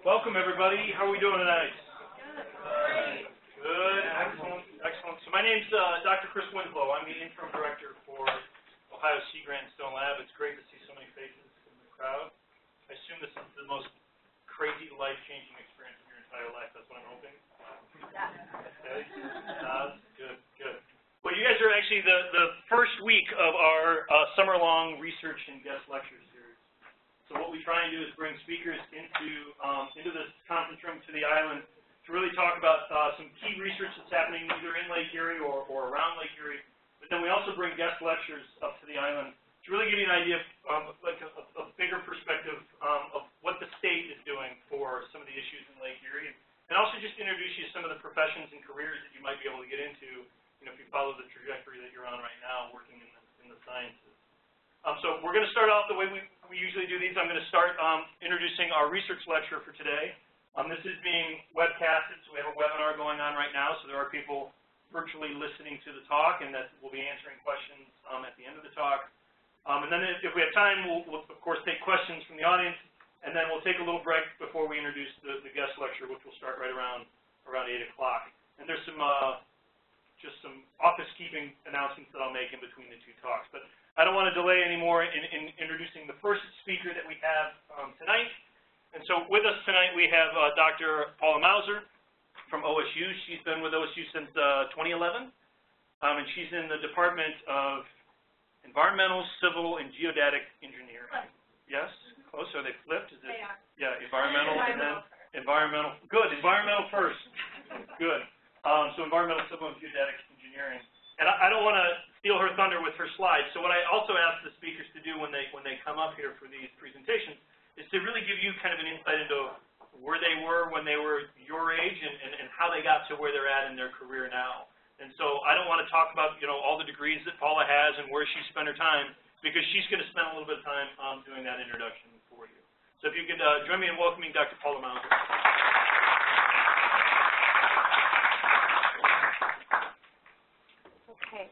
Welcome, everybody. How are we doing tonight? Good. Excellent. Excellent. So my name's Dr. Chris Winslow. I'm the interim director for Ohio Sea Grant Stone Lab. It's great to see so many faces in the crowd. I assume this is the most crazy, life-changing experience of your entire life. That's what I'm hoping. Okay. Good. Good. Well, you guys are actually the first week of our summer-long research and guest lecture series. So what we try and do is bring speakers into this conference room to the island to really talk about some key research that's happening either in Lake Erie or around Lake Erie. But then we also bring guest lectures up to the island to really give you an idea of a bigger perspective of what the state is doing for some of the issues in Lake Erie, and also just introduce you to some of the professions and careers that you might be able to get into, you know, if you follow the trajectory that you're on right now, working in the sciences. So we're going to start off the way we usually do these. I'm going to start introducing our research lecture for today. This is being webcasted, so we have a webinar going on right now, so there are people virtually listening to the talk, and that we'll be answering questions at the end of the talk. And then if we have time, we'll of course take questions from the audience, and then we'll take a little break before we introduce the guest lecture, which will start right around 8 o'clock. And there's just some office-keeping announcements that I'll make in between the two talks. But I don't want to delay anymore in introducing the first speaker that we have tonight. And so with us tonight we have Dr. Paula Mauser from OSU. She's been with OSU since 2011, and she's in the Department of Environmental, Civil, and Geodetic Engineering. Yes? Close? Are they flipped? Is it? They are. Yeah, environmental and then environmental. Good. Environmental first. Good. So environmental, civil, and geodetic engineering. And I don't want to steal her thunder with her slides. So what I also ask the speakers to do when they come up here for these presentations is to really give you kind of an insight into where they were when they were your age and how they got to where they're at in their career now. And so I don't want to talk about, you know, all the degrees that Paula has and where she spent her time, because she's going to spend a little bit of time doing that introduction for you. So if you could join me in welcoming Dr. Paula Mauser. Okay.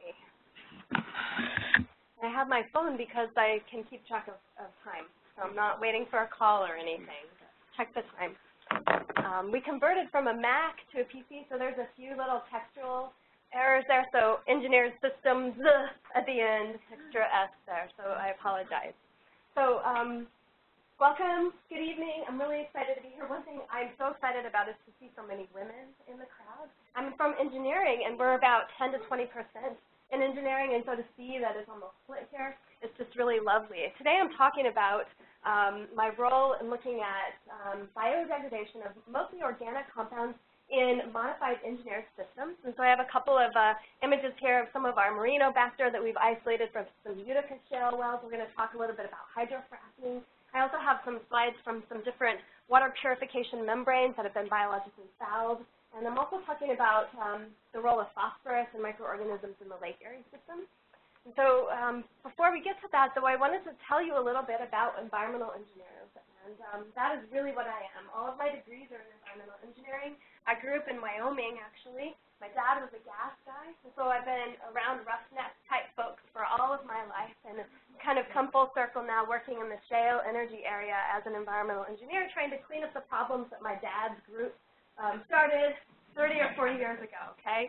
I have my phone because I can keep track of time, so I'm not waiting for a call or anything. Check the time. We converted from a Mac to a PC, so there's a few little textual errors there. So engineered systems at the end, extra S there, so I apologize. So welcome, good evening. I'm really excited to be here. One thing I'm so excited about is to see so many women in the crowd. I'm from engineering, and we're about 10 to 20% in engineering, and so to see that it's almost split here, it's just really lovely. Today I'm talking about my role in looking at biodegradation of mostly organic compounds in modified engineered systems. And so I have a couple of images here of some of our Merinobacter that we've isolated from some Utica shale wells. We're going to talk a little bit about hydrofracking. I also have some slides from some different water purification membranes that have been biologically fouled. And I'm also talking about the role of phosphorus and microorganisms in the Lake Erie system. And so before we get to that, though, I wanted to tell you a little bit about environmental engineering. And that is really what I am. All of my degrees are in environmental engineering. I grew up in Wyoming, actually. My dad was a gas guy, and so I've been around roughneck-type folks for all of my life, and kind of come full circle now working in the shale energy area as an environmental engineer, trying to clean up the problems that my dad's group started 30 or 40 years ago, okay?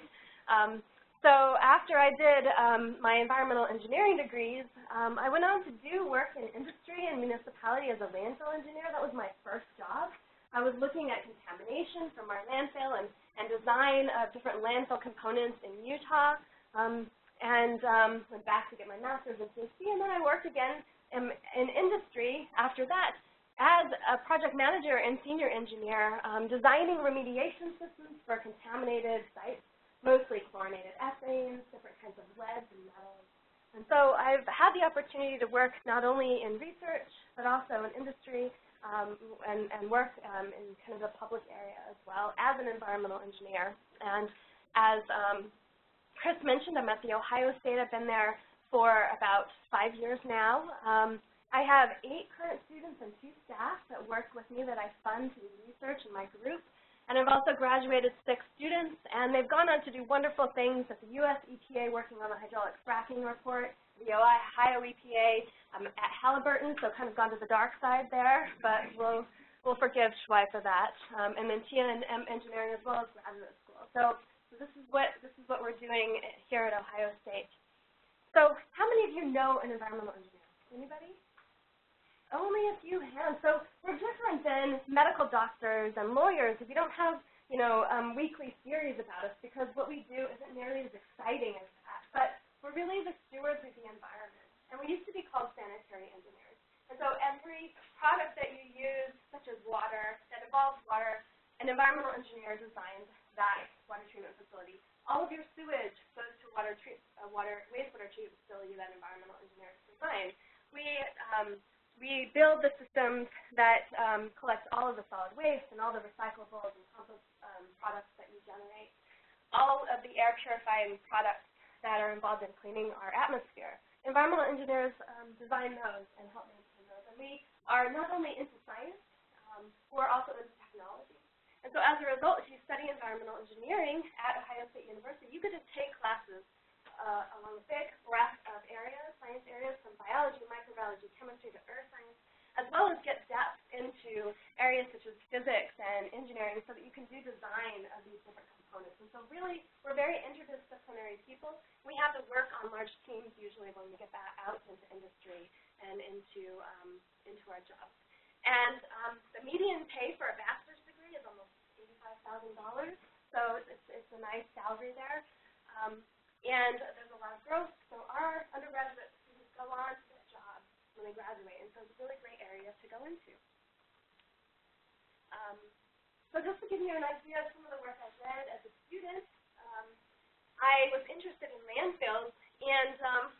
So after I did my environmental engineering degrees, I went on to do work in industry and municipality as a landfill engineer. That was my first job. I was looking at contamination from our landfill and design of different landfill components in Utah, and went back to get my master's in PhD, and then I worked again in industry after that as a project manager and senior engineer, designing remediation systems for contaminated sites, mostly chlorinated ethanes, different kinds of leads and metals. And so I've had the opportunity to work not only in research, but also in industry, and work in kind of the public area as well as an environmental engineer. And as Chris mentioned, I'm at the Ohio State. I've been there for about 5 years now. I have 8 current students and 2 staff that work with me that I fund to do research in my group. And I've also graduated 6 students, and they've gone on to do wonderful things at the U.S. EPA working on the hydraulic fracking report, the Ohio EPA at Halliburton, so kind of gone to the dark side there, but we'll will forgive Schwei for that, and then Tia in engineering as well as graduate school. So this is what we're doing here at Ohio State. So how many of you know an environmental engineer? Anybody? Only a few hands. So we're different than medical doctors and lawyers if you don't have, weekly series about us, because what we do isn't nearly as exciting as that. But we're really the stewards of the environment. And we used to be called sanitary engineers. And so every product that you use, such as water, that involves water, an environmental engineer designed that water treatment facility. All of your sewage goes to wastewater treatment facility that environmental engineers designed. We build the systems that collect all of the solid waste and all the recyclables and compost products that you generate, all of the air purifying products that are involved in cleaning our atmosphere. Environmental engineers design those and help maintain those. And we are not only into science, we're also into technology. And so as a result, if you study environmental engineering at Ohio State University, you get to take classes along a big breadth of areas, science areas, from biology, microbiology, chemistry to earth science, as well as get depth into areas such as physics and engineering so that you can do design of these different components. And so really, we're very interdisciplinary people. We have to work on large teams usually when we get that out into industry and into our jobs. And the median pay for a bachelor's degree is almost $85,000, so it's a nice salary there. And there's a lot of growth, so our undergraduate students go on to get jobs when they graduate, and so it's a really great area to go into. So just to give you an idea of some of the work I did as a student, I was interested in landfills and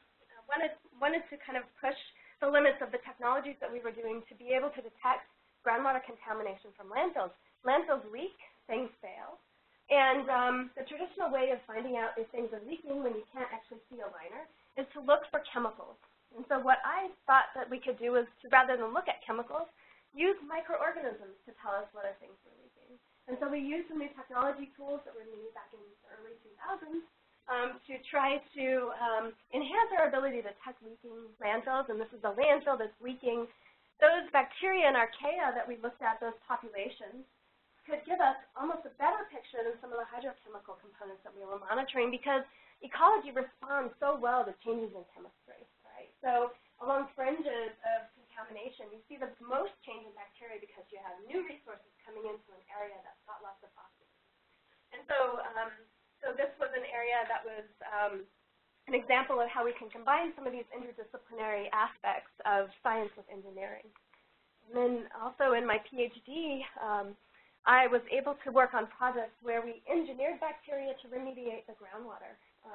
wanted to kind of push the limits of the technologies that we were doing to be able to detect groundwater contamination from landfills. Landfills leak, things fail. And the traditional way of finding out if things are leaking when you can't actually see a liner is to look for chemicals. And so what I thought that we could do is to, rather than look at chemicals, use microorganisms to tell us whether things were leaking. And so we used some new technology tools that were made back in the early 2000s to try to enhance our ability to detect leaking landfills. And this is a landfill that's leaking. Those bacteria and archaea that we looked at, those populations, could give us almost a better picture than some of the hydrochemical components that we were monitoring, because ecology responds so well to changes in chemistry, right? So along fringes of contamination, you see the most change in bacteria because you have new resources coming into an area that's got lots of phosphorus. And so, so this was an area that was an example of how we can combine some of these interdisciplinary aspects of science with engineering. And then also in my PhD, I was able to work on projects where we engineered bacteria to remediate the groundwater.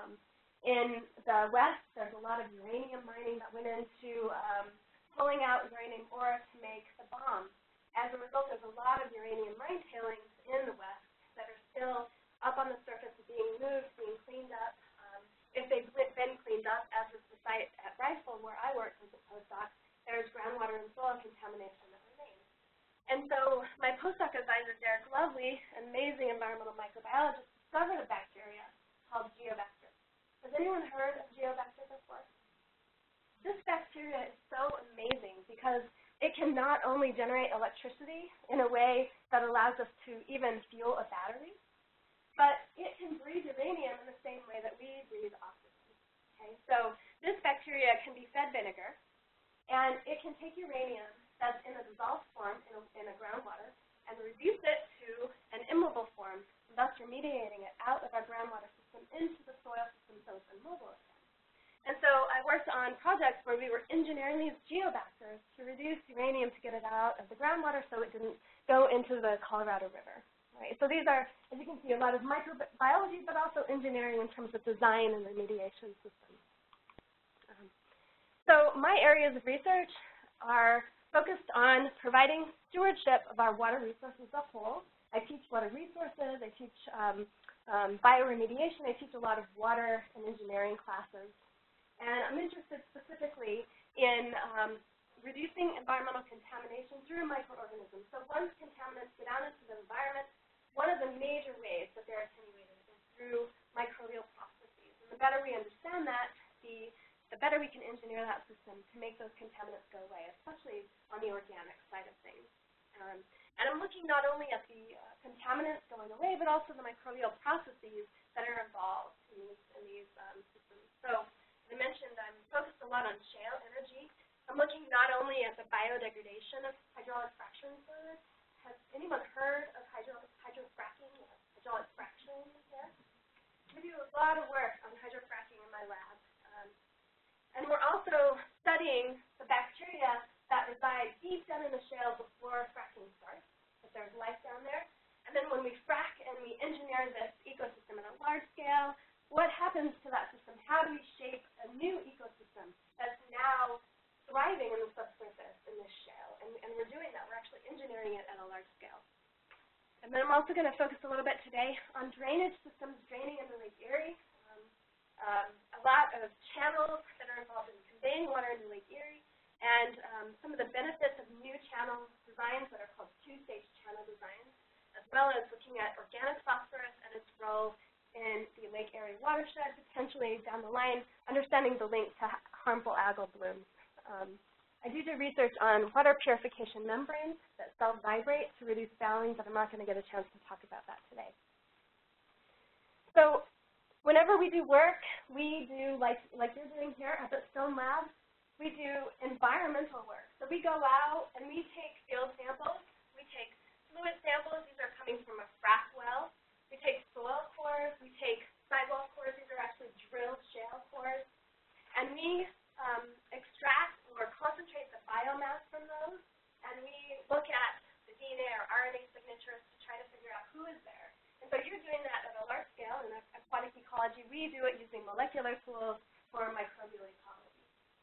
In the West, there's a lot of uranium mining that went into pulling out uranium ore to make the bomb. As a result, there's a lot of uranium mine tailings in the West that are still up on the surface, being moved, being cleaned up. If they've been cleaned up, as is the site at Rifle where I worked as a postdoc, there's groundwater and soil contamination that remains. And so my postdoc advisor, Derek Lovely, an amazing environmental microbiologist, discovered a bacteria called Geodetic. Has anyone heard of Geodetic before? This bacteria is so amazing because it can not only generate electricity in a way that allows us to even fuel a battery, but it can breathe uranium in the same way that we breathe oxygen. Okay? So this bacteria can be fed vinegar, and it can take uranium that's in a dissolved form in a groundwater and reduce it to an immobile form, thus remediating it out of our groundwater system into the soil system so it's immobile again. And so I worked on projects where we were engineering these geobacters to reduce uranium to get it out of the groundwater so it didn't go into the Colorado River. Right? So these are, as you can see, a lot of microbiology, but also engineering in terms of design and remediation systems. So my areas of research are focused on providing stewardship of our water resources as a whole. I teach water resources, I teach bioremediation, I teach a lot of water and engineering classes. And I'm interested specifically in reducing environmental contamination through microorganisms. So once contaminants get out into the environment, one of the major ways that they're attenuated is through microbial processes. And the better we understand that, the better we can engineer that system to make those contaminants go away, especially on the organic side of things. And I'm looking not only at the contaminants going away, but also the microbial processes that are involved in these systems. So as I mentioned, I'm focused a lot on shale energy. I'm looking not only at the biodegradation of hydraulic fracturing fluids. Has anyone heard of hydrofracking, hydraulic fracturing here? We do a lot of work on hydrofracking in my lab. And we're also studying the bacteria that reside deep down in the shale before fracking starts, if there's life down there. And then when we frack and we engineer this ecosystem at a large scale, what happens to that system? How do we shape a new ecosystem that's now thriving in the subsurface in this shale? And we're doing that. We're actually engineering it at a large scale. And then I'm also going to focus a little bit today on drainage systems draining into Lake Erie. A lot of channels that are involved in conveying water into Lake Erie, and some of the benefits of new channel designs that are called two-stage channel designs, as well as looking at organic phosphorus and its role in the Lake Erie watershed, potentially down the line, understanding the link to harmful algal blooms. I do research on water purification membranes that self-vibrate to reduce fouling, but I'm not going to get a chance to talk about that today. So whenever we do work, we do, like you're doing here at the Stone Lab, we do environmental work. So we go out and we take field samples. We take fluid samples. These are coming from a frack well. We take soil cores. We take sidewall cores. These are actually drilled shale cores. And we extract or concentrate the biomass from those. And we look at the DNA or RNA signatures to try to figure out who is there. And so you're doing that at a large scale in aquatic ecology. We do it using molecular tools for microbial ecology.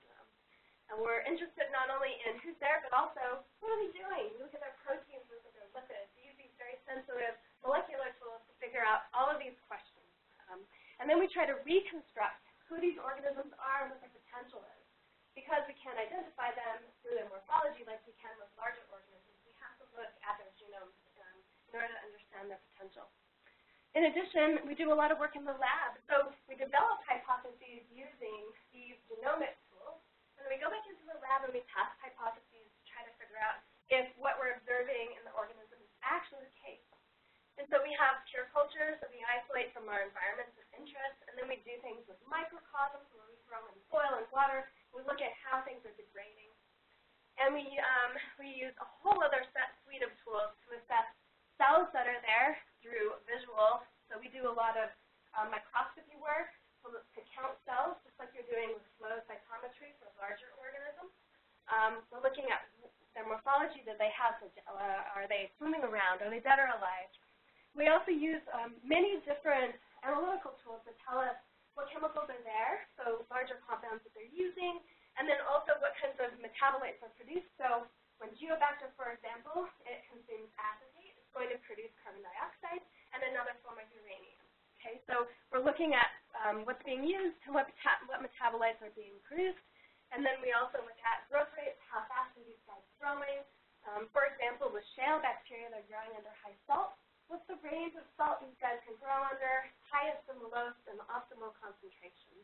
And we're interested not only in who's there, but also what are they doing? We look at their proteins, we look at their lipids. We use these very sensitive molecular tools to figure out all of these questions. And then we try to reconstruct who these organisms are and what their potential is. Because we can't identify them through their morphology like we can with larger organisms, we have to look at their genomes in order to understand their potential. In addition, we do a lot of work in the lab. So we develop hypotheses using these genomic tools, and then we go back into the lab and we test hypotheses to try to figure out if what we're observing in the organism is actually the case. And so we have pure cultures that we isolate from our environments of interest, and then we do things with microcosms where we throw in soil and water. We look at how things are degrading. And we use a whole other suite of tools to assess cells that are there through visual. So we do a lot of microscopy work to count cells, just like you're doing with flow cytometry for larger organisms. We're looking at their morphology. Do they have, are they swimming around? Are they dead or alive? We also use many different analytical tools to tell us what chemicals are there, so larger compounds that they're using, and then also what kinds of metabolites are produced. So when Geobacter, for example, it consumes acetate, it's going to produce carbon dioxide and another form of uranium. Okay, so we're looking at what's being used and what metabolites are being produced, and then we also look at growth rates, how fast are these guys growing. For example, with shale bacteria, they're growing under high salt. What's the range of salt these guys can grow under, highest and the lowest, and the optimal concentration.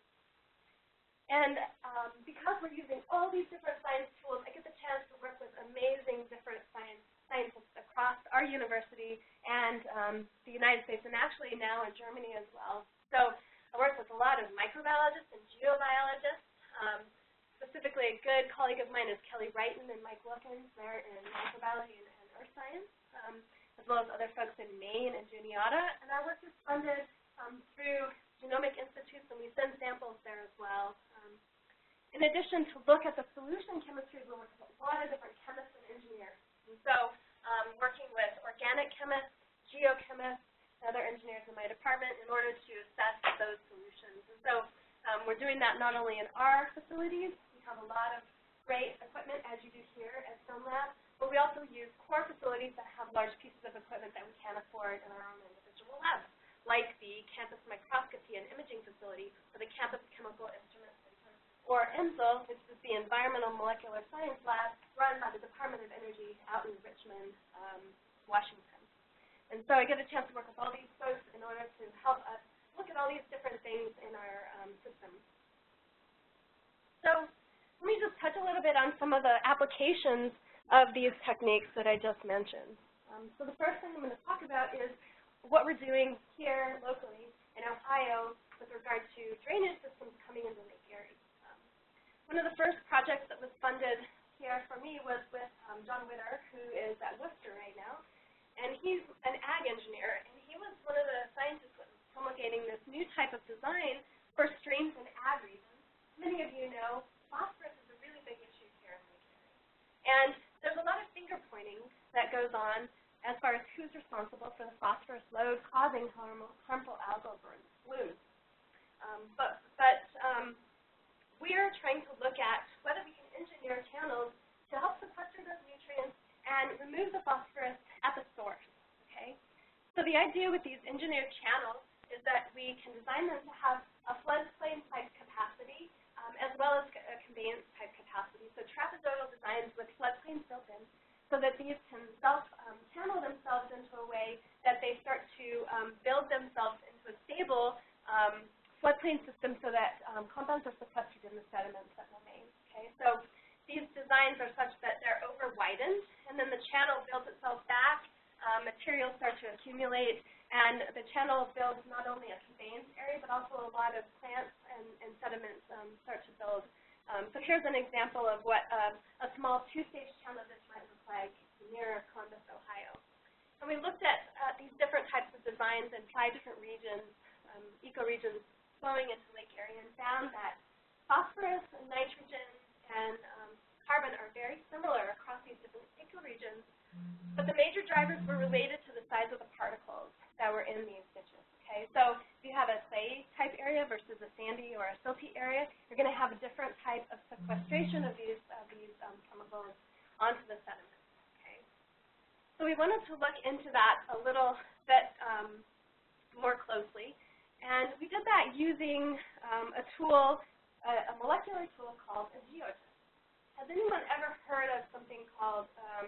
And because we're using all these different science tools, I get the chance to work with amazing different scientists across our university and the United States, and actually now in Germany as well. So I work with a lot of microbiologists and geobiologists. Specifically, a good colleague of mine is Kelly Wrighton and Mike Wilkins. They're in microbiology and earth science, as well as other folks in Maine and Juniata. And our work is funded through genomic institutes, and we send samples there as well. In addition, to look at the solution chemistry, we work with a lot of different chemists and engineers. And so working with organic chemists, geochemists, and other engineers in my department in order to assess those solutions. And so we're doing that not only in our facilities. We have a lot of great equipment, as you do here at Stone Lab, but we also use core facilities that have large pieces of equipment that we can't afford in our own individual labs, like the Campus Microscopy and Imaging Facility, or the Campus Chemical Instrument Center, or ENSEL, which is the Environmental Molecular Science Lab run by the Department of Energy out in Richmond, Washington. And so I get a chance to work with all these folks in order to help us look at all these different things in our system. So let me just touch a little bit on some of the applications of these techniques that I just mentioned. So the first thing I'm going to talk about is what we're doing here locally in Ohio with regard to drainage systems coming into Lake Erie. One of the first projects that was funded here for me was with John Witter, who is at Worcester right now, and he's an ag engineer, and he was one of the scientists that was promulgating this new type of design for streams in ag regions. Many of you know phosphorus is a really big issue here in Lake Erie, and there's a lot of finger pointing that goes on as far as who's responsible for the phosphorus load causing harmful algal blooms. We are trying to look at whether we can engineer channels to help sequester those nutrients and remove the phosphorus at the source, okay? So the idea with these engineered channels is that we can design them to have a floodplain type capacity as well as a conveyance type capacity. So trapezoidal designs with floodplains built in so that these can channel themselves into a way that they start to build themselves into a stable floodplain system so that compounds are sequestered in the sediments that remain. Okay, so these designs are such that they're over-widened, and then the channel builds itself back, materials start to accumulate, and the channel builds not only a conveyance area, but also a lot of plants and sediments start to build. So here's an example of what a small two-stage channel ditch might look like near Columbus, Ohio. And we looked at these different types of designs in 5 different regions, ecoregions flowing into Lake Erie, and found that phosphorus, nitrogen, and carbon are very similar across these different ecoregions, but the major drivers were related to the size of the particles that were in these ditches. Okay, so if you have a clay type area versus a sandy or a silty area, you're going to have a different type of sequestration of these chemicals onto the sediment. Okay, so we wanted to look into that a little bit more closely. And we did that using a tool, a molecular tool called a Geodetic. Has anyone ever heard of something called a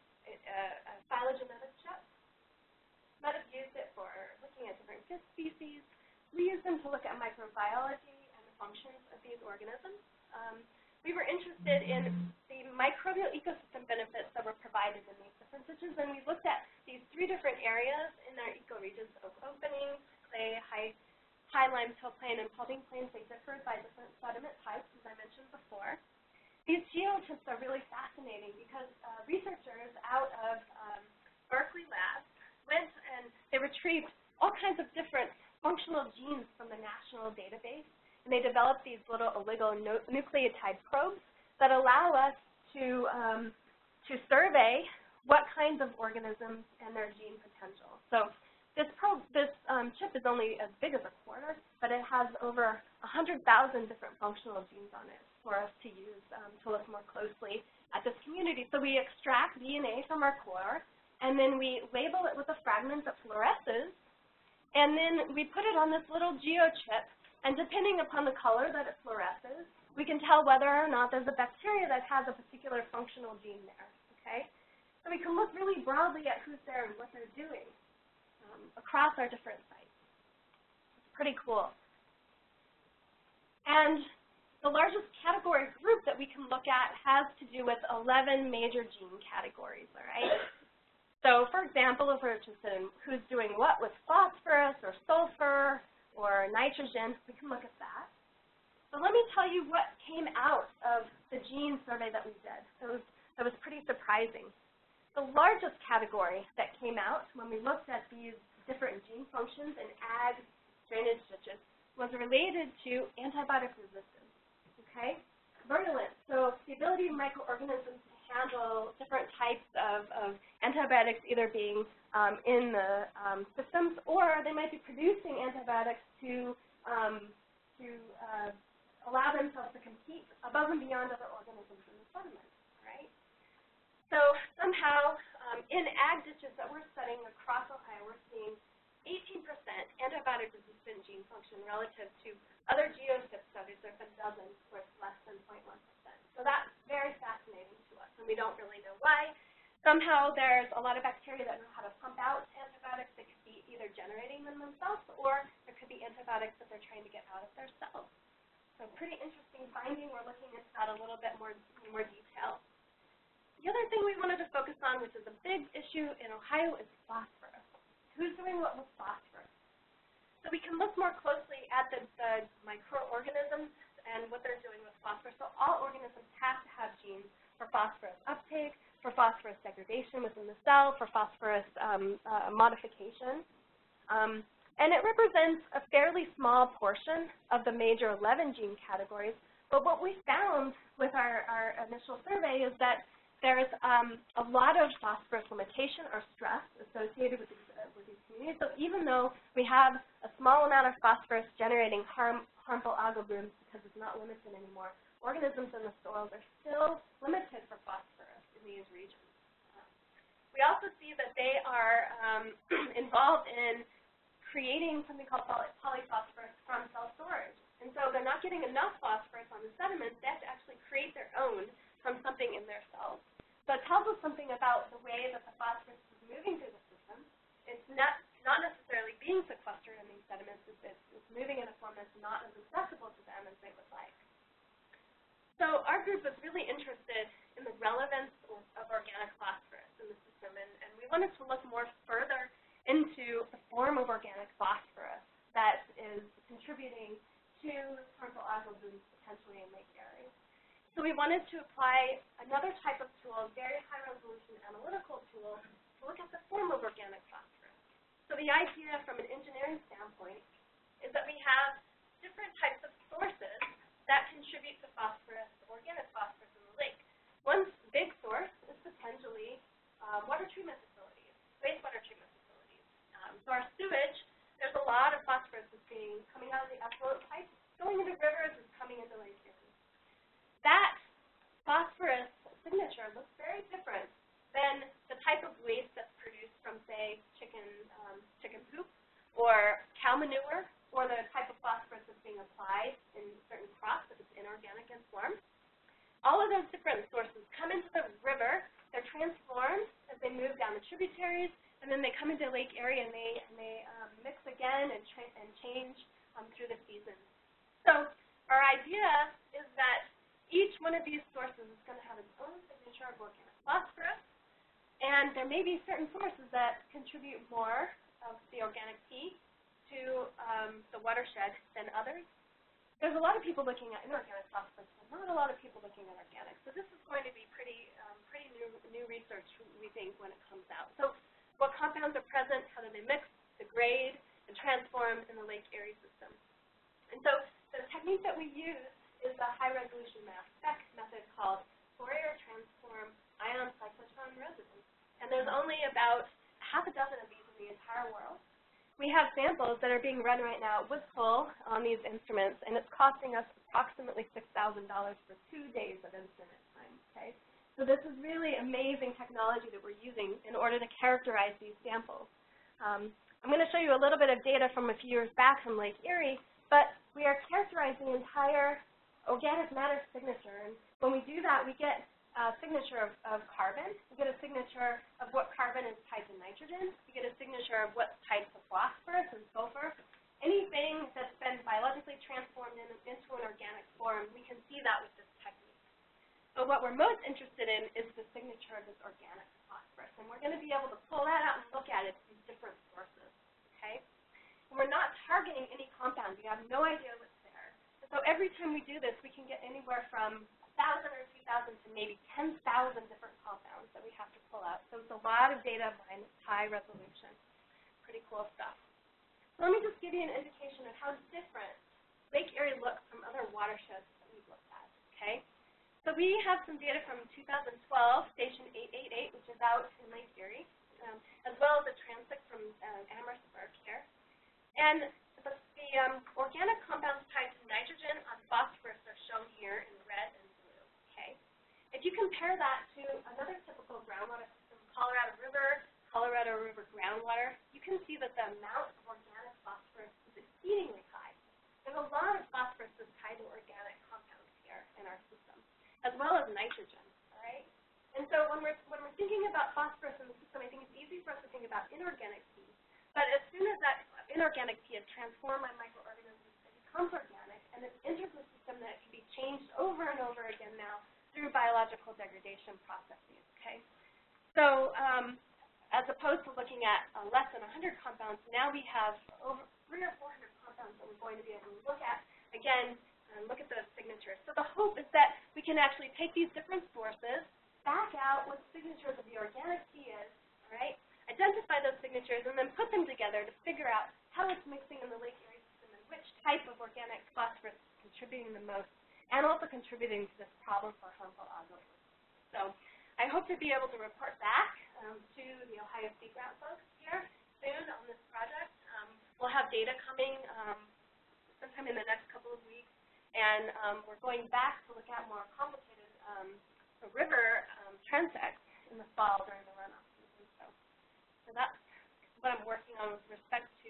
phylogenetic chip? Might have used it for looking at different fish species. We use them to look at microbiology and the functions of these organisms. We were interested in the microbial ecosystem benefits that were provided in these different ditches, and we looked at these 3 different areas in their ecoregions of openings, clay, high limestone plain, and pulping plains. They differed by different sediment types, as I mentioned before. These geotips are really fascinating because researchers out of Berkeley labs went and they retrieved all kinds of different functional genes from the national database, and they developed these little oligonucleotide probes that allow us to survey what kinds of organisms and their gene potential. So this chip is only as big as a quarter, but it has over 100,000 different functional genes on it for us to use to look more closely at this community. So we extract DNA from our core, and then we label it with a fragment that fluoresces, and then we put it on this little geochip, and depending upon the color that it fluoresces, we can tell whether or not there's a bacteria that has a particular functional gene there, okay? So we can look really broadly at who's there and what they're doing across our different sites. It's pretty cool. And the largest category group that we can look at has to do with 11 major gene categories, all right? So, for example, if we're interested in who's doing what with phosphorus or sulfur or nitrogen, we can look at that. But let me tell you what came out of the gene survey that we did. That was pretty surprising. The largest category that came out when we looked at these different gene functions in ag drainage ditches was related to antibiotic resistance, okay? Virulence, so the ability of microorganisms to handle different types of antibiotics either being in the systems, or they might be producing antibiotics to allow themselves to compete above and beyond other organisms in the sediment, right? So somehow in ag ditches that we're studying across Ohio, we're seeing 18% antibiotic-resistant gene function relative to other geotip studies. There have been dozens where it's less than 0.1%. So that's very fascinating to us, and we don't really know why. Somehow there's a lot of bacteria that know how to pump out antibiotics that could be either generating them themselves, or there could be antibiotics that they're trying to get out of their cells. So pretty interesting finding. We're looking at that a little bit more in more detail. The other thing we wanted to focus on, which is a big issue in Ohio, is phosphorus. Who's doing what with phosphorus? So we can look more closely at the microorganisms and what they're doing with phosphorus. So all organisms have to have genes for phosphorus uptake, for phosphorus degradation within the cell, for phosphorus modification. And it represents a fairly small portion of the major 11 gene categories. But what we found with our initial survey is that there's a lot of phosphorus limitation or stress associated with these communities. So even though we have a small amount of phosphorus generating harmful algal blooms because it's not limited anymore, organisms in the soils are still limited for phosphorus in these regions. We also see that they are involved in creating something called polyphosphorus from cell storage. And so they're not getting enough phosphorus on the sediments. They have to actually create their own from something in their cells. So it tells us something about the way that the phosphorus is moving through the system. It's not necessarily being sequestered in these sediments. It's moving in a form that's not as accessible to them as they would like. So our group was really interested in the relevance of organic phosphorus in the system, and we wanted to look more further into the form of organic phosphorus that is contributing to harmful algal blooms potentially in Lake Erie. So we wanted to apply another type of tool, a very high-resolution analytical tool, to look at the form of organic phosphorus. So the idea from an engineering standpoint is that we have different types of sources that contribute to phosphorus, organic phosphorus in the lake. One big source is potentially water treatment facilities, wastewater treatment facilities. So our sewage, there's a lot of phosphorus that's coming out of the effluent pipes, going into rivers, and coming into Lake Erie. That phosphorus signature looks very different than the type of waste that's produced from, say, chicken poop or cow manure, or the type of phosphorus that's being applied in certain crops if it's inorganic in form. All of those different sources come into the river. They're transformed as they move down the tributaries, and then they come into Lake Erie and they mix again and change through the seasons. So our idea is that each one of these sources is going to have its own signature of organic phosphorus, and there may be certain sources that contribute more of the organic P to the watershed than others. There's a lot of people looking at inorganic phosphorus, but not a lot of people looking at organic. So this is going to be pretty new research, we think, when it comes out. So what compounds are present, how do they mix, degrade, and transform in the Lake Erie system? And so the technique that we use is a high-resolution mass spec method called Fourier transform ion cyclotron resonance. And there's only about half a dozen of these in the entire world. We have samples that are being run right now at Woods Hole on these instruments, and it's costing us approximately $6,000 for 2 days of instrument time. Okay? So this is really amazing technology that we're using in order to characterize these samples. I'm going to show you a little bit of data from a few years back from Lake Erie, but we are characterizing the entire organic matter signature. And when we do that, we get a signature of carbon. We get a signature of what carbon is tied to nitrogen. We get a signature of what's tied to phosphorus and sulfur. Anything that's been biologically transformed into an organic form, we can see that with this technique. But what we're most interested in is the signature of this organic phosphorus. And we're going to be able to pull that out and look at it from different sources. Okay? And we're not targeting any compound. We have no idea what's there. And so every time we do this, we can get anywhere from 1,000 or 2,000 to maybe 10,000 different compounds that we have to pull out. So it's a lot of data mined with high resolution. Pretty cool stuff. So let me just give you an indication of how different Lake Erie looks from other watersheds that we've looked at. Okay? So we have some data from 2012, Station 888, which is out in Lake Erie, as well as a transect from Amherst Park here. And the organic compounds tied to nitrogen on phosphorus are shown here in red and blue. Okay? If you compare that to another typical groundwater system, Colorado River groundwater, you can see that the amount of organic phosphorus is exceedingly high. There's a lot of phosphorus that's tied to organic compounds here in our system, as well as nitrogen. All right? And so when we're thinking about phosphorus in the system, I think it's easy for us to think about inorganic P. But as soon as that inorganic P is transformed by microorganisms, it becomes organic, and it enters the system that can be changed over and over again now to through biological degradation processes, okay? So as opposed to looking at less than 100 compounds, now we have over 300 or 400 compounds that we're going to be able to look at, again, and look at those signatures. So the hope is that we can actually take these different sources, back out what the signatures of the organic tea is, all right? Identify those signatures, and then put them together to figure out how it's mixing in the Lake Erie system and which type of organic phosphorus is contributing the most, and also contributing to this problem for harmful algal blooms. So I hope to be able to report back to the Ohio Sea Grant folks here soon on this project. We'll have data coming sometime in the next couple of weeks, and we're going back to look at more complicated river transects in the fall during the runoff season. So that's what I'm working on with respect to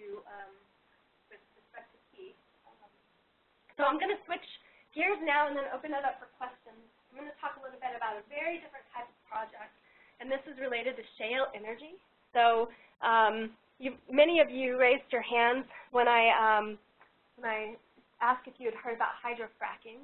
tea. So I'm going to switch gears now and then open it up for questions. I'm going to talk a little bit about a very different type of project, and this is related to shale energy. So many of you raised your hands when I asked if you had heard about hydrofracking.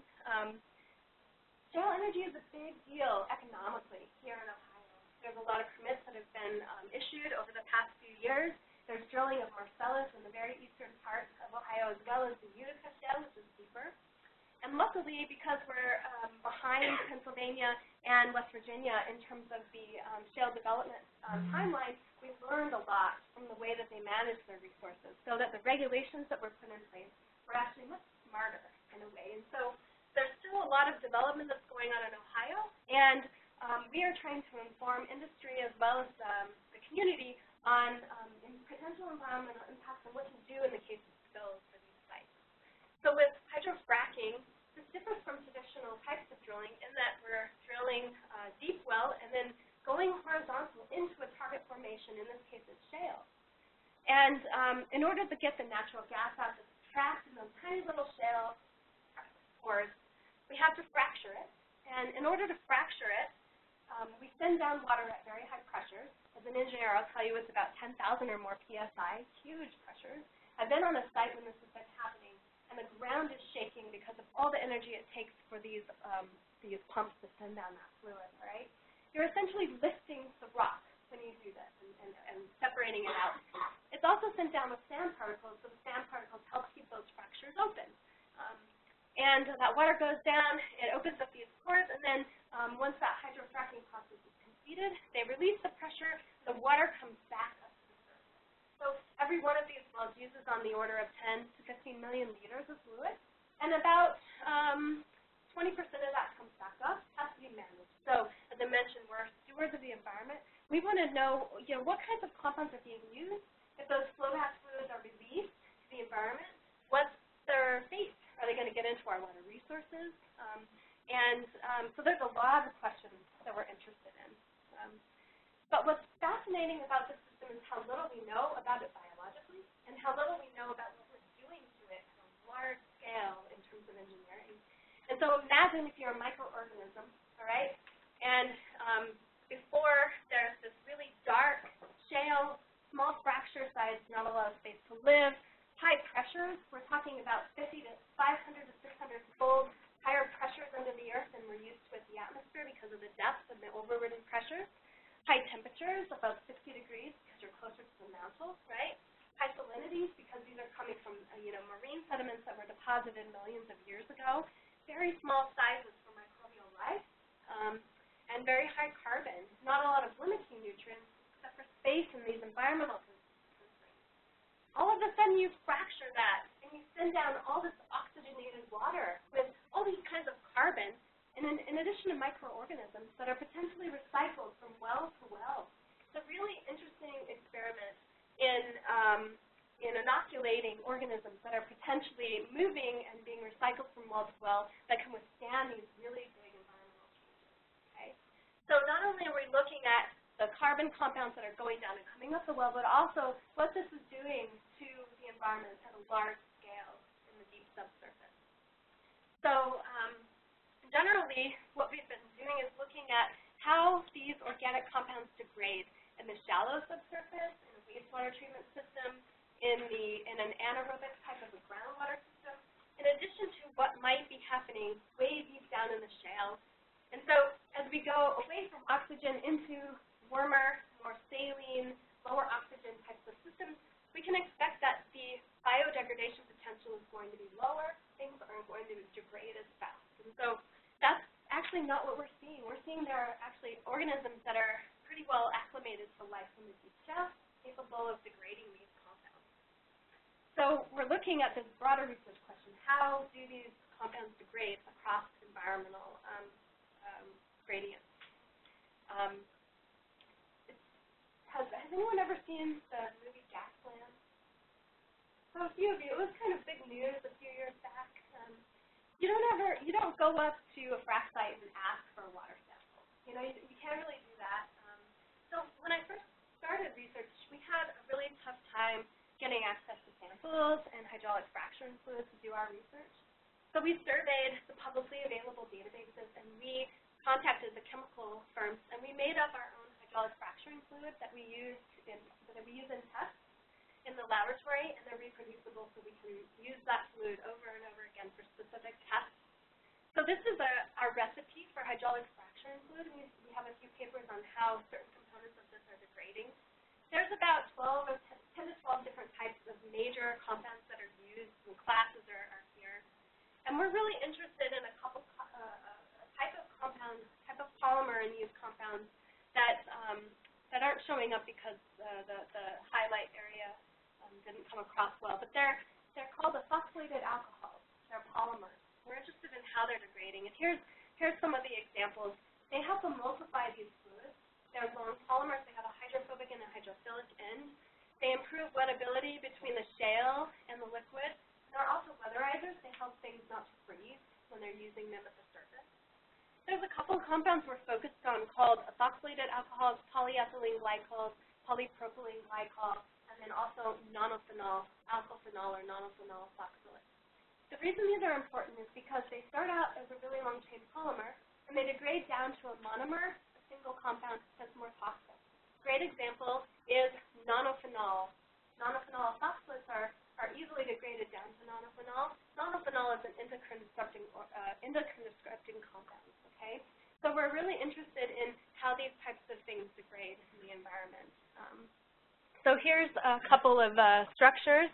Shale energy is a big deal economically here in Ohio. There's a lot of permits that have been issued over the past few years. There's drilling of Marcellus in the very eastern part of Ohio, as well as the Utica Shale, which is deeper. And luckily, because we're behind Pennsylvania and West Virginia in terms of the shale development timeline, we've learned a lot from the way that they manage their resources, so that the regulations that were put in place were actually much smarter in a way. And so there's still a lot of development that's going on in Ohio, and we are trying to inform industry as well as the community on potential environmental impacts and what to do in the case of spills for these sites. So with hydrofracking, this differs from traditional types of drilling in that we're drilling a deep well and then going horizontal into a target formation. In this case, it's shale. And in order to get the natural gas out that's trapped in those tiny little shale pores, we have to fracture it. And in order to fracture it, we send down water at very high pressures. As an engineer, I'll tell you it's about 10,000 or more PSI, huge pressures. I've been on a site when this has been happening, and the ground is shaking because of all the energy it takes for these pumps to send down that fluid, right? You're essentially lifting the rock when you do this and separating it out. It's also sent down with sand particles, so the sand particles help keep those fractures open. And that water goes down, it opens up these pores, and then once that hydrofracking process is completed, they release the pressure, the water comes back up to the surface. So every one of these wells uses on the order of 10 to 15 million liters of fluid, and about 20% of that comes back up, has to be managed. So as I mentioned, we're stewards of the environment. We want to know, what kinds of compounds are being used, if those flowback fluids are released to the environment, what's their fate? Are they going to get into our water resources? So there's a lot of questions that we're interested in. But what's fascinating about this system is how little we know about it biologically and how little we know about what we're doing to it at a large scale in terms of engineering. And so imagine if you're a microorganism, all right? And before there's this really dark shale, small fracture size, not a lot of space to live, high pressures. We're talking about 50 to 500 to 600-fold higher pressures under the earth than we're used to at the atmosphere because of the depth and the overridden pressures. High temperatures, above 60 degrees because you're closer to the mantle, right? High salinities because these are coming from marine sediments that were deposited millions of years ago. Very small sizes for microbial life, and very high carbon. Not a lot of limiting nutrients except for space in these environmental constraints. All of a sudden you fracture that and you send down all this oxygenated water with all these kinds of carbon, and in addition to microorganisms that are potentially recycled from well to well. It's a really interesting experiment in inoculating organisms that are potentially moving and being recycled from well to well that can withstand these really big environmental changes. Okay? So not only are we looking at the carbon compounds that are going down and coming up the well, but also what this is doing to the environment at a large scale in the deep subsurface. So generally, what we've been doing is looking at how these organic compounds degrade in the shallow subsurface, in a wastewater treatment system, in an anaerobic type of a groundwater system, in addition to what might be happening way deep down in the shale And so as we go away from oxygen into warmer, more saline, lower oxygen types of systems, we can expect that the biodegradation potential is going to be lower. Things aren't going to degrade as fast. And so that's actually not what we're seeing. We're seeing there are actually organisms that are pretty well acclimated to life in the deep shelf, capable of degrading these compounds. So we're looking at this broader research question: how do these compounds degrade across environmental gradients? Has anyone ever seen the movie Gasland? So a few of you, it was kind of big news a few years back. You don't go up to a frac site and ask for a water sample. You know, you can't really do that. So when I first started research, we had a really tough time getting access to samples and hydraulic fracturing fluids to do our research. So we surveyed the publicly available databases, and we contacted the chemical firms, and we made up our own hydraulic fracturing fluid that we use in tests in the laboratory, and they're reproducible, so we can use that fluid over and over again for specific tests. So this is our recipe for hydraulic fracturing fluid. We have a few papers on how certain components of this are degrading. There's about 10 to 12 different types of major compounds that are used, and classes are here. And we're really interested in a type of compound, type of polymer in these compounds that aren't showing up because the highlight area didn't come across well. But they're called ethoxylated alcohols. They're polymers. We're interested in how they're degrading. And here's some of the examples. They help emulsify these fluids. They're long polymers. They have a hydrophobic and a hydrophilic end. They improve wettability between the shale and the liquid. They're also weatherizers. They help things not to freeze when they're using them at the surface. There's a couple of compounds we're focused on called ethoxylated alcohols, polyethylene glycols, polypropylene glycol, and then also nonophenol, alkylphenol, or nonophenol ethoxylate. The reason these are important is because they start out as a really long-chain polymer, and they degrade down to a monomer, a single compound that's more toxic. Great example is nonophenol. Nonophenol ethoxylates are easily degraded down to nonophenol. Nonophenol is an endocrine-disrupting compound, okay? So we're really interested in how these types of things degrade in the environment. So here's a couple of structures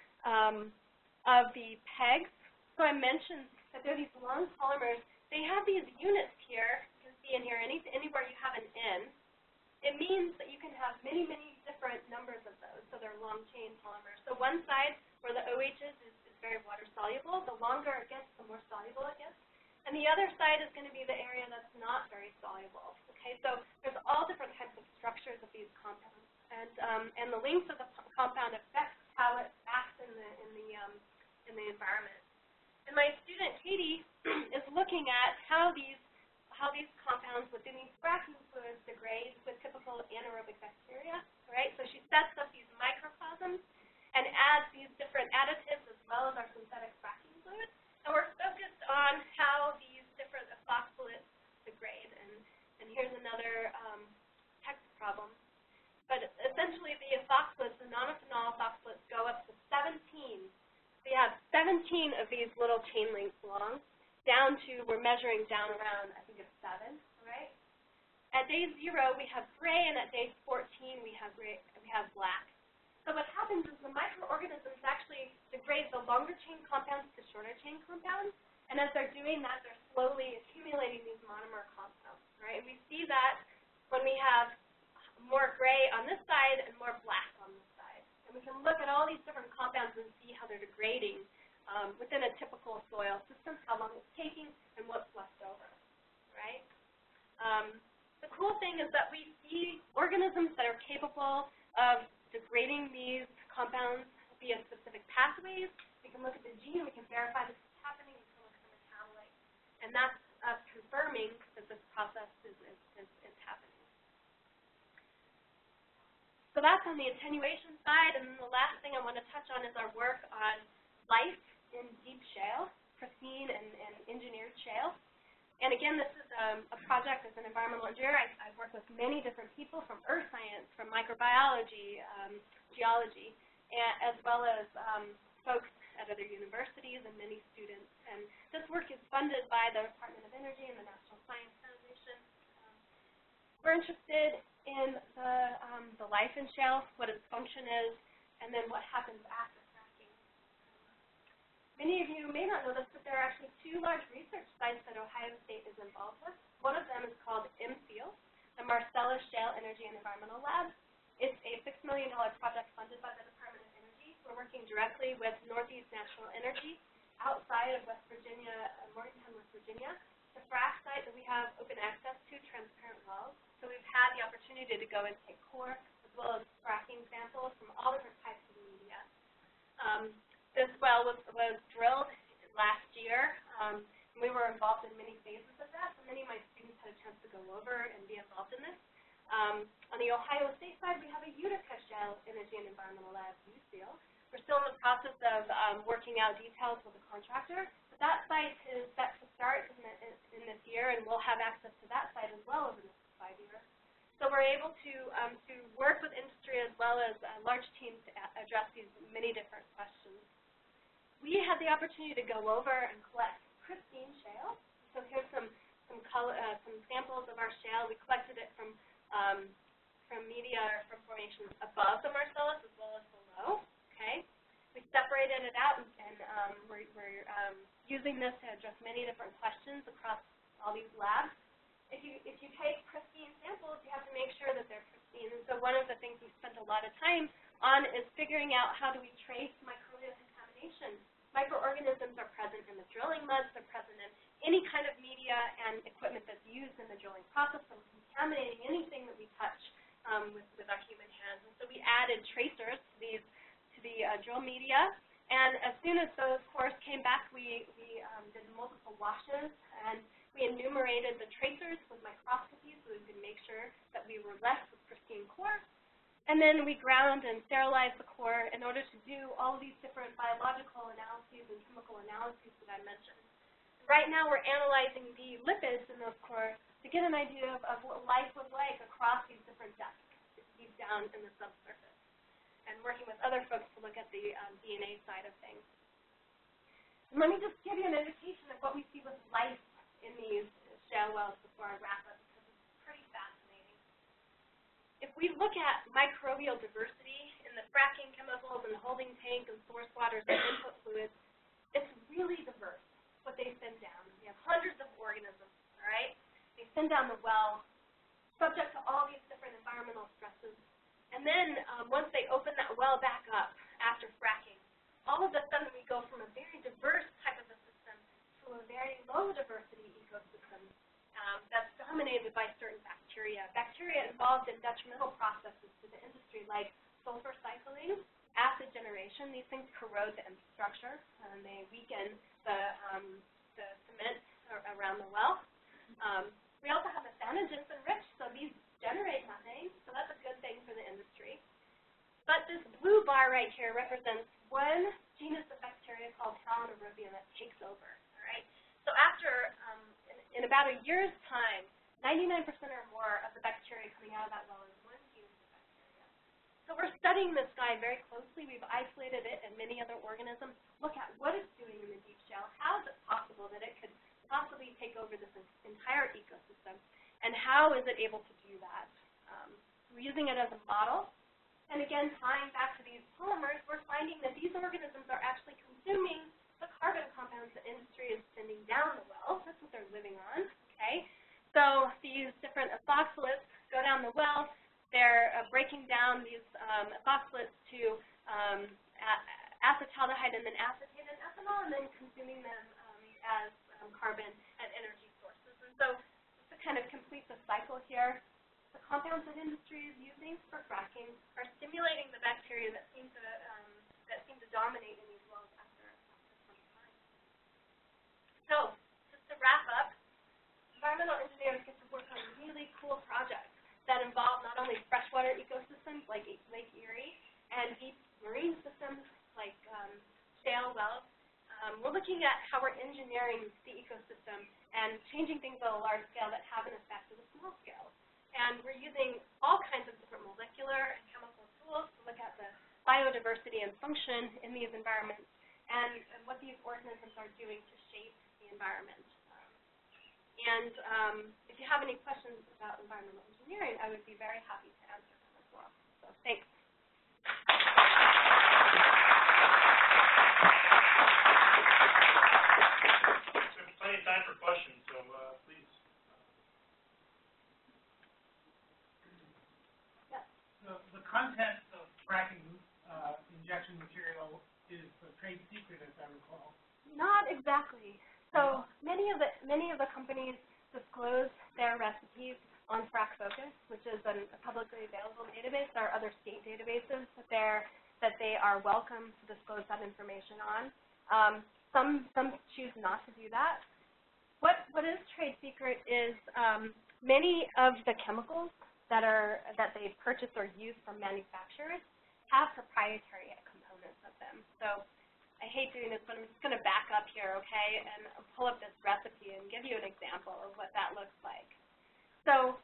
of the pegs. So I mentioned that they're these long polymers. They have these units here. You can see in here, anywhere you have an N, it means that you can have many, many different numbers of those. So they're long-chain polymers. So one side where the OH is very water-soluble. The longer it gets, the more soluble it gets. And the other side is going to be the area that's not very soluble. Okay, so there's all different types of structures of these compounds. And the length of the compound affects how it acts in the environment. And my student Katie is looking at how these compounds within these fracking fluids degrade with typical anaerobic bacteria. Right? So she sets up these microcosms and adds these different additives as well as our synthetic fracking fluid. And we're focused on how these different ethoxylates degrade. And here's another text problem. But essentially, the ethoxylates, the nonophenol ethoxylates, go up to 17. We have 17 of these little chain links long, down to, we're measuring down around, I think it's 7, right? At day 0, we have gray, and at day 14, we have black. So what happens is the microorganisms actually degrade the longer chain compounds to shorter chain compounds, and as they're doing that, they're slowly accumulating these monomer compounds, right? And we see that when we have more gray on this side and more black on this side. And we can look at all these different compounds and see how they're degrading within a typical soil system, how long it's taking, and what's left over, right? The cool thing is that we see organisms that are capable of degrading these compounds via specific pathways. We can look at the gene, we can verify this is happening, we can look at the metabolite. And that's us confirming that this process is happening. So that's on the attenuation side, and then the last thing I want to touch on is our work on life in deep shale, pristine and engineered shale. And again, this is a project as an environmental engineer. I've worked with many different people from earth science, from microbiology, geology, as well as folks at other universities and many students. And this work is funded by the Department of Energy and the National Science Center. We're interested in the life in shale, what its function is, and then what happens after fracking. Many of you may not know this, but there are actually 2 large research sites that Ohio State is involved with. One of them is called MSEAL, the Marcellus Shale Energy and Environmental Lab. It's a $6 million project funded by the Department of Energy. We're working directly with Northeast National Energy outside of West Virginia, Morgantown, West Virginia. The frac site that we have open access to, transparent wells. So we've had the opportunity to go and take core as well as fracking samples from all different types of media. This well was drilled last year. We were involved in many phases of that, so many of my students had a chance to go over and be involved in this. On the Ohio State side, we have a Utica Shale Energy and Environmental Lab, USEAL. We're still in the process of working out details with the contractor, but that site is set to start in this year, and we'll have access to that site as well over the next 5 years. So we're able to work with industry as well as large teams to address these many different questions. We had the opportunity to go over and collect pristine shale. So here's some samples of our shale. We collected it from media or from formations above the Marcellus as well as below. Okay, we separated it out, and we're using this to address many different questions across all these labs. If you take pristine samples, you have to make sure that they're pristine. And so one of the things we spent a lot of time on is figuring out how do we trace microbial contamination. Microorganisms are present in the drilling muds. They're present in any kind of media and equipment that's used in the drilling process, so we're contaminating anything that we touch with our human hands. And so we added tracers to the drill media. And as soon as those cores came back, we did multiple washes, and we enumerated the tracers with microscopy so we could make sure that we were left with pristine core. And then we ground and sterilized the core in order to do all these different biological analyses and chemical analyses that I mentioned. Right now we're analyzing the lipids in those cores to get an idea of what life was like across these different depths, deep down in the subsurface, and working with other folks to look at the DNA side of things. And let me just give you an indication of what we see with life in these shale wells before I wrap up, because it's pretty fascinating. If we look at microbial diversity in the fracking chemicals and the holding tank and source waters and input fluids, it's really diverse what they send down. We have hundreds of organisms, all right? They send down the well, subject to all these different environmental stresses. And then once they open that well back up after fracking, all of a sudden we go from a very diverse type of a system to a very low diversity ecosystem that's dominated by certain bacteria. Bacteria involved in detrimental processes to the industry like sulfur cycling, acid generation. These things corrode the infrastructure, and they weaken the cement around the well. We also have methanogens enriched, so these generate methane, so that's a good thing for the industry. But this blue bar right here represents one genus of bacteria called Halanaerobia that takes over. All right. So after, in about a year's time, 99% or more of the bacteria coming out of that well is one genus of bacteria. So we're studying this guy very closely. We've isolated it and many other organisms. Look at what it's doing in the deep shale. How is it possible that it could possibly take over this entire ecosystem? And how is it able to do that? We're using it as a model. And again, tying back to these polymers, we're finding that these organisms are actually consuming the carbon compounds the industry is sending down the well. That's what they're living on. Okay. So these different ethoxylates go down the well. They're breaking down these ethoxylates to acetaldehyde and then acetate and ethanol, and then consuming them as carbon and energy sources. And so just to kind of complete the cycle here, the compounds that industry is using for fracking are stimulating the bacteria that seem to dominate in these wells after some time. So just to wrap up, environmental engineers get to work on really cool projects that involve not only freshwater ecosystems like Lake Erie and deep marine systems like shale wells. We're looking at how we're engineering the ecosystem and changing things at a large scale that have an effect at a small scale. And we're using all kinds of different molecular and chemical tools to look at the biodiversity and function in these environments and what these organisms are doing to shape the environment. And if you have any questions about environmental engineering, I would be very happy to answer them as well. So thanks. There's plenty of time for questions, so please. Yes. The content of fracking injection material is a trade secret, as I recall. Not exactly. So many of the companies disclose their recipes on FracFocus, which is a publicly available database. There are other state databases that they are welcome to disclose that information on. Some choose not to do that. What is trade secret is many of the chemicals that they purchase or use from manufacturers have proprietary components of them. So I hate doing this, but I'm just going to back up here, okay, and pull up this recipe and give you an example of what that looks like. So,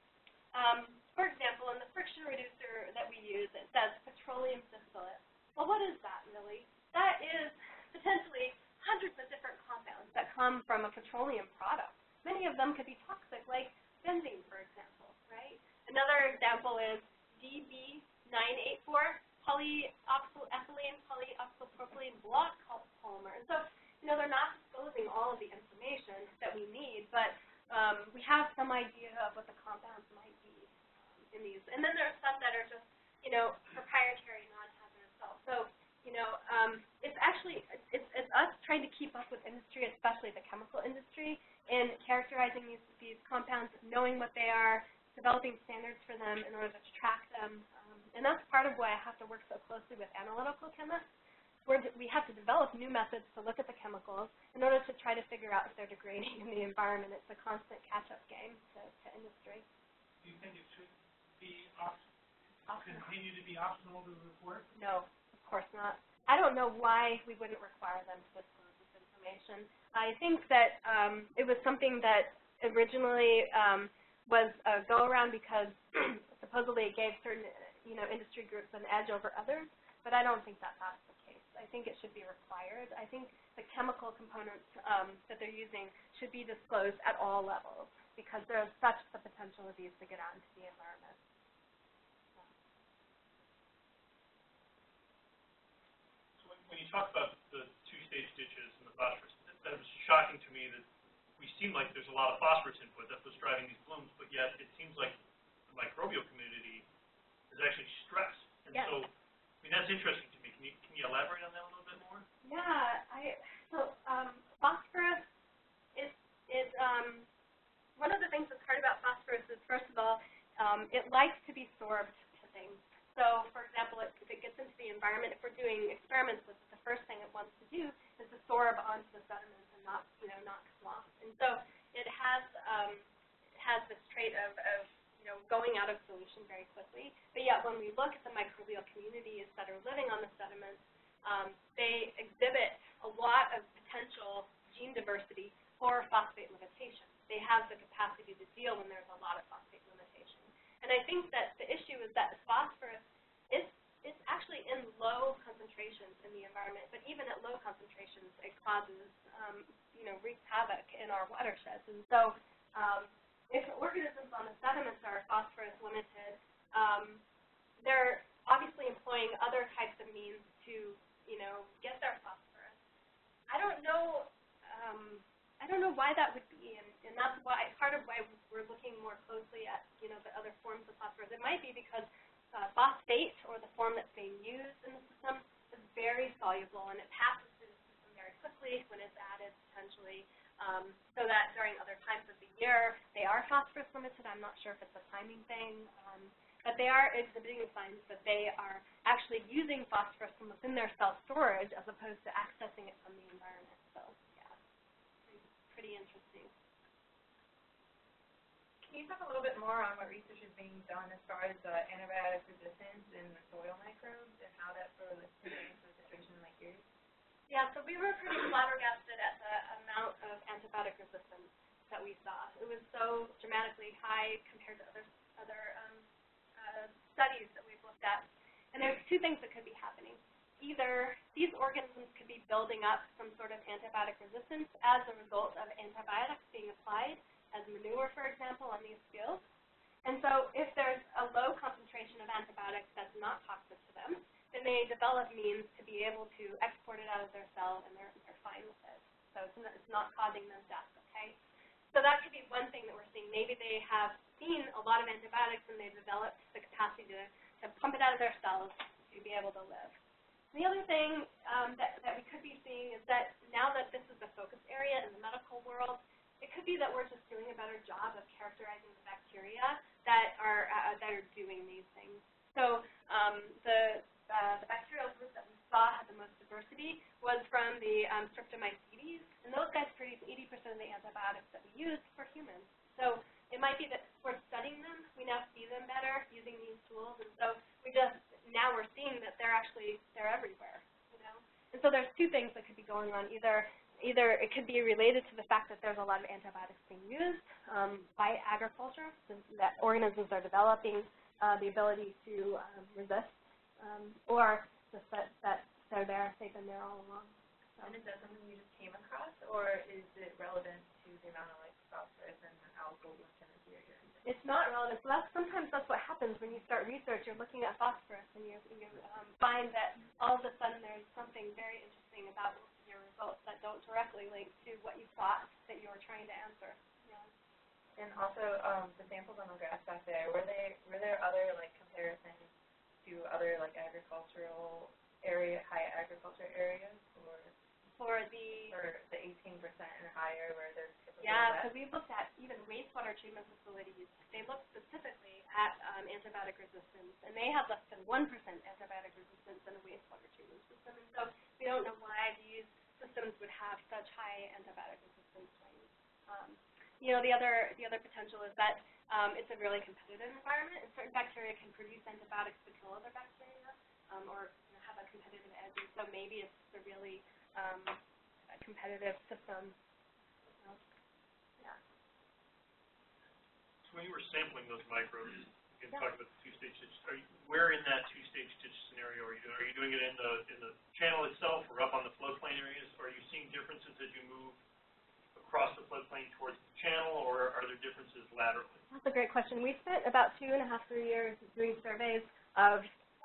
for example, in the friction reducer that we use, it says petroleum distillate. Well, what is that really? That is potentially hundreds of different compounds that come from a petroleum product. Many of them could be toxic, like benzene, for example, right? Another example is DB984. Polyoxyethylene, polyoxypropylene block polymer. And so, they're not disclosing all of the information that we need, but we have some idea of what the compounds might be in these. And then there's some that are just, proprietary, non-hazardous cells. So, it's actually, it's us trying to keep up with industry, especially the chemical industry, in characterizing these compounds, knowing what they are, developing standards for them in order to track them. And that's part of why I have to work so closely with analytical chemists. We have to develop new methods to look at the chemicals in order to try to figure out if they're degrading in the environment. It's a constant catch-up game to industry. Do you think it should be continue to be optional to report? No, of course not. I don't know why we wouldn't require them to disclose this information. I think that it was something that originally was a go-around because supposedly it gave certain industry groups an edge over others, but I don't think that that's the case. I think it should be required. I think the chemical components that they're using should be disclosed at all levels because there's such the potential of these to get out into the environment. So when you talk about the two-stage ditches and the phosphorus, that was shocking to me that we seem like there's a lot of phosphorus input. That's what's driving these blooms, but yet it seems like the microbial community is actually stressed. And yes. So, that's interesting to me. Can you elaborate on that a little bit more? Yeah. Phosphorus is one of the things that's hard about phosphorus is, first of all, it likes to be sorbed to things. So, for example, if it gets into the environment, if we're doing experiments with it, the first thing it wants to do is to sorb onto the sediments and not come off. And so it has this trait of going out of solution very quickly. But yet when we look at the microbial communities that are living on the sediments, they exhibit a lot of potential gene diversity for phosphate limitation. They have the capacity to deal when there's a lot of phosphate limitation. And I think that the issue is that phosphorus is actually in low concentrations in the environment, but even at low concentrations, it causes, wreaks havoc in our watersheds. And so if organisms on the sediments are phosphorus limited, they're obviously employing other types of means to, get their phosphorus. I don't know why that would be, and that's why part of why we're looking more closely at, the other forms of phosphorus. It might be because phosphate, or the form that's being used in the system, is very soluble, and it passes through the system very quickly when it's added potentially. So that during other times of the year, they are phosphorus limited. I'm not sure if it's a timing thing, but they are exhibiting signs that they are actually using phosphorus from within their cell storage as opposed to accessing it from the environment. So, yeah, pretty interesting. Can you talk a little bit more on what research is being done as far as antibiotic resistance in the soil microbes and how that sort of pertains to a situation like yours? Yeah, so we were pretty flabbergasted at the amount of antibiotic resistance that we saw. It was so dramatically high compared to other studies that we've looked at. And there's two things that could be happening. either these organisms could be building up some sort of antibiotic resistance as a result of antibiotics being applied as manure, for example, on these fields. And so if there's a low concentration of antibiotics that's not toxic to them, then they develop means to be able to export it out of their cell, and they're fine with it. So it's not causing them death, okay? So that could be one thing that we're seeing. Maybe they have seen a lot of antibiotics, and they've developed the capacity to pump it out of their cells to be able to live. The other thing that we could be seeing is that now that this is the focus area in the medical world, it could be that we're just doing a better job of characterizing the bacteria that are doing these things. So the bacterial group that we saw had the most diversity was from the Streptomycetes, and those guys produce 80% of the antibiotics that we use for humans. So it might be that we're studying them, we now see them better using these tools, and so now we're seeing that they're everywhere, you know. And so there's two things that could be going on. Either it could be related to the fact that there's a lot of antibiotics being used by agriculture, that organisms are developing the ability to resist, or just that they're there, they've been there all along. So. And is that something you just came across, or is it relevant to the amount of phosphorus and algal chemistry you're using? It's not relevant. So sometimes that's what happens when you start research. You're looking at phosphorus, and you find that all of a sudden there's something very interesting about your results that don't directly link to what you thought that you were trying to answer. Yeah. And also, the samples on the grass back there, were there other comparisons to other agricultural high agriculture areas, or for the 18% and higher where there's typically yeah, less? so we looked at even wastewater treatment facilities. They looked specifically at antibiotic resistance, and they have less than 1% antibiotic resistance in a wastewater treatment system. And so we don't know why these systems would have such high antibiotic resistance range. You know, the other potential is that it's a really competitive environment, and certain bacteria can produce antibiotics to kill other bacteria, or have a competitive edge. And so maybe it's a really a competitive system. Yeah. So when you were sampling those microbes, you can talk about the two-stage stitch. Where in that two-stage stitch scenario are you doing? Are you doing it in the channel itself, or up on the floodplain areas? Are you seeing differences as you move across the floodplain towards the channel, or are there differences laterally? That's a great question. We spent about 2.5 to 3 years doing surveys of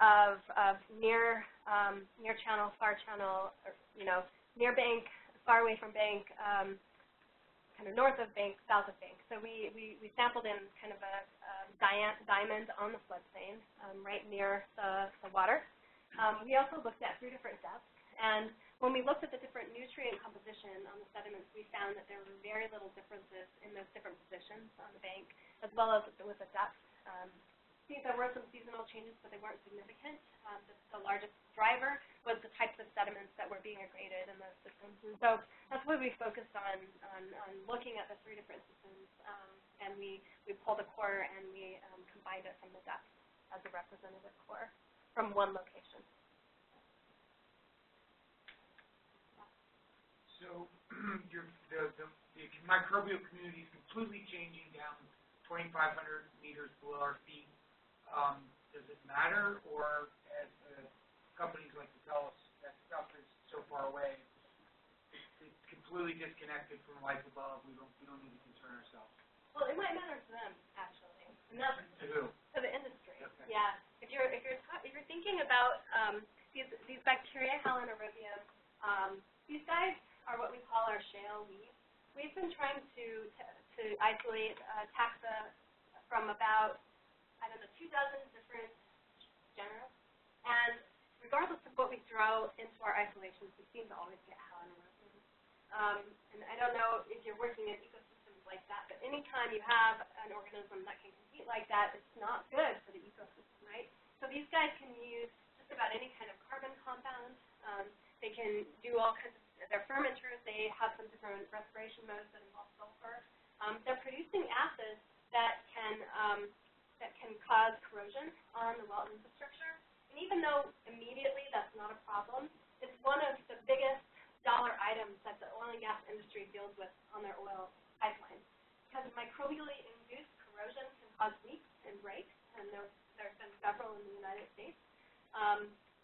near channel, far channel, or, near bank, far away from bank, kind of north of bank, south of bank. So we sampled in kind of a diamond on the floodplain, right near the water. We also looked at 3 different depths, and when we looked at the different nutrient composition on the sediments, we found that there were very little differences in those different positions on the bank, as well as with the depth. There were some seasonal changes, but they weren't significant. The largest driver was the types of sediments that were being aggregated in those systems. And so that's what we focused on looking at the 3 different systems, and we pulled a core and we combined it from the depth as a representative core from one location. So the microbial community is completely changing down 2,500 meters below our feet. Does it matter, or as companies like to tell us that stuff is so far away, it's completely disconnected from life above? We don't need to concern ourselves. Well, it might matter to them, actually. And that's to who? To the industry. Okay. Yeah. If you're thinking about these bacteria, Halanorubium, these guys are what we call our shale weeds. We've been trying to isolate taxa from about 2 dozen different genera, and regardless of what we throw into our isolations, we seem to always get Halanorubium. And I don't know if you're working in ecosystems like that, but anytime you have an organism that can compete like that, it's not good for the ecosystem, right? So these guys can use just about any kind of carbon compound. They can do all kinds of, they're fermenters, they have some different respiration modes that involve sulfur. They're producing acids that can cause corrosion on the well infrastructure. And even though immediately that's not a problem, it's one of the biggest dollar items that the oil and gas industry deals with on their oil pipelines. Because microbially induced corrosion can cause leaks and breaks, and there's been several in the United States.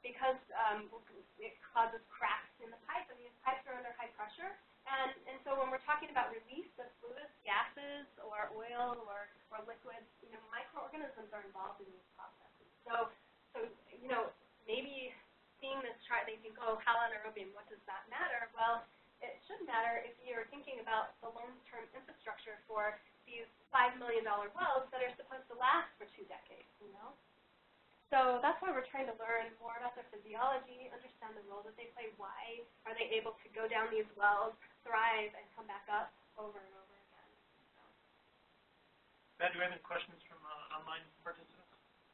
because it causes cracks in the pipe, and these pipes are under high pressure. And so when we're talking about release of fluids, gases, or oil, or liquids, microorganisms are involved in these processes. So maybe seeing this chart, they think, oh, how anaerobium, what does that matter? Well, it should matter if you're thinking about the long-term infrastructure for these $5 million wells that are supposed to last for 2 decades, So that's why we're trying to learn more about their physiology, understand the role that they play, why are they able to go down these wells, thrive, and come back up over and over again. Matt, do we have any questions from online participants?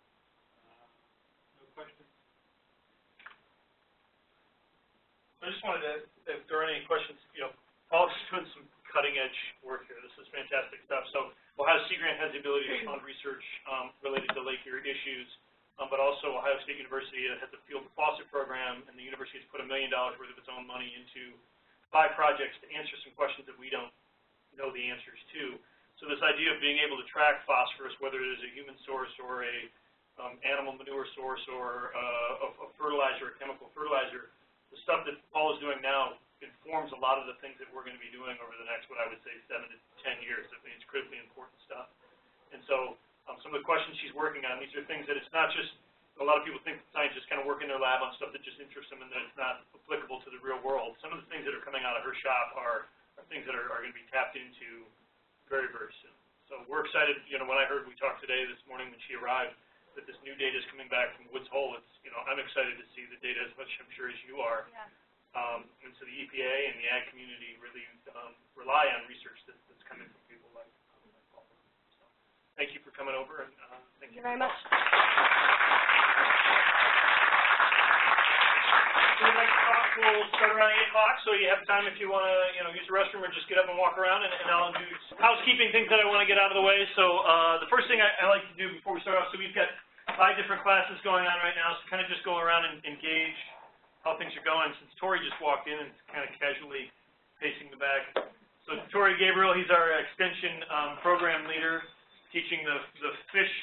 No questions? I just wanted to, if there are any questions, Paula's doing some cutting-edge work here. This is fantastic stuff. So Ohio Sea Grant has the ability to fund research related to Lake Erie issues, but also Ohio State University has the Field and Faucet program, and the university has put $1 million worth of its own money into 5 projects to answer some questions that we don't know the answers to. So this idea of being able to track phosphorus, whether it is a human source or a animal manure source or a fertilizer, a chemical fertilizer, the stuff that Paula's doing now informs a lot of the things that we're going to be doing over the next, what I would say, 7 to 10 years. I mean, it's critically important stuff. And so some of the questions she's working on, these are things that it's not just, a lot of people think scientists kind of work in their lab on stuff that just interests them and that it's not applicable to the real world. Some of the things that are coming out of her shop are things that are going to be tapped into very, very soon. So we're excited. When I heard we talked today, this morning when she arrived, that this new data is coming back from Woods Hole, it's, I'm excited to see the data as much, I'm sure, as you are. Yeah. And so the EPA and the ag community really rely on research that's coming from people like Paula. So thank you for coming over, and thank you very much. So the next talk will start around 8 o'clock, so you have time if you want to, use the restroom or just get up and walk around, and I'll do housekeeping things that I want to get out of the way. So the first thing I like to do before we start off, so we've got 5 different classes going on right now, so kind of just go around and engage how things are going. Since Tori just walked in and kind of casually pacing the back. So Tori Gabriel, he's our extension program leader, teaching the fish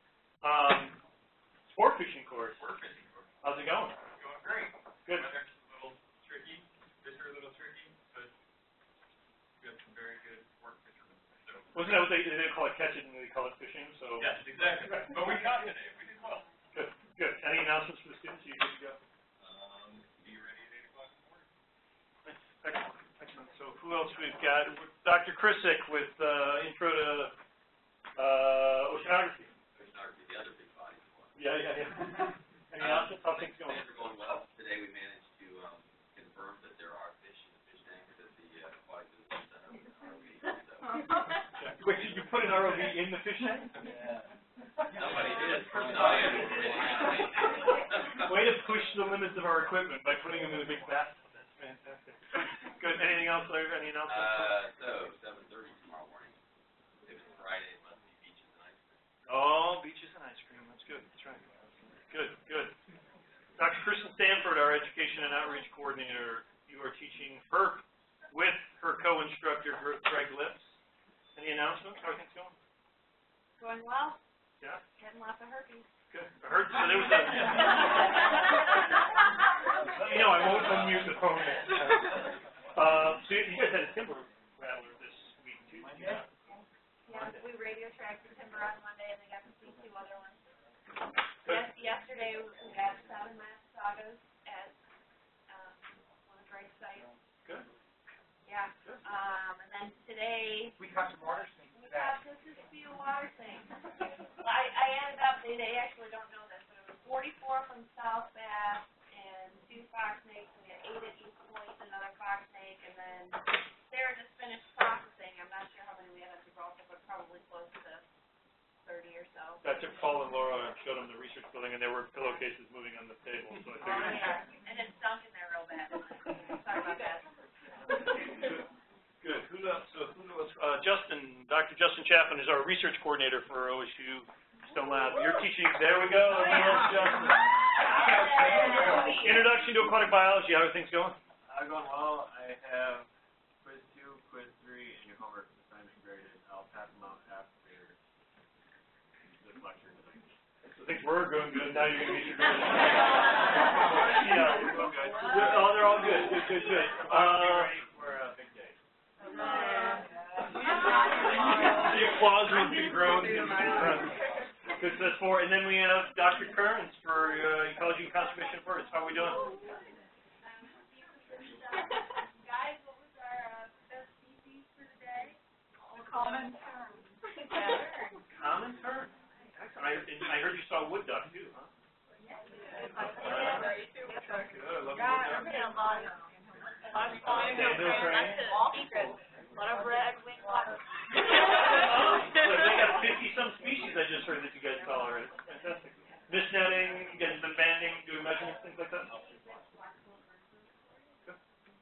sport fishing course. How's it going? Going great. Good. Weather's a little tricky, fish are a little tricky, but we have some very good sport fishermen. So. Wasn't that what they call it, catching, and they call it fishing? So. Yes, exactly. But we caught today. We did well. Good, good. Any announcements for the students? Are you good to go? Be ready at 8 o'clock in the morning. Nice. Excellent. Excellent. So who else we've got? Dr. Krisick with intro to oceanography. Oceanography, the other big body. Yeah. Any announcements? How things going? Things are going well. Today we managed to confirm that there are fish in the fish tanks at the aquatic visitor center with an ROV. So. Wait, did you put an ROV in the fish tank? Yeah. Somebody did. Way to push the limits of our equipment by putting them in a big bathtub. That's fantastic. Good. Anything else, Larry? Any announcements? So 7:30 tomorrow morning. If it's Friday, it must be beaches and ice cream. Oh, beaches and ice cream. That's good. That's right. Good, good. Dr. Kristen Stanford, our Education and Outreach Coordinator, you are teaching her with her co-instructor, Greg Lips. Any announcements? How are things going? Going well. Yeah? Getting lots of herpes. Good. I heard so there was a... I won't unmute the phone. So you guys had a timber rattler this week, too. Yeah, we radio tracked the timber on Monday, and they got to see 2 other ones. Yesterday, we got 7 Massaga's at one of Greg's sites. Good. Yeah. Good. And then today, We caught some water snakes. we got just a few water things. I ended up, they actually don't know this, but it was 44 from South Bass and 2 fox snakes. We had 8 at East Point, another fox snake, and then Sarah just finished processing. I'm not sure how many we had at Gibraltar, but probably close to 30 or so. I took Paul and Laura and showed them the research building, and there were pillowcases moving on the table. So I figured. Yeah, and it stunk in there real bad. Sorry about that. Good. Who else? Justin, Dr. Justin Chapman is our research coordinator for OSU Stone Lab. You're teaching. There we go. Justin. Introduction to aquatic biology. How are things going? Going well. I have quiz 2, quiz 3, and your homework assignment graded. I'll pass them out after this lecture tonight. So things were going good. Now you're going to get your grades. Oh, they're all good. Good. Be ready for a big day. The applause with the groans and grunts. Good, so that's 4. And then we have Dr. Kearns for Ecology and Conservation First. How are we doing? Guys, what was our best species for today? Common term. Common term. Excellent. I heard you saw wood duck too, huh? Good. I love wood duck. Sandhill crane. A lot of red-winged water. Well, they got 50-some species I just heard that you guys saw already. Fantastic. Mist netting, you guys have been banding, doing measurements, things like that? Good.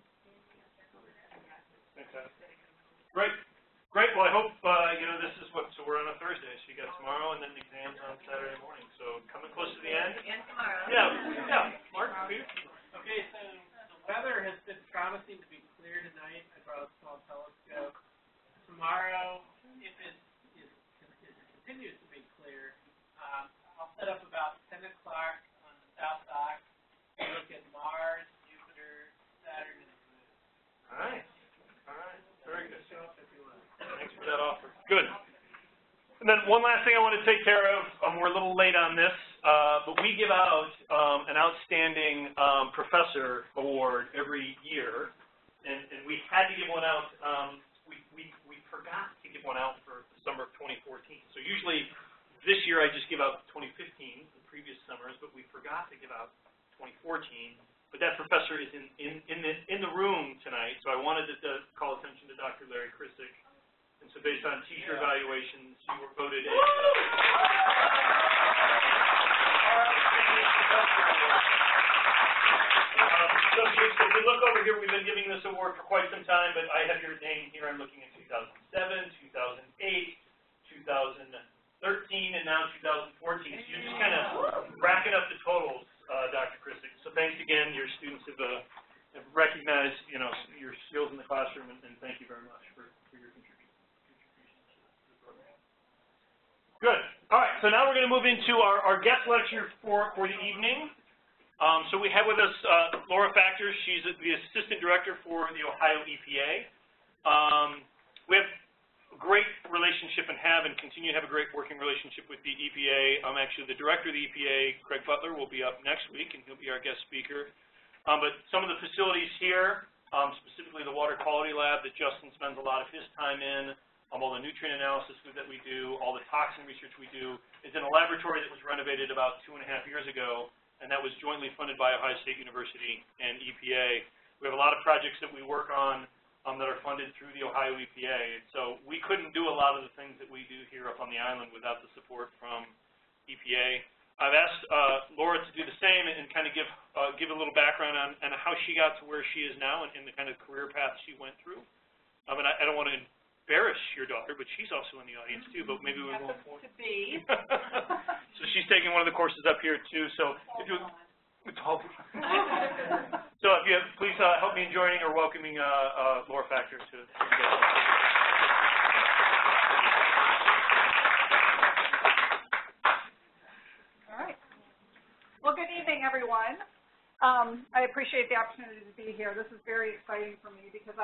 Fantastic. Great. Well, I hope, this is so we're on a Thursday, so you got tomorrow and then the exams on Saturday morning. So coming close to the end. And tomorrow. Yeah. Mark, Peter? Okay, so the weather has been promising to be clear tonight. I brought a small telescope. Tomorrow, if it continues to be clear, I'll set up about 10 o'clock on the south dock to look at Mars, Jupiter, Saturn, and the Moon. All right. Very good. Thanks for that offer. Good. And then one last thing I want to take care of. We're a little late on this, but we give out an outstanding professor award every year, and we had to give one out. We forgot to give one out for the summer of 2014. So usually this year I just give out 2015, the previous summers, but we forgot to give out 2014. But that professor is in the room tonight, so I wanted to call attention to Dr. Larry Kristick. And so based on teacher evaluations, you were voted a so if you look over here, we've been giving this award for quite some time, but I have your name here. I'm looking at 2007, 2008, 2013, and now 2014. So you're just kind of racking up the totals, Dr. Kristick. So thanks again. Your students have recognized, your skills in the classroom, and thank you very much for your contributions to the program. Good. All right. So now we're going to move into our guest lecture for the evening. So we have with us Laura Factor. She's the Assistant Director for the Ohio EPA. We have a great relationship and continue to have a great working relationship with the EPA. Actually, the Director of the EPA, Craig Butler, will be up next week, and he'll be our guest speaker. But some of the facilities here, specifically the Water Quality Lab that Justin spends a lot of his time in, all the nutrient analysis that we do, all the toxin research we do, is in a laboratory that was renovated about 2.5 years ago, and that was jointly funded by Ohio State University and EPA. We have a lot of projects that we work on that are funded through the Ohio EPA. So we couldn't do a lot of the things that we do here up on the island without the support from EPA. I've asked Laura to do the same and kind of give a little background on how she got to where she is now and the kind of career path she went through. And I don't want to embarrass your daughter, but she's also in the audience too, but maybe we won't. To be. So she's taking one of the courses up here too. So if you so if you please help me in joining or welcoming Laura Factor to All right. Well, good evening, everyone. I appreciate the opportunity to be here. This is very exciting for me because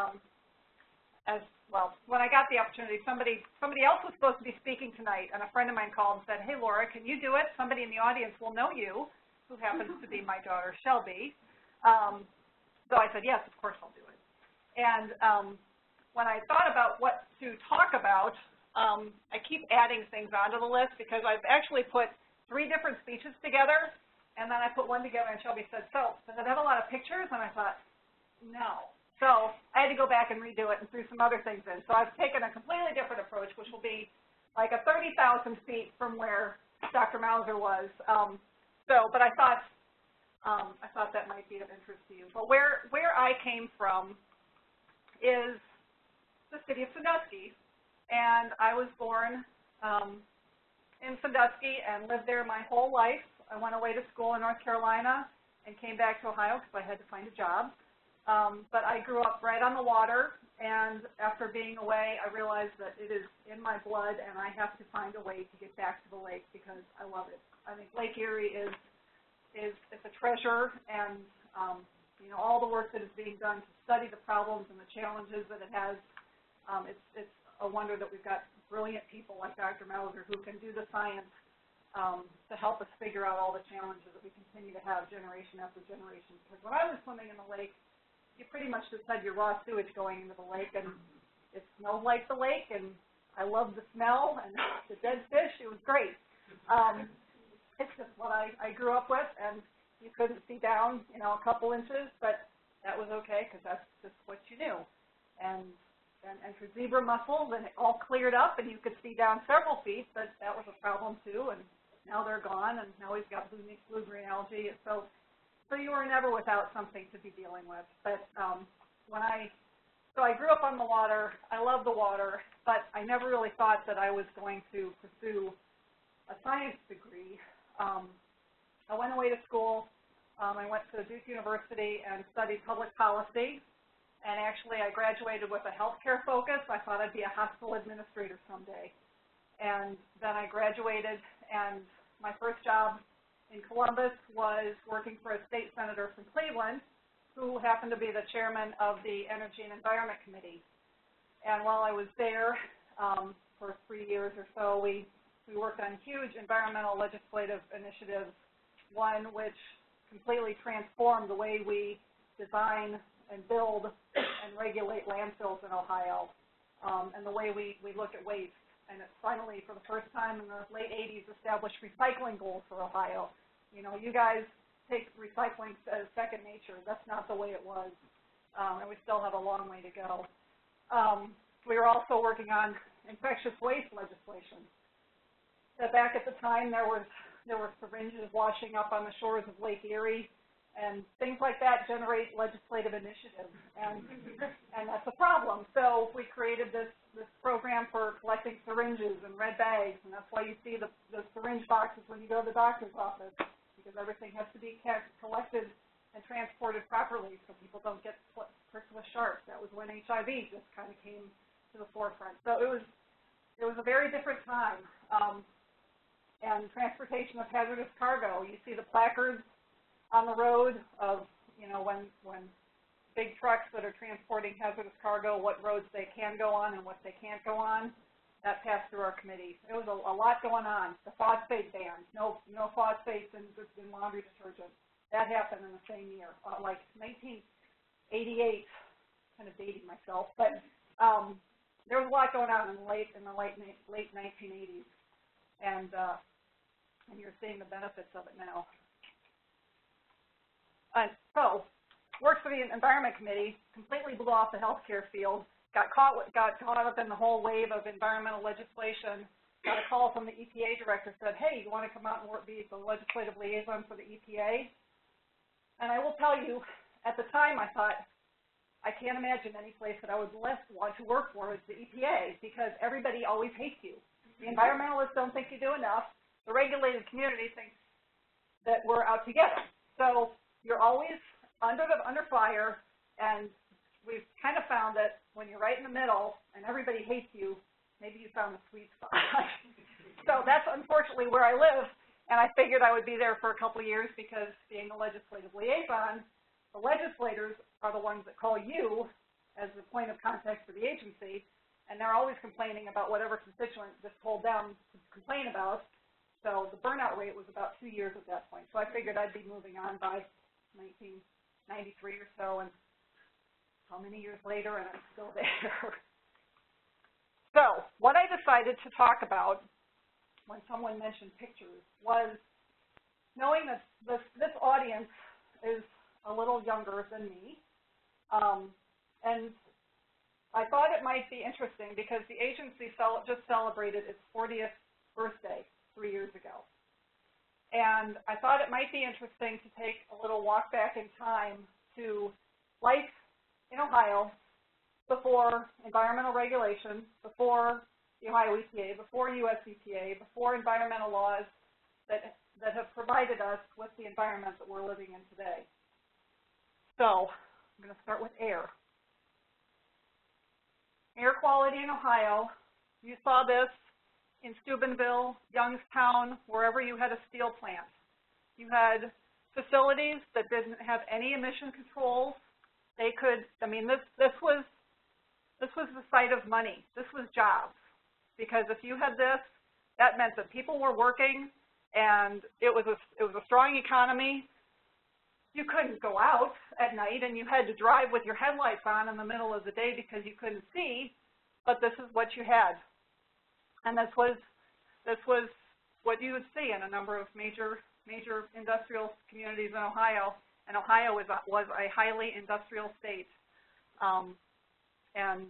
when I got the opportunity, somebody else was supposed to be speaking tonight, and a friend of mine called and said, "Hey, Laura, can you do it? Somebody in the audience will know you," who happens to be my daughter, Shelby. So I said, yes, of course I'll do it. And when I thought about what to talk about, I keep adding things onto the list because I've actually put 3 different speeches together, and then I put one together, and Shelby said, so, does it have a lot of pictures? And I thought, no. So I had to go back and redo it and threw some other things in. So I've taken a completely different approach, which will be like a 30,000 feet from where Dr. Mauser was. But I thought that might be of interest to you. But where I came from is the city of Sandusky, and I was born in Sandusky and lived there my whole life. I went away to school in North Carolina and came back to Ohio because I had to find a job. But I grew up right on the water, and after being away, I realized that it is in my blood, and I have to find a way to get back to the lake because I love it. I think Lake Erie is a treasure, and You know, all the work that is being done to study the problems and the challenges that it has. It's a wonder that we've got brilliant people like Dr. Mauser who can do the science to help us figure out all the challenges that we continue to have generation after generation. Because when I was swimming in the lake, you pretty much just had your raw sewage going into the lake, and it smelled like the lake, and I loved the smell and the dead fish. It was great. It's just what I grew up with, and you couldn't see down, you know, a couple inches, but that was okay because that's just what you knew. And for zebra mussels, and it all cleared up, and you could see down several feet, but that was a problem too. And now they're gone, and now we've got blue-green algae. So you were never without something to be dealing with. But so I grew up on the water. I love the water, but I never really thought that I was going to pursue a science degree. I went away to school. I went to Duke University and studied public policy. And actually, I graduated with a healthcare focus. I thought I'd be a hospital administrator someday. And then I graduated, and my first job in Columbus was working for a state senator from Cleveland, who happened to be the chairman of the Energy and Environment Committee. And while I was there for 3 years or so, we worked on huge environmental legislative initiatives, one which completely transformed the way we design and build and regulate landfills in Ohio, and the way we look at waste. And it finally, for the first time in the late 80s, established recycling goals for Ohio. You know, you guys take recycling as second nature. That's not the way it was, and we still have a long way to go. We were also working on infectious waste legislation. Back at the time, there were syringes washing up on the shores of Lake Erie, and things like that generate legislative initiatives, and that's a problem. So we created this program for collecting syringes and red bags, and that's why you see the syringe boxes when you go to the doctor's office, because everything has to be collected and transported properly so people don't get pricked with sharps. That was when HIV just kind of came to the forefront. So it was a very different time. And transportation of hazardous cargo. You see the placards on the road of, you know, when big trucks that are transporting hazardous cargo, what roads they can go on and what they can't go on. That passed through our committee. It was a lot going on. The phosphate ban, no phosphates in laundry detergent. That happened in the same year, like 1988. Kind of dating myself, but there was a lot going on in the late 1980s. And you're seeing the benefits of it now. So, worked for the Environment Committee, completely blew off the healthcare field, got caught up in the whole wave of environmental legislation, got a call from the EPA director, said, hey, you want to come out and be the legislative liaison for the EPA? And I will tell you, at the time I thought, I can't imagine any place that I would less want to work for is the EPA, because everybody always hates you. The environmentalists don't think you do enough. The regulated community thinks that we're out to get them. So you're always under fire, and we've kind of found that when you're right in the middle and everybody hates you, maybe you found the sweet spot. So that's unfortunately where I live, and I figured I would be there for a couple of years because being a legislative liaison, the legislators are the ones that call you as the point of contact for the agency, and they're always complaining about whatever constituent just told them to complain about. So the burnout rate was about 2 years at that point. So I figured I'd be moving on by 1993 or so, and how many years later, and I'm still there. So what I decided to talk about when someone mentioned pictures was knowing that this audience is a little younger than me, and I thought it might be interesting because the agency just celebrated its 40th birthday 3 years ago. And I thought it might be interesting to take a little walk back in time to life in Ohio before environmental regulation, before the Ohio EPA, before US EPA, before environmental laws that have provided us with the environment that we're living in today. So I'm going to start with air. Air quality in Ohio. You saw this in Steubenville, Youngstown, wherever you had a steel plant. You had facilities that didn't have any emission controls, they could, I mean, this was the site of money. This was jobs. Because if you had this, that meant that people were working, and it was a strong economy. You couldn't go out at night, and you had to drive with your headlights on in the middle of the day because you couldn't see, but this is what you had. And this was what you would see in a number of major industrial communities in Ohio, and Ohio was a highly industrial state. And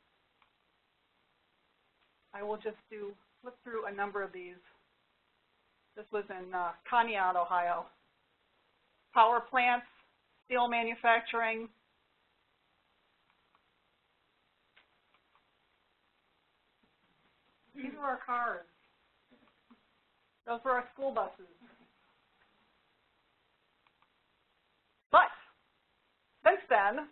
I will just flip through a number of these. This was in Conneaut, Ohio. Power plants, steel manufacturing. These are our cars. Those are our school buses. But since then,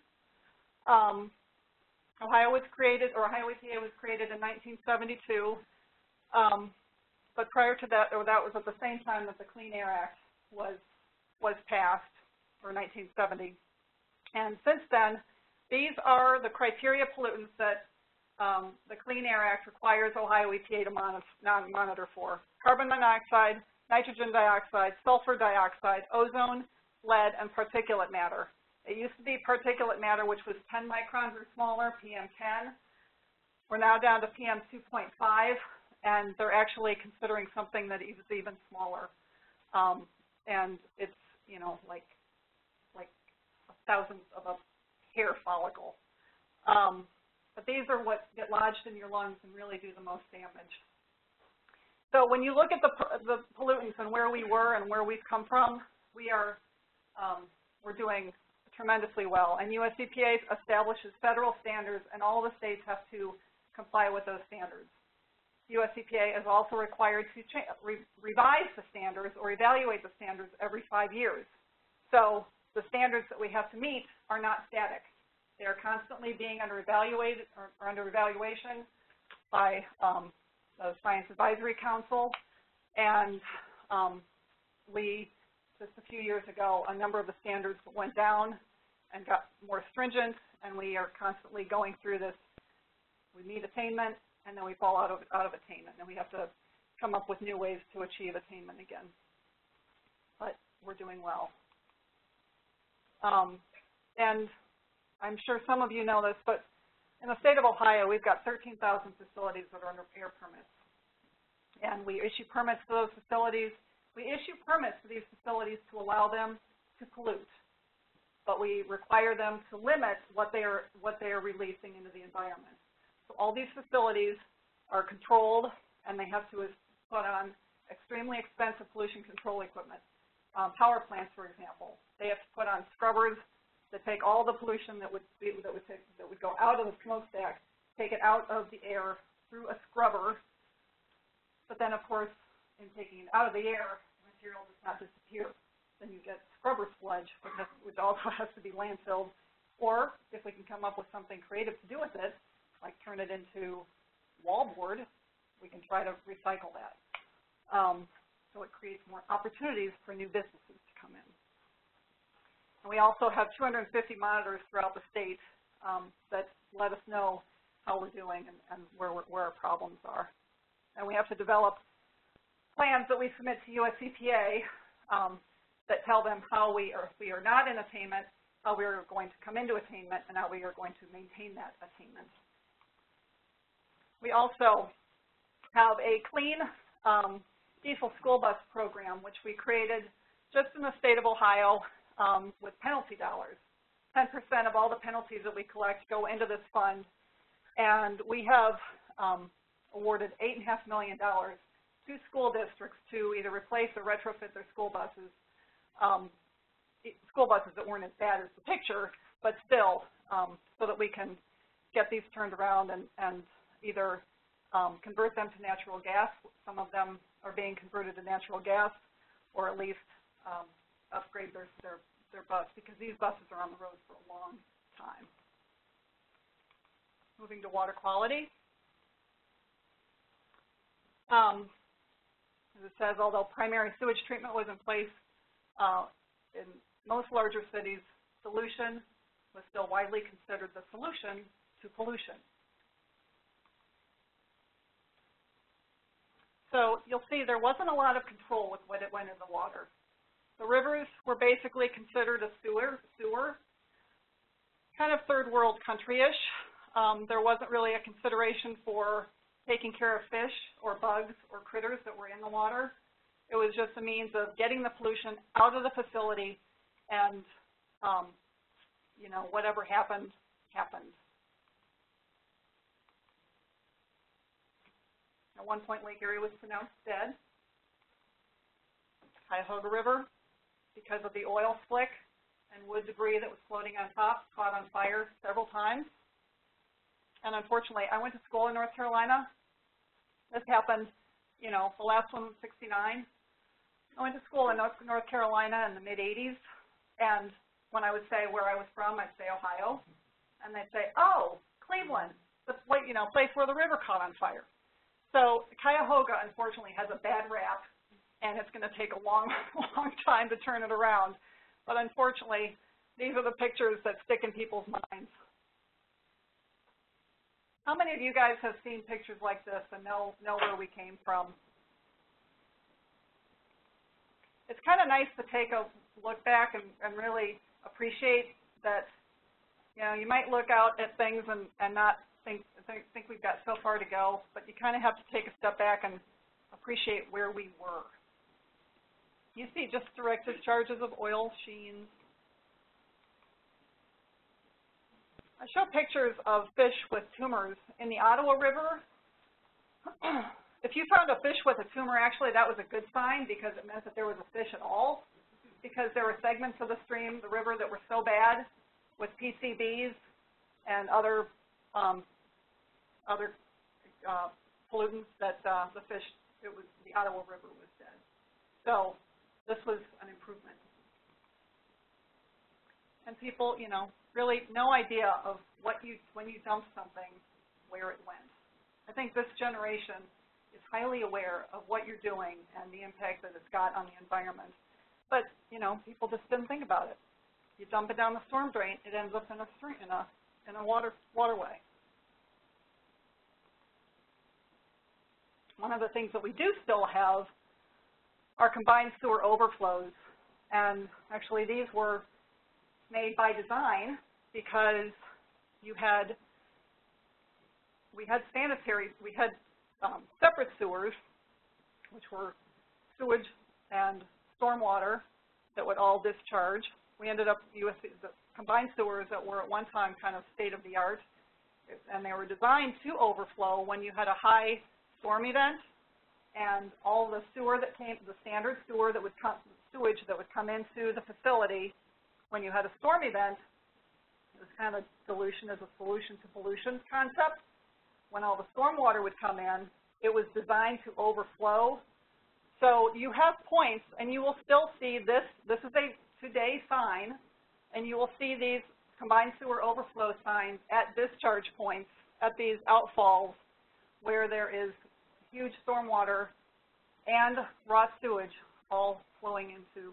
Ohio was created, or Ohio EPA was created in 1972. But prior to that, or that was at the same time that the Clean Air Act was passed, or 1970. And since then, these are the criteria pollutants that the Clean Air Act requires Ohio EPA to monitor for: carbon monoxide, nitrogen dioxide, sulfur dioxide, ozone, lead, and particulate matter. It used to be particulate matter, which was 10 microns or smaller, PM10. We're now down to PM2.5, and they're actually considering something that is even smaller. And it's, you know, like a thousandth of a hair follicle. But these are what get lodged in your lungs and really do the most damage. So when you look at the pollutants and where we were and where we've come from, we're doing tremendously well. And US EPA establishes federal standards, and all the states have to comply with those standards. US EPA is also required to revise the standards or evaluate the standards every 5 years. So the standards that we have to meet are not static. They are constantly being under evaluation by the Science Advisory Council. And just a few years ago, a number of the standards went down and got more stringent, and we are constantly going through this. We meet attainment, and then we fall out of attainment, and we have to come up with new ways to achieve attainment again. But we're doing well. And I'm sure some of you know this, but in the state of Ohio, we've got 13,000 facilities that are under air permits. And we issue permits for those facilities. We issue permits for these facilities to allow them to pollute, but we require them to limit what they are releasing into the environment. So all these facilities are controlled, and they have to put on extremely expensive pollution control equipment. Power plants, for example, they have to put on scrubbers that take all the pollution that would go out of the smokestack, take it out of the air through a scrubber. But then, of course, in taking it out of the air, the material does not disappear. Then you get scrubber sludge, which also has to be landfilled. Or if we can come up with something creative to do with it, like turn it into wallboard, we can try to recycle that. So it creates more opportunities for new businesses to come in. And we also have 250 monitors throughout the state that let us know how we're doing and where our problems are. And we have to develop plans that we submit to US EPA that tell them how if we are not in attainment, how we are going to come into attainment, and how we are going to maintain that attainment. We also have a clean diesel school bus program, which we created just in the state of Ohio with penalty dollars. 10% of all the penalties that we collect go into this fund, and we have awarded $8.5 million to school districts to either replace or retrofit their school buses that weren't as bad as the picture, but still, so that we can get these turned around and either convert them to natural gas. Some of them are being converted to natural gas, or at least upgrade their bus, because these buses are on the road for a long time. Moving to water quality. As it says, although primary sewage treatment was in place in most larger cities, solution was still widely considered the solution to pollution. So you'll see there wasn't a lot of control with what it went in the water. The rivers were basically considered a sewer, kind of third world country-ish. There wasn't really a consideration for taking care of fish or bugs or critters that were in the water. It was just a means of getting the pollution out of the facility, and you know, whatever happened, happened. At one point, Lake Erie was pronounced dead. Cuyahoga River, because of the oil slick and wood debris that was floating on top, caught on fire several times. And unfortunately, I went to school in North Carolina. This happened, you know, the last one was 69. I went to school in North Carolina in the mid-'80s, and when I would say where I was from, I'd say Ohio, and they'd say, oh, Cleveland, the place where the river caught on fire. So Cuyahoga, unfortunately, has a bad rap, and it's going to take a long, long time to turn it around. But unfortunately, these are the pictures that stick in people's minds. How many of you guys have seen pictures like this and know where we came from? It's kind of nice to take a look back and really appreciate that, you know, you might look out at things and not think we've got so far to go, but you kind of have to take a step back and appreciate where we were. You see just direct discharges of oil sheens. I show pictures of fish with tumors in the Ottawa River. If you found a fish with a tumor, actually that was a good sign, because it meant that there was a fish at all, because there were segments of the stream, the river, that were so bad with PCBs and other pollutants that the fish, the Ottawa River was dead. So this was an improvement. And people, you know, really no idea of when you dump something, where it went. I think this generation is highly aware of what you're doing and the impact that it's got on the environment. But, you know, people just didn't think about it. You dump it down the storm drain, it ends up in a stream, in a waterway. One of the things that we do still have are combined sewer overflows. And actually these were made by design because we had separate sewers, which were sewage and stormwater that would all discharge. We ended up with the combined sewers that were at one time kind of state-of-the-art, and they were designed to overflow when you had a high storm event, and all the sewer that came, the standard sewer that would come, sewage that would come into the facility when you had a storm event. It was kind of dilution as a solution to pollution concept. When all the stormwater would come in, it was designed to overflow. So you have points, and you will still see this. This is a today sign, and you will see these combined sewer overflow signs at discharge points at these outfalls where there is huge stormwater and raw sewage all flowing into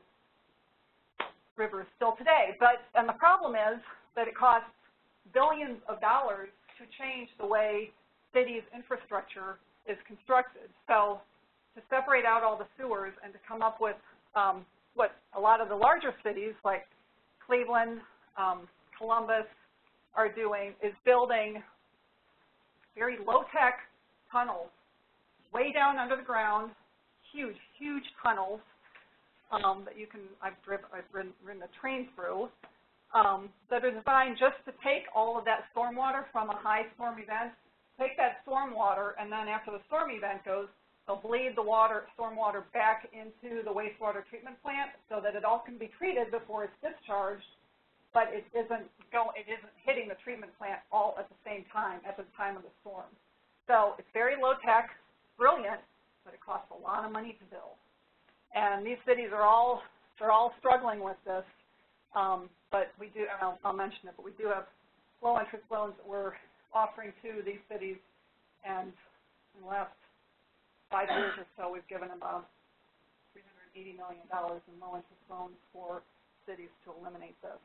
rivers still today. And the problem is that it costs billions of dollars to change the way cities' infrastructure is constructed. So to separate out all the sewers and to come up with what a lot of the larger cities like Cleveland, Columbus are doing is building very low-tech tunnels way down under the ground, huge, huge tunnels that you can, I've ridden a train through, that are designed just to take all of that stormwater from a high storm event, take that stormwater, and then after the storm event goes, they'll bleed the stormwater back into the wastewater treatment plant so that it all can be treated before it's discharged, but it isn't hitting the treatment plant all at the same time, at the time of the storm. So it's very low-tech, brilliant, but it costs a lot of money to build. And these cities are all struggling with this, but we do, and I'll mention it, but we do have low interest loans that we're offering to these cities, and in the last 5 years or so, we've given about $380 million in low interest loans for cities to eliminate this.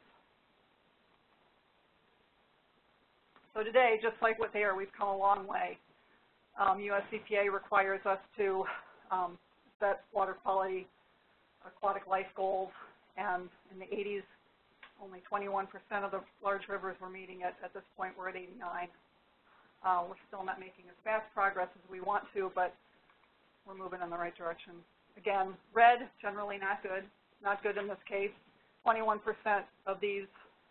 So today, just like with air, we've come a long way. US EPA requires us to set water quality, aquatic life goals, and in the 80s, only 21% of the large rivers were meeting it. At this point, we're at 89. We're still not making as fast progress as we want to, but we're moving in the right direction. Again, red, generally not good. Not good in this case. 21% of these,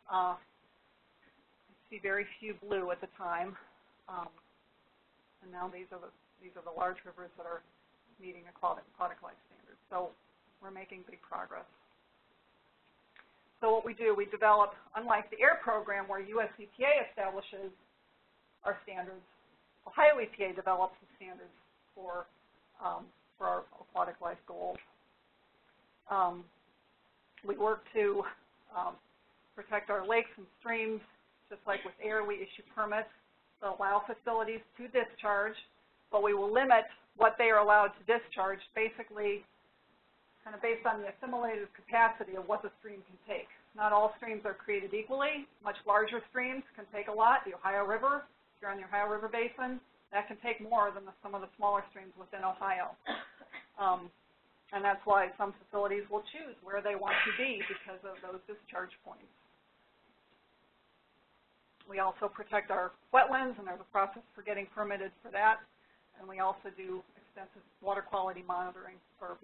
see very few blue at the time. And now these are the large rivers that are meeting aquatic life standards. So we're making big progress. So what we do, we develop, unlike the air program where US EPA establishes our standards, Ohio EPA develops the standards for our aquatic life goals. We work to protect our lakes and streams. Just like with air, we issue permits that allow facilities to discharge, but we will limit what they are allowed to discharge, basically kind of based on the assimilated capacity of what the stream can take. Not all streams are created equally. Much larger streams can take a lot. The Ohio River, if you're on the Ohio River Basin, that can take more than some of the smaller streams within Ohio. And that's why some facilities will choose where they want to be because of those discharge points. We also protect our wetlands, and there's a process for getting permitted for that. And we also do extensive water quality monitoring,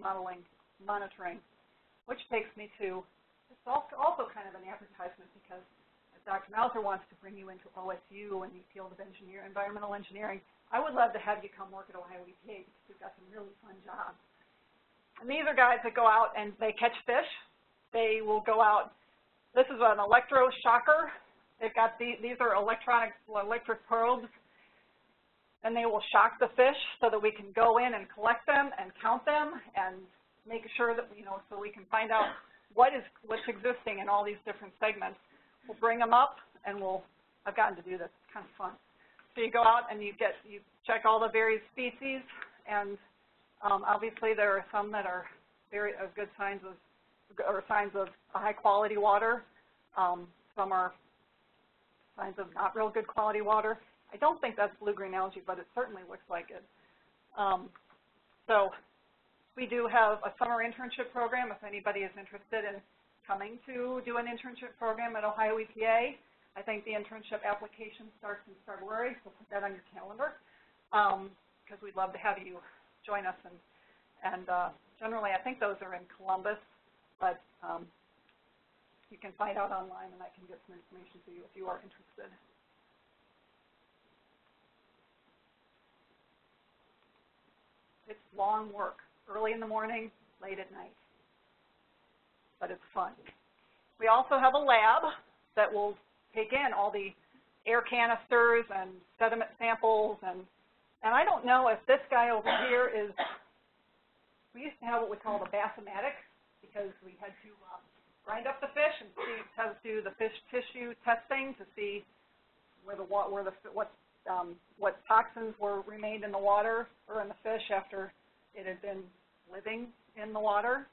which takes me to, it's also kind of an advertisement because Dr. Mauser wants to bring you into OSU and the field of environmental engineering. I would love to have you come work at Ohio EPA because we've got some really fun jobs. And these are guys that go out and they catch fish. They will go out. This is an electroshocker. They've got these are electric probes, and they will shock the fish so that we can go in and collect them and count them and make sure that, so we can find out what's existing in all these different segments. We'll bring them up, and I've gotten to do this. It's kind of fun. So you go out and you check all the various species, and obviously there are some that are very good signs of high quality water. Some are signs of not real good quality water. I don't think that's blue-green algae, but it certainly looks like it. So we do have a summer internship program if anybody is interested in coming to do an internship program at Ohio EPA. I think the internship application starts in February, so put that on your calendar because we'd love to have you join us. And generally, I think those are in Columbus, but you can find out online, and I can get some information to you if you are interested. It's long work, early in the morning, late at night, but it's fun. We also have a lab that will take in all the air canisters and sediment samples, and I don't know if this guy over here is, we used to have what we call the bathymatic because we had to grind up the fish and do the fish tissue testing to see what toxins remained in the water or in the fish after it had been living in the water.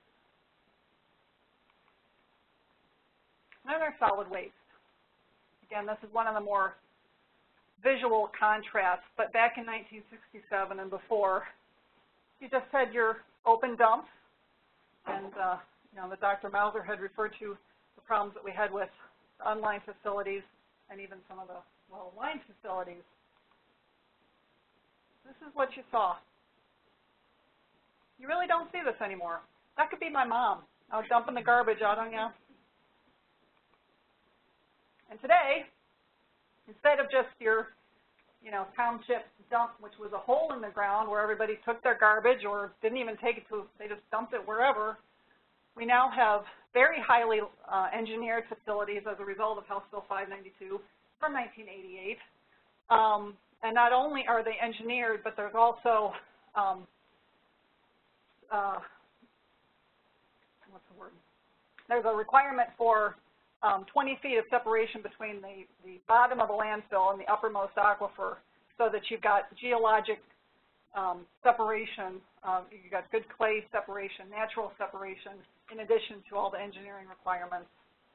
And then there's solid waste. Again, this is one of the more visual contrasts, but back in 1967 and before, you just had your open dumps, and the Dr. Mauser had referred to the problems that we had with unlined facilities and even some of the well-lined facilities. This is what you saw. You really don't see this anymore. That could be my mom out dumping the garbage out on you. And today, instead of just your, township dump, which was a hole in the ground where everybody took their garbage or didn't even take it to, they just dumped it wherever, we now have very highly engineered facilities as a result of House Bill 592 from 1988. And not only are they engineered, but there's also, what's the word? There's a requirement for 20 feet of separation between the bottom of the landfill and the uppermost aquifer so that you've got geologic separation. You've got good clay separation, natural separation, in addition to all the engineering requirements.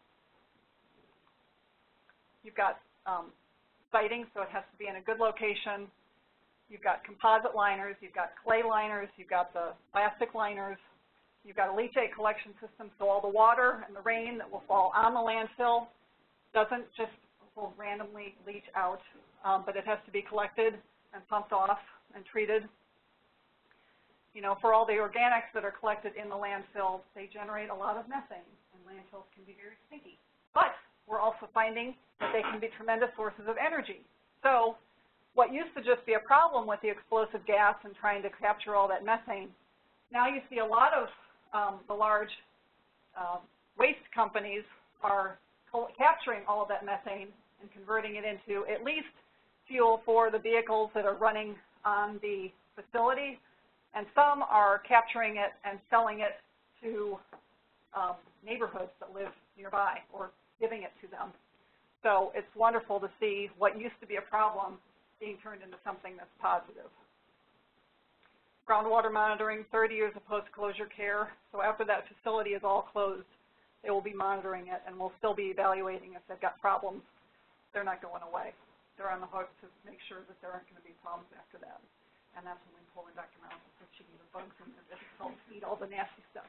You've got siting, so it has to be in a good location. You've got composite liners, you've got clay liners, you've got the plastic liners, you've got a leachate collection system, so all the water and the rain that will fall on the landfill doesn't just will randomly leach out, but it has to be collected and pumped off and treated. You know, for all the organics that are collected in the landfill, they generate a lot of methane, and landfills can be very stinky. But we're also finding that they can be tremendous sources of energy. So what used to just be a problem with the explosive gas and trying to capture all that methane, now you see a lot of the large waste companies are capturing all of that methane and converting it into at least fuel for the vehicles that are running on the facility, and some are capturing it and selling it to neighborhoods that live nearby or giving it to them. So it's wonderful to see what used to be a problem being turned into something that's positive. Groundwater monitoring, 30 years of post-closure care. So after that facility is all closed, they will be monitoring it, and we'll still be evaluating if they've got problems. They're not going away. They're on the hook to make sure that there aren't going to be problems after that. And that's when we pull in Dr. Mouse and she can the bugs in there that help eat all the nasty stuff.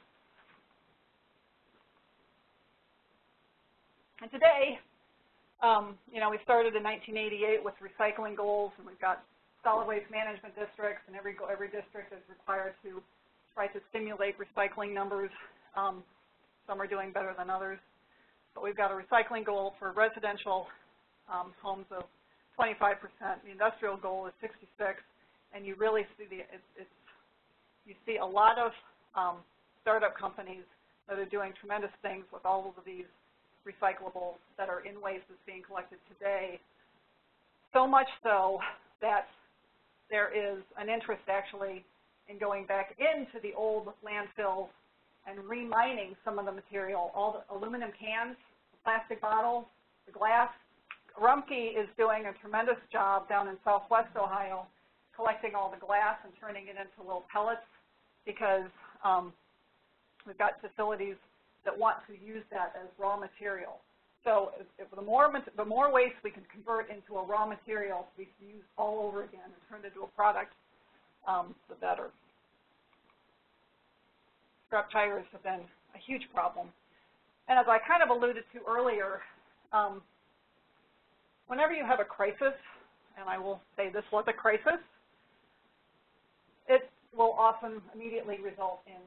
And today, you know, we started in 1988 with recycling goals, and we've got solid waste management districts, and every district is required to try to stimulate recycling numbers. Some are doing better than others. But we've got a recycling goal for residential homes of 25%. The industrial goal is 66%, and you really see you see a lot of startup companies that are doing tremendous things with all of these recyclables that are in waste that's being collected today. So much so that there is an interest actually in going back into the old landfills and remining some of the material, all the aluminum cans, the plastic bottles, the glass. Rumpke is doing a tremendous job down in southwest Ohio collecting all the glass and turning it into little pellets, because we've got facilities that want to use that as raw material. So the more waste we can convert into a raw material to be used all over again and turned into a product, the better. Scrap tires have been a huge problem. And as I kind of alluded to earlier, whenever you have a crisis, and I will say this was a crisis, it will often immediately result in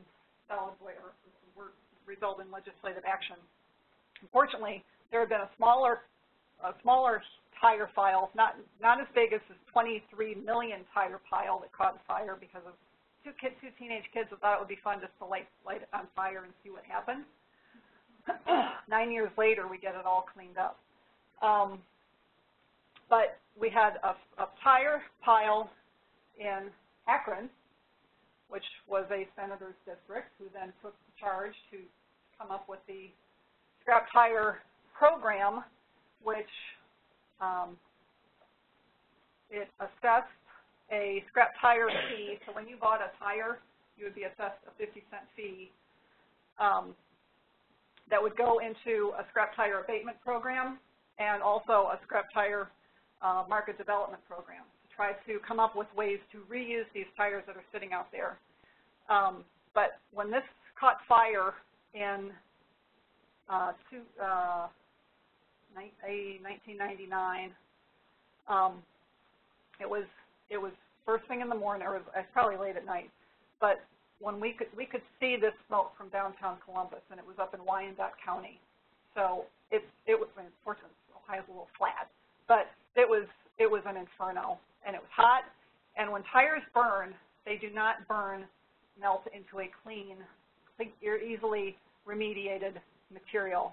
result in legislative action. Unfortunately, there have been a smaller tire file, not as big as this 23 million tire pile that caught fire because of two teenage kids that thought it would be fun just to light it on fire and see what happened. 9 years later, we get it all cleaned up. But we had a tire pile in Akron, which was a senator's district, who then took the charge to come up with the scrap tire program, which it assessed a scrap tire fee. So when you bought a tire, you would be assessed a 50-cent fee that would go into a scrap tire abatement program and also a scrap tire market development program to try to come up with ways to reuse these tires that are sitting out there. But when this caught fire in 1999, it was first thing in the morning, or it was probably late at night. But when we could see this smoke from downtown Columbus, and it was up in Wyandotte County. So it was, unfortunately, Ohio's a little flat, but it was an inferno, and it was hot. And when tires burn, they do not melt into a clean, easily remediated material.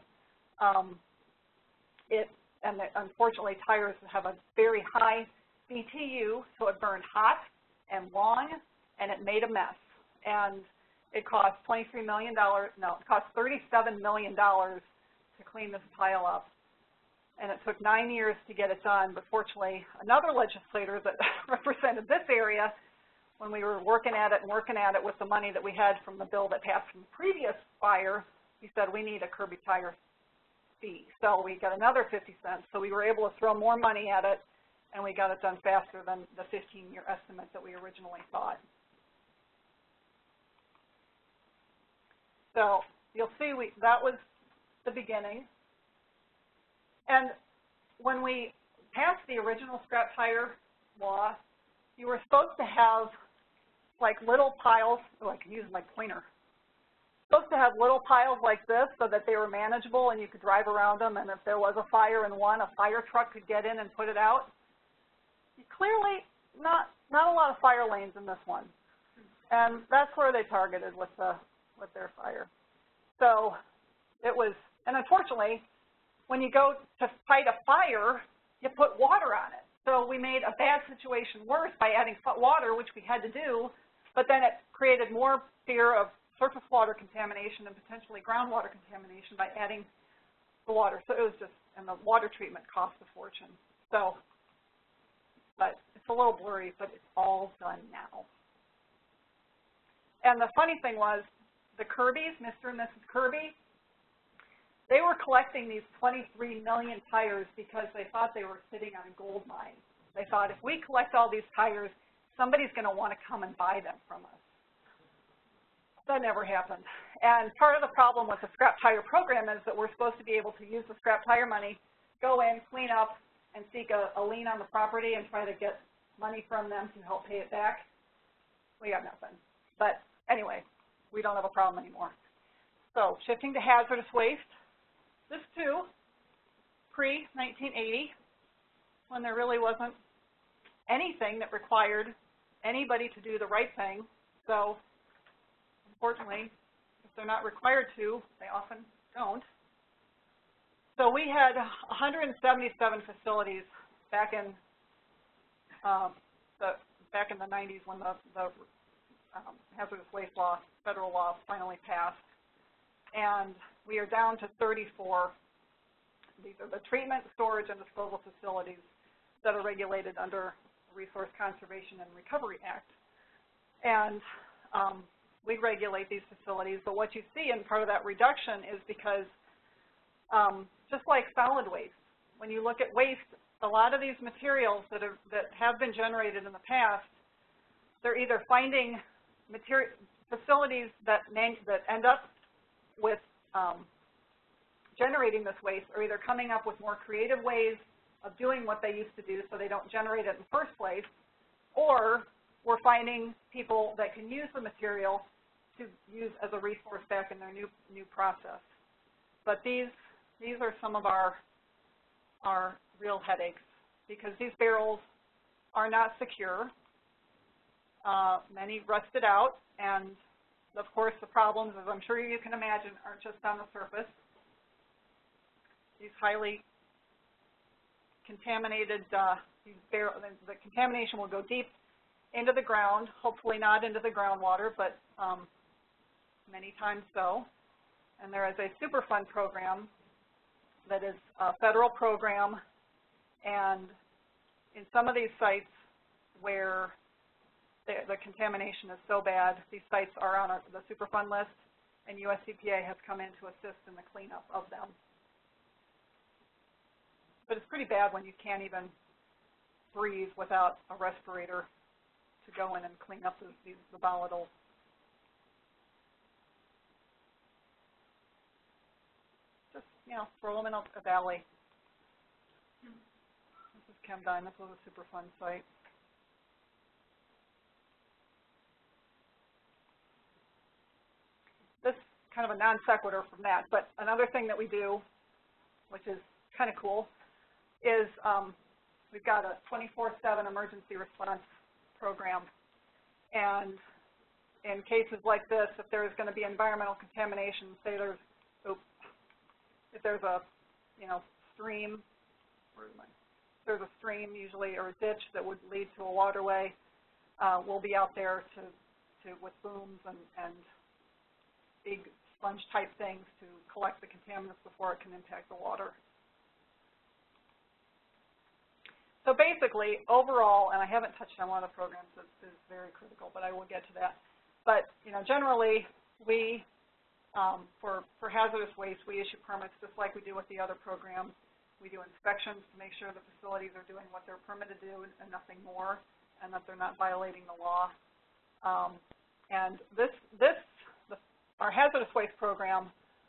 Unfortunately, tires have a very high BTU, so it burned hot and long, and it made a mess. And it cost $23 million. No, it cost $37 million to clean this pile up. And it took 9 years to get it done. But fortunately, another legislator that represented this area when we were working at it with the money that we had from the bill that passed from the previous fire, he said, we need a Kirby tire fee. So we got another 50 cents. So we were able to throw more money at it, and we got it done faster than the 15-year estimate that we originally thought. So you'll see that was the beginning. And when we passed the original scrap tire law, you were supposed to have like little piles, oh, I can use my pointer. Supposed to have little piles like this so that they were manageable and you could drive around them, and if there was a fire in one, a fire truck could get in and put it out. Clearly, not a lot of fire lanes in this one. And that's where they targeted with their fire. So it was, and unfortunately, when you go to fight a fire, you put water on it. So we made a bad situation worse by adding water, which we had to do, but then it created more fear of surface water contamination and potentially groundwater contamination by adding the water. So it was just, and the water treatment cost a fortune. So, but it's a little blurry, but it's all done now. And the funny thing was, the Kirbys, Mr. and Mrs. Kirby, they were collecting these 23 million tires because they thought they were sitting on a gold mine. They thought, if we collect all these tires, somebody's going to want to come and buy them from us. That never happened. And part of the problem with the scrap tire program is that we're supposed to be able to use the scrap tire money, go in, clean up, and seek a lien on the property and try to get money from them to help pay it back. We got nothing. But anyway, we don't have a problem anymore. So shifting to hazardous waste. This too, pre-1980, when there really wasn't anything that required anybody to do the right thing. So unfortunately, if they're not required to, they often don't. So we had 177 facilities back in the 90s when the hazardous waste law, federal law, finally passed. And we are down to 34. These are the treatment, storage, and disposal facilities that are regulated under the Resource Conservation and Recovery Act. And we regulate these facilities, but what you see in part of that reduction is because just like solid waste, when you look at waste, a lot of these materials that have been generated in the past, they're either finding facilities that end up with generating this waste, or either coming up with more creative ways of doing what they used to do so they don't generate it in the first place, or we're finding people that can use the material to use as a resource back in their new process. But these are some of our real headaches, because these barrels are not secure. Many rusted out, and of course, the problems, as I'm sure you can imagine, aren't just on the surface. These highly contaminated, the contamination will go deep into the ground, hopefully not into the groundwater, but many times so. And there is a Superfund program that is a federal program, and in some of these sites where the contamination is so bad, these sites are on the Superfund list, and US EPA has come in to assist in the cleanup of them. But it's pretty bad when you can't even breathe without a respirator to go in and clean up the volatile. Just, throw them in a valley. This is Chemdyne. This was a Superfund site. This is kind of a non sequitur from that, but another thing that we do, which is kind of cool, is we've got a 24/7 emergency response program. And in cases like this, if there's going to be environmental contamination, say if there's a stream, there's a stream usually, or a ditch that would lead to a waterway, we'll be out there with booms and big sponge-type things to collect the contaminants before it can impact the water. So basically, overall, and I haven't touched on one of the programs that is very critical, but I will get to that. But generally, we for hazardous waste, we issue permits just like we do with the other programs. We do inspections to make sure the facilities are doing what they're permitted to do and nothing more, and that they're not violating the law. And our hazardous waste program,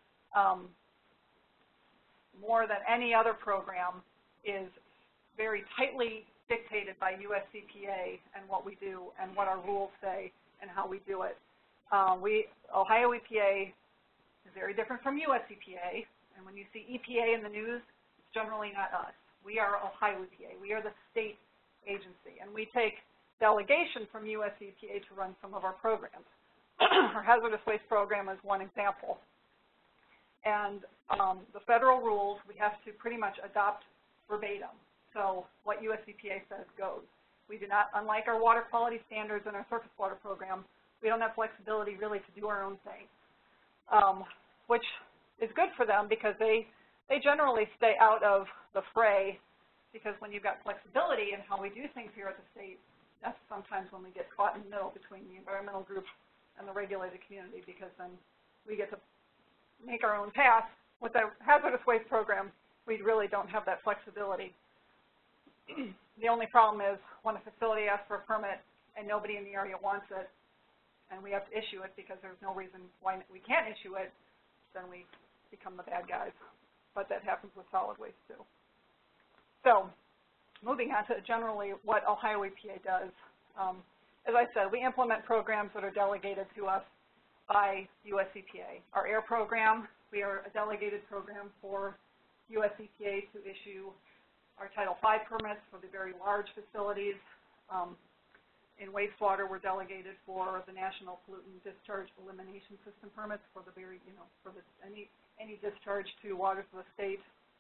more than any other program, is very tightly dictated by US EPA and what we do and what our rules say and how we do it. Ohio EPA is very different from US EPA, and when you see EPA in the news, it's generally not us. We are Ohio EPA. We are the state agency, and we take delegation from US EPA to run some of our programs. Our hazardous waste program is one example. And the federal rules, we have to pretty much adopt verbatim. So what US EPA says goes. We do not, unlike our water quality standards and our surface water program, we don't have flexibility really to do our own thing, which is good for them because they generally stay out of the fray, because when you've got flexibility in how we do things here at the state, that's sometimes when we get caught in the middle between the environmental group and the regulated community, because then we get to make our own path. With the hazardous waste program, we really don't have that flexibility. The only problem is when a facility asks for a permit and nobody in the area wants it, and we have to issue it because there's no reason why we can't issue it, then we become the bad guys. But that happens with solid waste too. So moving on to generally what Ohio EPA does. As I said, we implement programs that are delegated to us by US EPA. Our air program, we are a delegated program for US EPA to issue our Title V permits for the very large facilities. In wastewater, we're delegated for the National Pollutant Discharge Elimination System permits for the very, any discharge to waters of the state.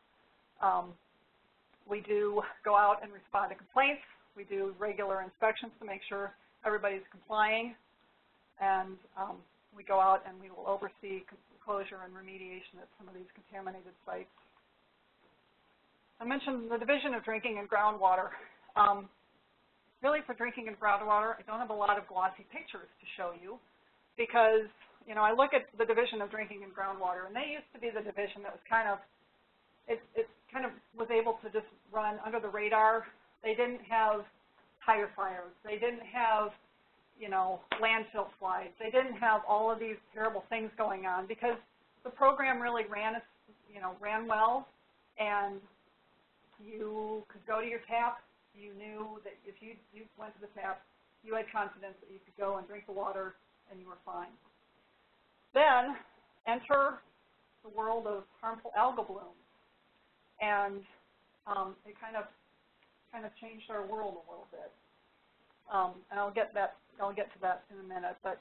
We do go out and respond to complaints. We do regular inspections to make sure everybody's complying, and we go out and we will oversee closure and remediation at some of these contaminated sites. I mentioned the Division of Drinking and Groundwater. Really, for drinking and groundwater, I don't have a lot of glossy pictures to show you because, I look at the Division of Drinking and Groundwater, and they used to be the division that was kind of, it kind of was able to just run under the radar. They didn't have tire fires. They didn't have, landfill slides. They didn't have all of these terrible things going on because the program really ran well, and you could go to your tap. You knew that if you went to the tap, you had confidence that you could go and drink the water and you were fine. Then enter the world of harmful algal blooms, and it kind of changed our world a little bit. And I'll get to that in a minute, but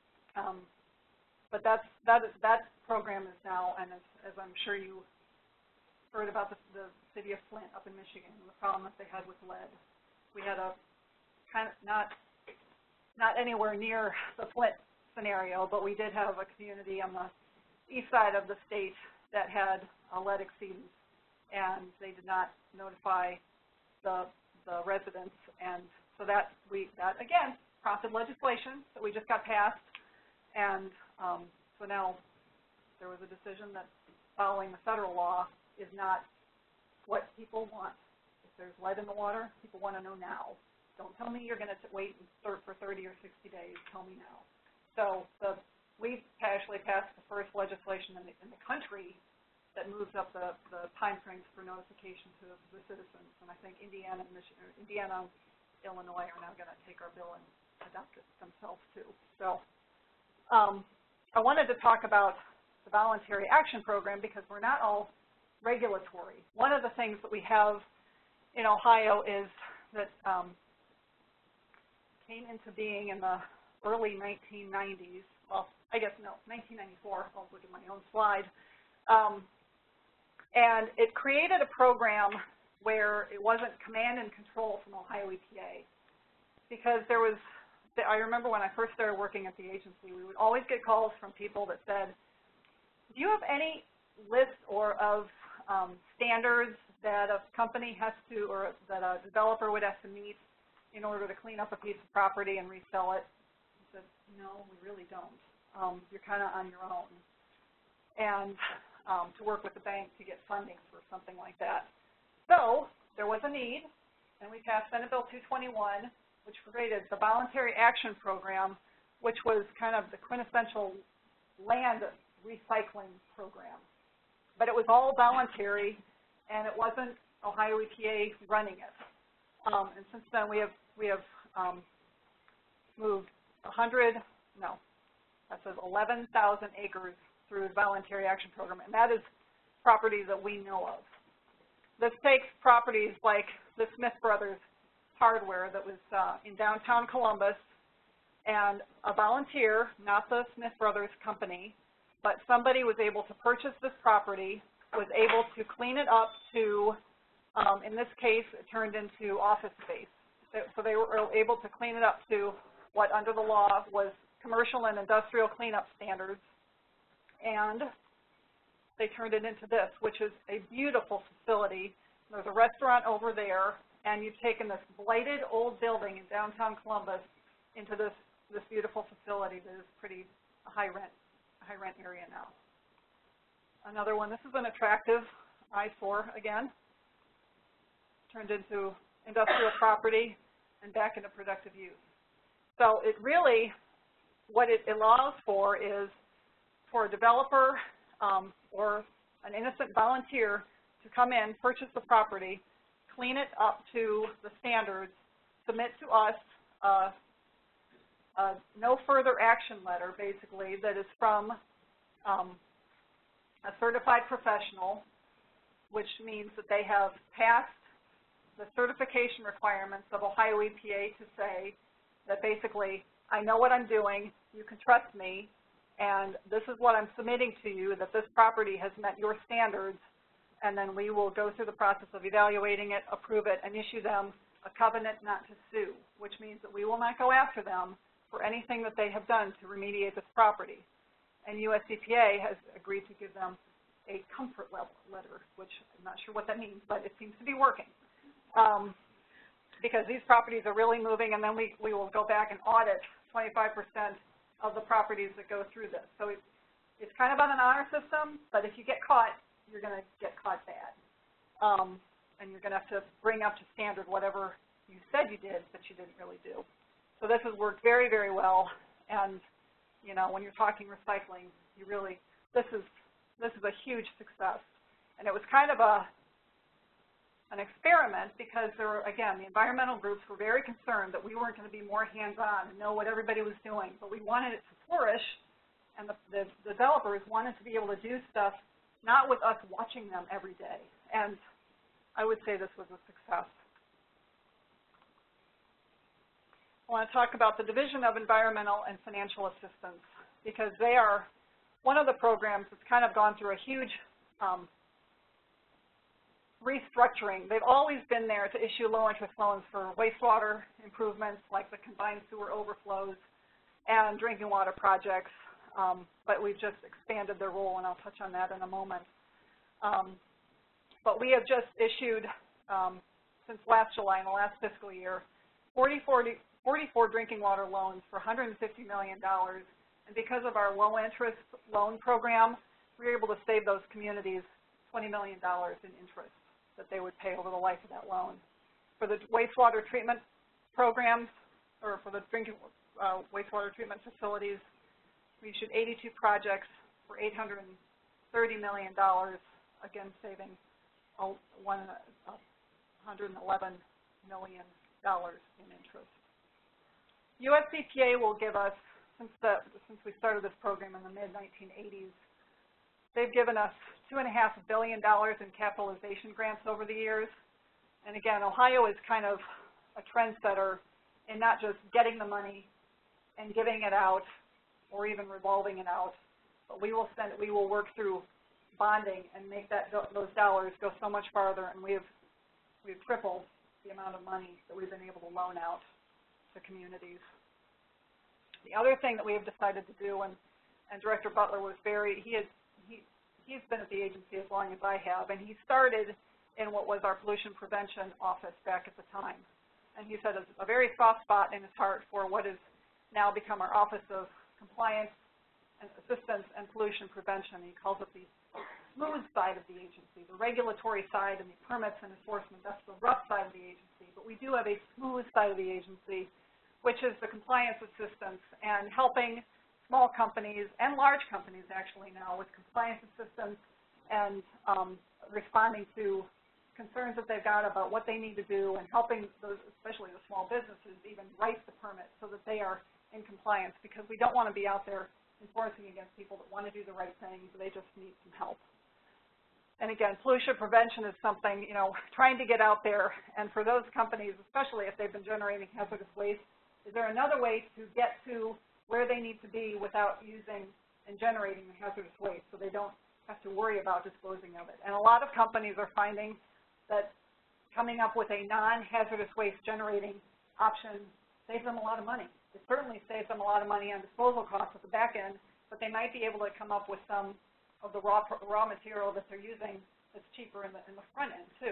that program is now, and as I'm sure you heard about the city of Flint up in Michigan and the problem that they had with lead. We had a kind of not anywhere near the Flint scenario, but we did have a community on the east side of the state that had a lead exceedance, and they did not notify the residents, and so that again prompted legislation that we just got passed, and so now there was a decision that following the federal law is not what people want. If there's lead in the water, people want to know now. Don't tell me you're going to wait and start for 30 or 60 days. Tell me now. So we actually passed the first legislation in the country that moves up the time frames for notification to the citizens. And I think Indiana, Illinois are now going to take our bill and adopt it themselves too. So I wanted to talk about the voluntary action program because we're not all regulatory. One of the things that we have in Ohio is that came into being in the early 1990s. Well, I guess no, 1994. I'll look at my own slide. And it created a program where it wasn't command and control from Ohio EPA, because there was. I remember when I first started working at the agency, we would always get calls from people that said, "Do you have any list of standards that a company has to, or that a developer would have to meet in order to clean up a piece of property and resell it? He said, no, we really don't. You're kind of on your own. And to work with the bank to get funding for something like that. So there was a need, and we passed Senate Bill 221, which created the Voluntary Action Program, which was kind of the quintessential land recycling program. But it was all voluntary, and it wasn't Ohio EPA running it. And since then, we have moved 11,000 acres through the Voluntary Action Program, and that is property that we know of. This takes properties like the Smith Brothers Hardware that was in downtown Columbus, and a volunteer, not the Smith Brothers company, but somebody was able to purchase this property, was able to clean it up to, in this case, it turned into office space. So they were able to clean it up to what under the law was commercial and industrial cleanup standards, and they turned it into this, which is a beautiful facility. There's a restaurant over there, and you've taken this blighted old building in downtown Columbus into this beautiful facility that is pretty high rent area now. Another one, this is an attractive eyesore again, turned into industrial property and back into productive use. So it really, what it allows for is for a developer or an innocent volunteer to come in, purchase the property, clean it up to the standards, submit to us a no further action letter, basically, that is from a certified professional, which means that they have passed the certification requirements of Ohio EPA to say that basically, I know what I'm doing, you can trust me, and this is what I'm submitting to you, that this property has met your standards, and then we will go through the process of evaluating it, approve it, and issue them a covenant not to sue, which means that we will not go after them for anything that they have done to remediate this property. And US EPA has agreed to give them a comfort letter, which I'm not sure what that means, but it seems to be working. Because these properties are really moving, and then we will go back and audit 25% of the properties that go through this. So it's kind of on an honor system, but if you get caught, you're going to get caught bad. And you're going to have to bring up to standard whatever you said you did, but you didn't really do. So this has worked very, very well. And you know, when you're talking recycling, you really, this is a huge success. And it was kind of an experiment because there were, again, the environmental groups were very concerned that we weren't going to be more hands-on and know what everybody was doing, but we wanted it to flourish, and the developers wanted to be able to do stuff not with us watching them every day. And I would say this was a success. I want to talk about the Division of Environmental and Financial Assistance because they are one of the programs that's kind of gone through a huge restructuring. They've always been there to issue low-interest loans for wastewater improvements like the combined sewer overflows and drinking water projects, but we've just expanded their role, and I'll touch on that in a moment. But we have just issued, since last July, in the last fiscal year, 44 drinking water loans for $150 million. And because of our low-interest loan program, we were able to save those communities $20 million in interest that they would pay over the life of that loan. For the wastewater treatment programs, or for the drinking wastewater treatment facilities, we issued 82 projects for $830 million, again saving $111 million in interest. US EPA will give us, since we started this program in the mid-1980s, they've given us $2.5 billion in capitalization grants over the years. And again, Ohio is kind of a trendsetter in not just getting the money and giving it out or even revolving it out, but we will work through bonding and make those dollars go so much farther, and we've tripled the amount of money that we've been able to loan out to communities. The other thing that we have decided to do, and Director Butler was he's been at the agency as long as I have, and he started in what was our pollution prevention office back at the time. And he said it's a very soft spot in his heart for what has now become our Office of Compliance and Assistance and Pollution Prevention. He calls it the smooth side of the agency, the regulatory side and the permits and enforcement. That's the rough side of the agency. But we do have a smooth side of the agency, which is the compliance assistance and helping small companies and large companies actually now with compliance assistance and responding to concerns that they've got about what they need to do and helping those, especially the small businesses, even write the permit so that they are in compliance, because we don't want to be out there enforcing against people that want to do the right thing, but they just need some help. And again, pollution prevention is something, you know, trying to get out there, and for those companies, especially if they've been generating hazardous waste, is there another way to get to where they need to be without using and generating the hazardous waste so they don't have to worry about disposing of it. And a lot of companies are finding that coming up with a non-hazardous waste generating option saves them a lot of money. It certainly saves them a lot of money on disposal costs at the back end, but they might be able to come up with some of the raw material that they're using that's cheaper in the front end too.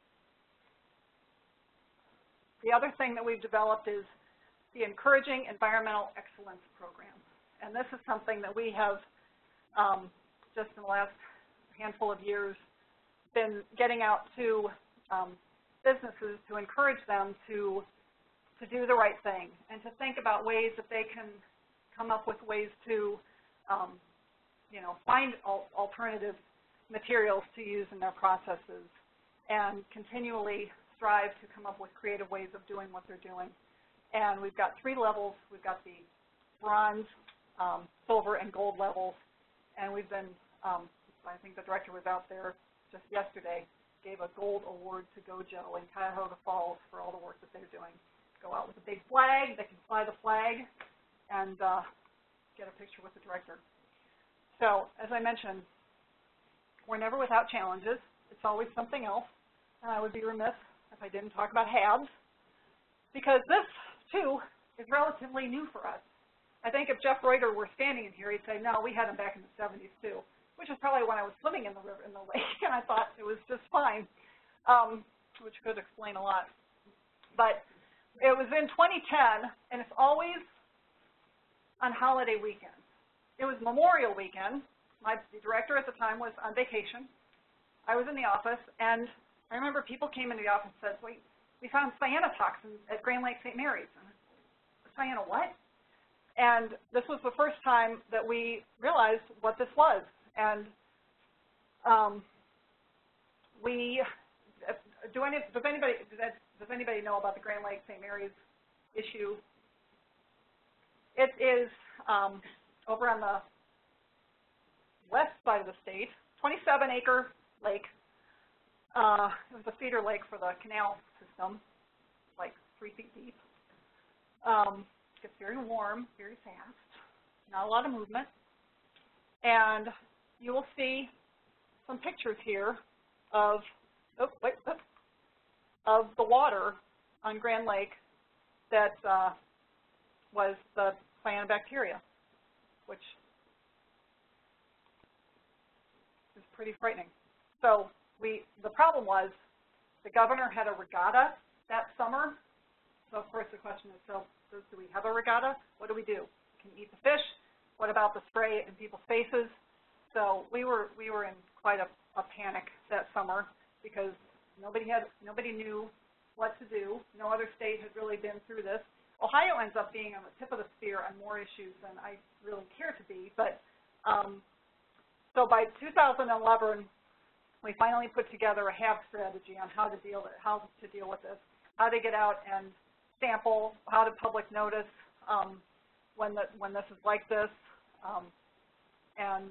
The other thing that we've developed is the Encouraging Environmental Excellence Program. And this is something that we have just in the last handful of years been getting out to businesses to encourage them to do the right thing and to think about ways that they can come up with ways to, you know, find alternative materials to use in their processes and continually strive to come up with creative ways of doing what they're doing. And we've got 3 levels. We've got the bronze, silver, and gold levels. And we've been, I think the director was out there just yesterday, gave a gold award to GoGel in Cuyahoga Falls for all the work that they're doing. Go out with a big flag, they can fly the flag, and get a picture with the director. So, as I mentioned, we're never without challenges. It's always something else. And I would be remiss if I didn't talk about HABs, because this, too, is relatively new for us. I think if Jeff Reuter were standing in here, he'd say, no, we had them back in the 70s, too, which is probably when I was swimming in the river, in the lake, and I thought it was just fine, which could explain a lot. But it was in 2010, and it's always on holiday weekends. It was Memorial Weekend. The director at the time was on vacation. I was in the office, and I remember people came into the office and said, wait, we found cyanotoxins at Grand Lake St. Mary's. Cyano what? And this was the first time that we realized what this was. And does anybody know about the Grand Lake St. Mary's issue? It is over on the west side of the state, 27-acre lake. It was a feeder lake for the canal system, like 3 feet deep. Gets very warm, very fast, not a lot of movement. And you will see some pictures here of, of the water on Grand Lake that was the cyanobacteria, which is pretty frightening. So the problem was the governor had a regatta that summer. So of course the question is, so do we have a regatta? What do we do? Can you eat the fish? What about the spray in people's faces? So we were in quite a panic that summer because nobody knew what to do. No other state had really been through this. Ohio ends up being on the tip of the spear on more issues than I really care to be. But so by 2011, we finally put together a HAB strategy on how to deal with this, how to get out and sample, how to public notice when this is like this, and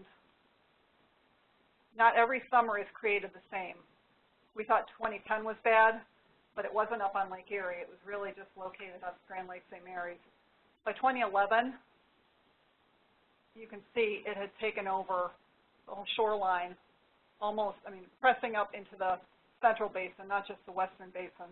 not every summer is created the same. We thought 2010 was bad, but it wasn't up on Lake Erie. It was really just located up Grand Lake St. Mary's. By 2011, you can see it had taken over the whole shoreline, almost, pressing up into the central basin, not just the western basin.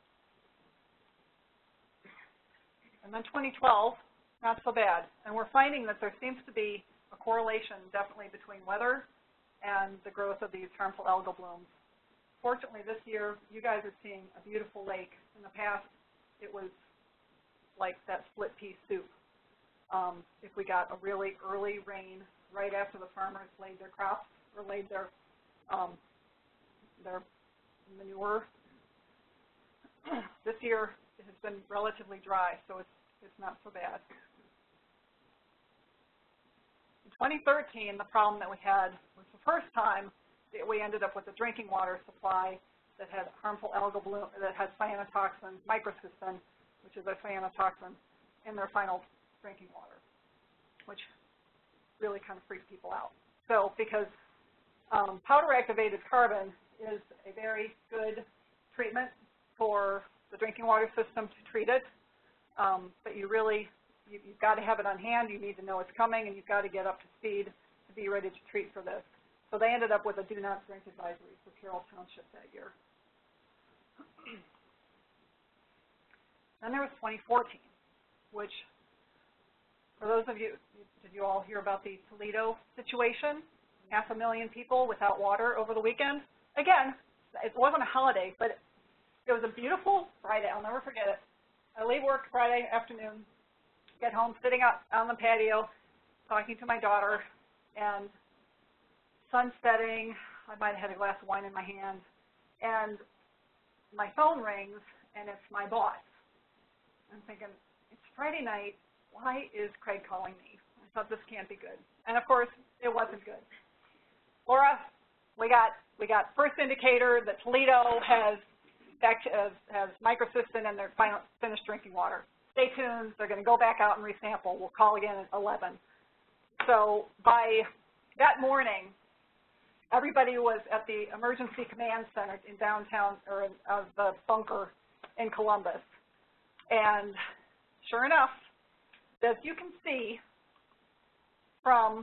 And then 2012, not so bad. And we're finding that there seems to be a correlation definitely between weather and the growth of these harmful algal blooms. fortunately this year, you guys are seeing a beautiful lake. In the past, it was like that split pea soup. If we got a really early rain right after the farmers laid their crops or laid their manure, this year it has been relatively dry, so it's not so bad. In 2013, the problem that we had was the first time that we ended up with a drinking water supply that had harmful algal bloom, that had cyanotoxin, microcystin, which is a cyanotoxin, in their final drinking water, which really kind of freaked people out. So because powder activated carbon is a very good treatment for the drinking water system to treat it, but you've got to have it on hand, you need to know it's coming, and you've got to get up to speed to be ready to treat for this. So they ended up with a do not drink advisory for Carroll Township that year. Then there was 2014, which, for those of you, did you all hear about the Toledo situation? 500,000 people without water over the weekend. Again, it wasn't a holiday, but it was a beautiful Friday. I'll never forget it. I leave work Friday afternoon, get home, sitting out on the patio, talking to my daughter, and sun setting. I might have had a glass of wine in my hand, and my phone rings, and it's my boss. I'm thinking, it's Friday night. Why is Craig calling me? I thought this can't be good. And of course, it wasn't good. Laura, we got first indicator that Toledo has microcystin in their final finished drinking water. Stay tuned. They're going to go back out and resample. We'll call again at 11. So by that morning, everybody was at the emergency command center in downtown, or of the bunker in Columbus. And sure enough, as you can see from,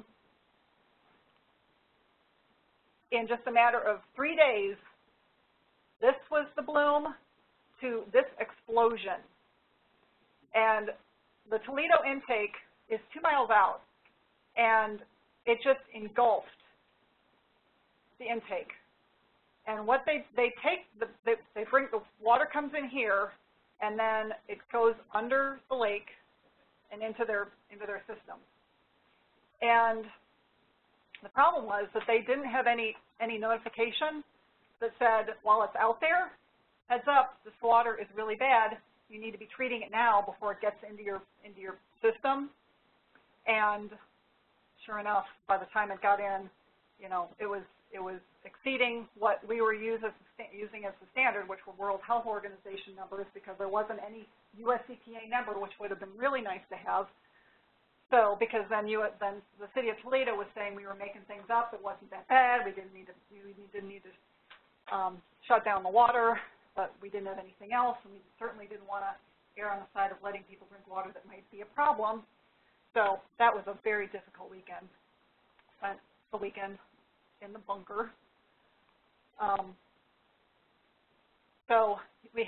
in just a matter of 3 days, this was the bloom to this explosion. And the Toledo intake is 2 miles out, and it just engulfed the intake. And what they take, they bring, the water comes in here, and then it goes under the lake and into their system. And the problem was that they didn't have any notification that said, while it's out there, heads up, this water is really bad. You need to be treating it now before it gets into your system. And sure enough, by the time it got in, you know, it was exceeding what we were using as the standard, which were World Health Organization numbers, because there wasn't any US EPA number, which would have been really nice to have. So, because then the city of Toledo was saying we were making things up, it wasn't that bad, we didn't need to shut down the water, but we didn't have anything else, and we certainly didn't want to err on the side of letting people drink water that might be a problem. So that was a very difficult weekend. Spent the weekend in the bunker. So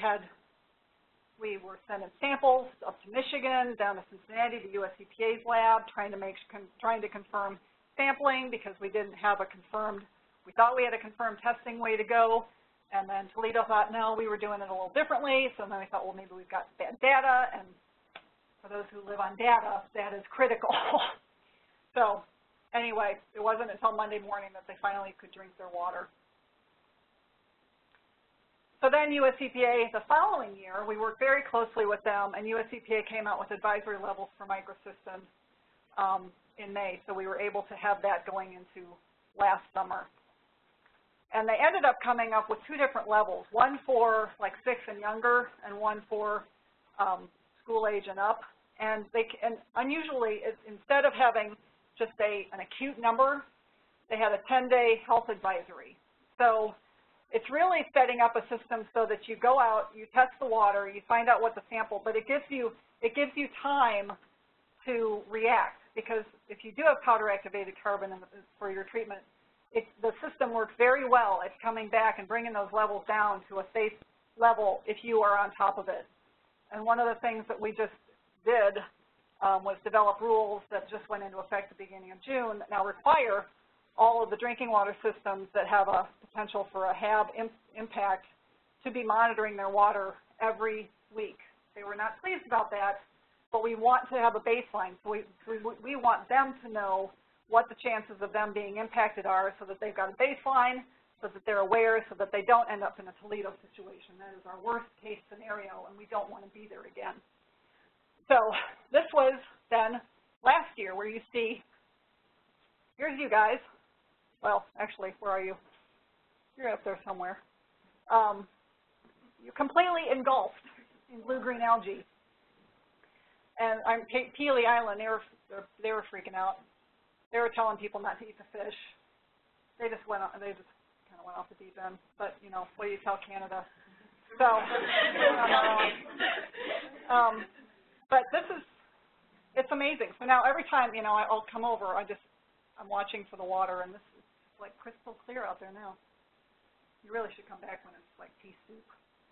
we were sending samples up to Michigan, down to Cincinnati, the US EPA's lab, trying to confirm sampling, because we didn't have a confirmed, we thought we had a confirmed testing way to go, and then Toledo thought, no, we were doing it a little differently, so then we thought, well, maybe we've got bad data, and for those who live on data, that is critical. So anyway, it wasn't until Monday morning that they finally could drink their water. So then US EPA, the following year, we worked very closely with them, and US EPA came out with advisory levels for microcystin in May, so we were able to have that going into last summer. And they ended up coming up with 2 different levels, one for like 6 and younger, and one for school age and up. And unusually, instead of having just an acute number, they had a 10-day health advisory. So it's really setting up a system so that you go out, you test the water, you find out what the sample, but it gives you time to react, because if you do have powder activated carbon for your treatment, the system works very well at coming back and bringing those levels down to a safe level if you are on top of it. And one of the things that we just did was develop rules that just went into effect at the beginning of June that now require all of the drinking water systems that have a potential for a HAB impact to be monitoring their water every week. They were not pleased about that, but we want to have a baseline. So we want them to know what the chances of them being impacted are so that they've got a baseline, so that they're aware, so that they don't end up in a Toledo situation. That is our worst case scenario, and we don't want to be there again. So this was then last year where you see, here's you guys. Well, actually, where are you? You're up there somewhere. You're completely engulfed in blue-green algae. And on Peely Island, they were freaking out. They were telling people not to eat the fish. They just kind of went off the deep end. But you know, what do you tell Canada? So, but it's amazing. So now every time, you know, I'll come over, I'm watching for the water, and this is like crystal clear out there now. You really should come back when it's like pea soup.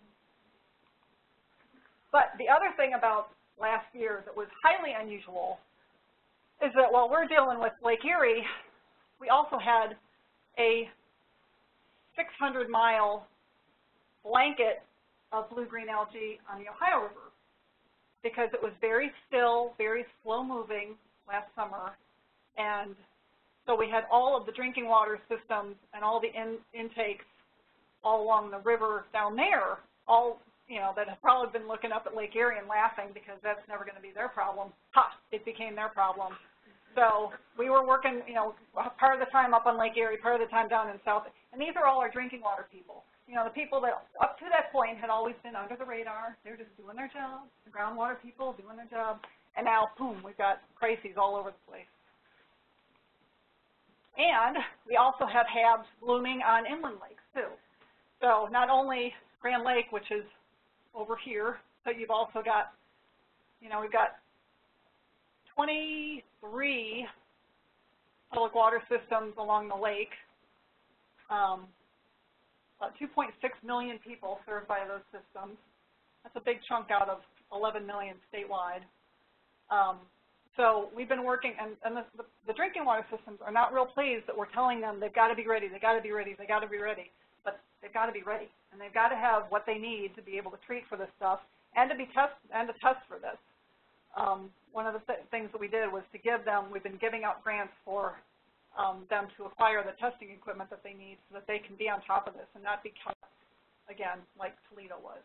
But the other thing about last year that was highly unusual is that while we're dealing with Lake Erie, we also had a 600-mile blanket of blue-green algae on the Ohio River because it was very still, very slow-moving last summer, and so we had all of the drinking water systems and all the intakes all along the river down there, all, you know, that have probably been looking up at Lake Erie and laughing because that's never going to be their problem. Ha! It became their problem. So we were working, you know, part of the time up on Lake Erie, part of the time down in South. And these are all our drinking water people. You know, the people that up to that point had always been under the radar. They're just doing their job. The groundwater people doing their job. And now, boom, we've got crises all over the place. And we also have HABs blooming on inland lakes, too. So not only Grand Lake, which is over here, but you've also got, you know, we've got 23 public water systems along the lake, about 2.6 million people served by those systems. That's a big chunk out of 11 million statewide. So we've been working, and the drinking water systems are not real pleased that we're telling them they've got to be ready, they've got to be ready, they've got to be ready. But they've got to be ready, and they've got to have what they need to be able to treat for this stuff and to test for this. One of the things that we did was to give them, we've been giving out grants for them to acquire the testing equipment that they need so that they can be on top of this and not be cut, again, like Toledo was.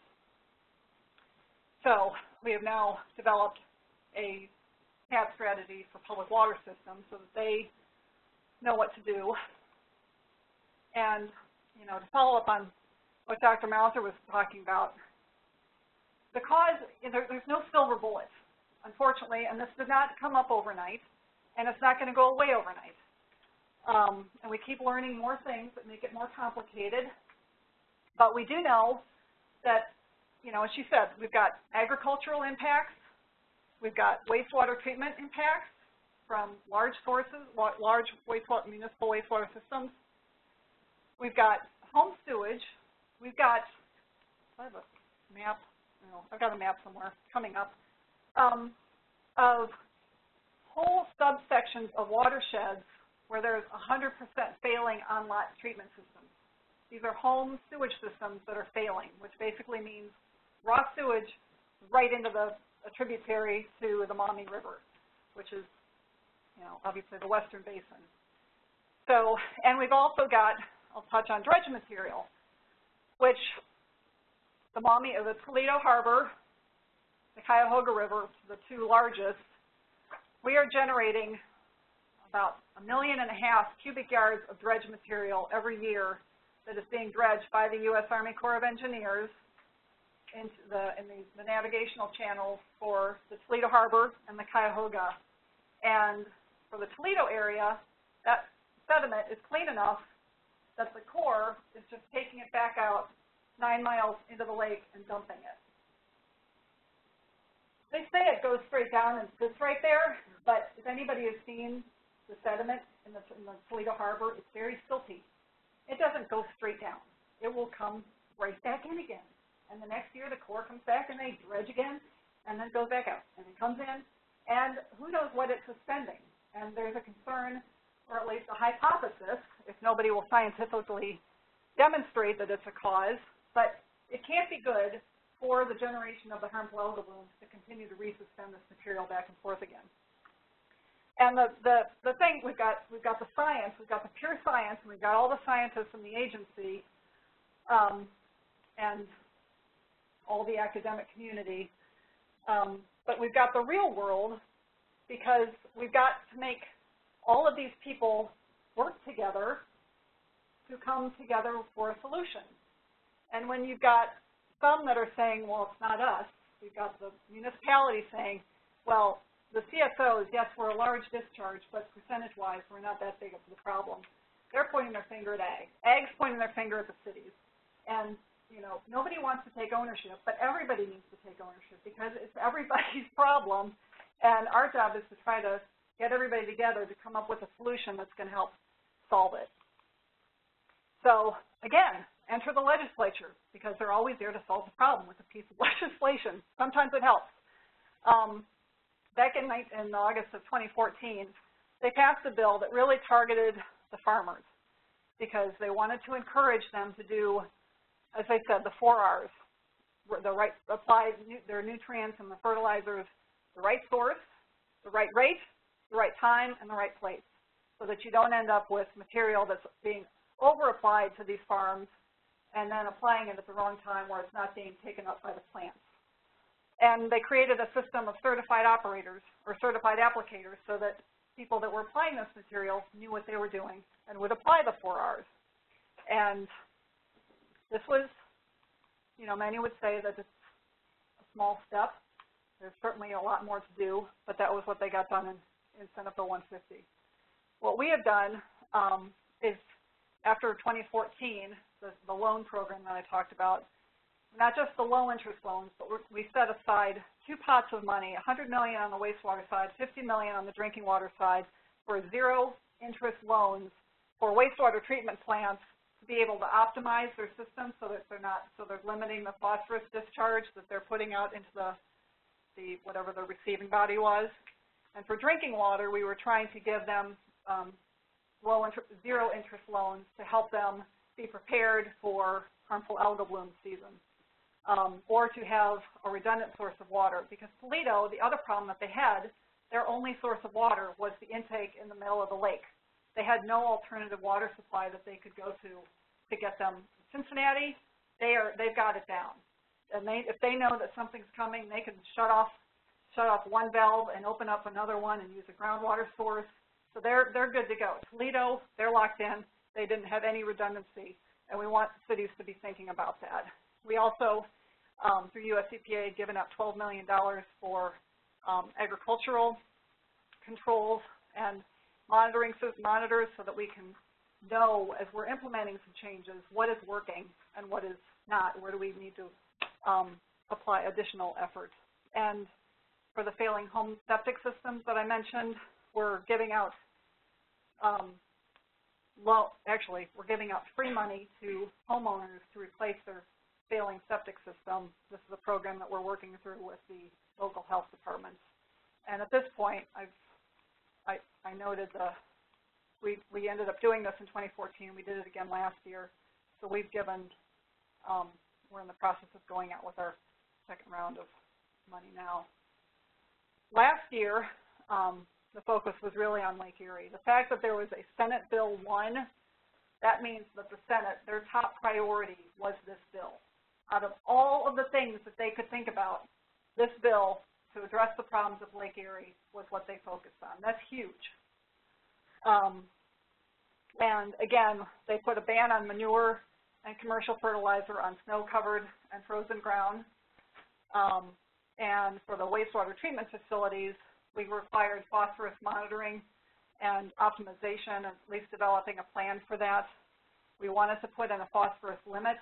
So we have now developed a HAB strategy for public water systems so that they know what to do. And, you know, to follow up on what Dr. Mauser was talking about, the cause, there's no silver bullet, unfortunately, and this did not come up overnight, and it's not going to go away overnight. And we keep learning more things that make it more complicated, but we do know that, you know, as she said, we've got agricultural impacts, we've got wastewater treatment impacts from large sources, large municipal wastewater systems. We've got home sewage. We've got, I have a map, no, I've got a map somewhere coming up, of whole subsections of watersheds where there's 100% failing on-lot treatment systems. These are home sewage systems that are failing, which basically means raw sewage right into a tributary to the Maumee River, which is, you know, obviously the western basin. So, and we've also got, I'll touch on dredge material, which the Maumee, or the Toledo Harbor, the Cuyahoga River, the two largest, we are generating about 1.5 million cubic yards of dredge material every year that is being dredged by the U.S. Army Corps of Engineers in the navigational channels for the Toledo Harbor and the Cuyahoga. And for the Toledo area, that sediment is clean enough that the Corps is just taking it back out 9 miles into the lake and dumping it. They say it goes straight down and sits right there, but if anybody has seen the sediment in the Toledo Harbor, it's very silty. It doesn't go straight down. It will come right back in again. And the next year, the Corps comes back and they dredge again, and then goes back out. And it comes in, and who knows what it's suspending. And there's a concern or at least a hypothesis, if nobody will scientifically demonstrate that it's a cause, but it can't be good for the generation of the harmful algal blooms to continue to resuspend this material back and forth again. And the thing, we've got the science, we've got the pure science, and we've got all the scientists in the agency and all the academic community, but we've got the real world because we've got to make all of these people work together to come together for a solution. And when you've got some that are saying, well, it's not us, we've got the municipality saying, well, the CSOs, yes, we're a large discharge, but percentage-wise, we're not that big of a problem. They're pointing their finger at ag. Ag's pointing their finger at the cities. And, you know, nobody wants to take ownership, but everybody needs to take ownership because it's everybody's problem. And our job is to try to get everybody together to come up with a solution that's going to help solve it. So, again, enter the legislature because they're always there to solve the problem with a piece of legislation. Sometimes it helps. Back in August of 2014, they passed a bill that really targeted the farmers because they wanted to encourage them to do, as I said, the 4 R's, apply their nutrients and the fertilizers, the right source, the right rate, the right time, and the right place, so that you don't end up with material that's being over-applied to these farms and then applying it at the wrong time where it's not being taken up by the plants. And they created a system of certified operators or certified applicators so that people that were applying this material knew what they were doing and would apply the 4 R's. And this was, you know, many would say that it's a small step. There's certainly a lot more to do, but that was what they got done in Senate Bill 150. What we have done is, after 2014, the loan program that I talked about, not just the low-interest loans, but we set aside 2 pots of money, $100 million on the wastewater side, $50 million on the drinking water side, for zero-interest loans for wastewater treatment plants to be able to optimize their system so that they're limiting the phosphorus discharge that they're putting out into the whatever the receiving body was. And for drinking water, we were trying to give them zero-interest loans to help them be prepared for harmful algal bloom season. Or to have a redundant source of water. Because Toledo, the other problem that they had, their only source of water was the intake in the middle of the lake. They had no alternative water supply that they could go to get them. Cincinnati, they've got it down. And if they know that something's coming, they can shut off one valve and open up another one and use a groundwater source. So they're good to go. Toledo, they're locked in. They didn't have any redundancy. And we want cities to be thinking about that. We also, through US EPA, given up $12 million for agricultural controls and monitors so that we can know, as we're implementing some changes, what is working and what is not. Where do we need to apply additional effort? And for the failing home septic systems that I mentioned, we're giving out we're giving out free money to homeowners to replace their failing septic system. This is a program that we're working through with the local health departments. And at this point, I noted we ended up doing this in 2014. We did it again last year. So we've given, we're in the process of going out with our second round of money now. Last year, the focus was really on Lake Erie. The fact that there was a Senate Bill 1, that means that the Senate, their top priority was this bill. Out of all of the things that they could think about, this bill to address the problems of Lake Erie was what they focused on. That's huge. And again, they put a ban on manure and commercial fertilizer on snow-covered and frozen ground. And for the wastewater treatment facilities, we required phosphorus monitoring and optimization, at least developing a plan for that. We wanted to put in a phosphorus limit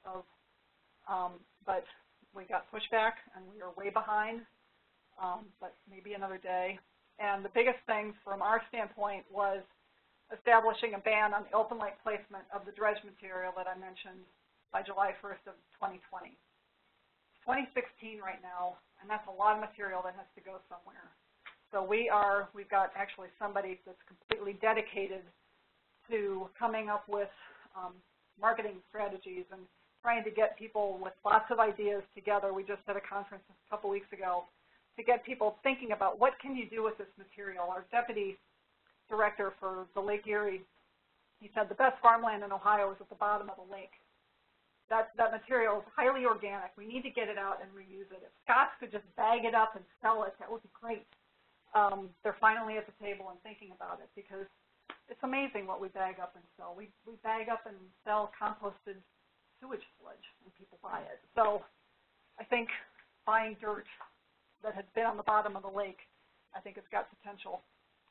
but we got pushback and we were way behind, but maybe another day. And the biggest thing from our standpoint was establishing a ban on the open lake placement of the dredge material that I mentioned by July 1st of 2020. It's 2016 right now, and that's a lot of material that has to go somewhere. So we've got actually somebody that's completely dedicated to coming up with marketing strategies and trying to get people with lots of ideas together. We just had a conference a couple weeks ago to get people thinking about what can you do with this material. Our deputy director for the Lake Erie, he said the best farmland in Ohio is at the bottom of the lake. That material is highly organic. We need to get it out and reuse it. If Scots could just bag it up and sell it, that would be great. They're finally at the table and thinking about it because it's amazing what we bag up and sell. We bag up and sell composted sewage sludge and people buy it. So I think buying dirt that has been on the bottom of the lake, I think it's got potential.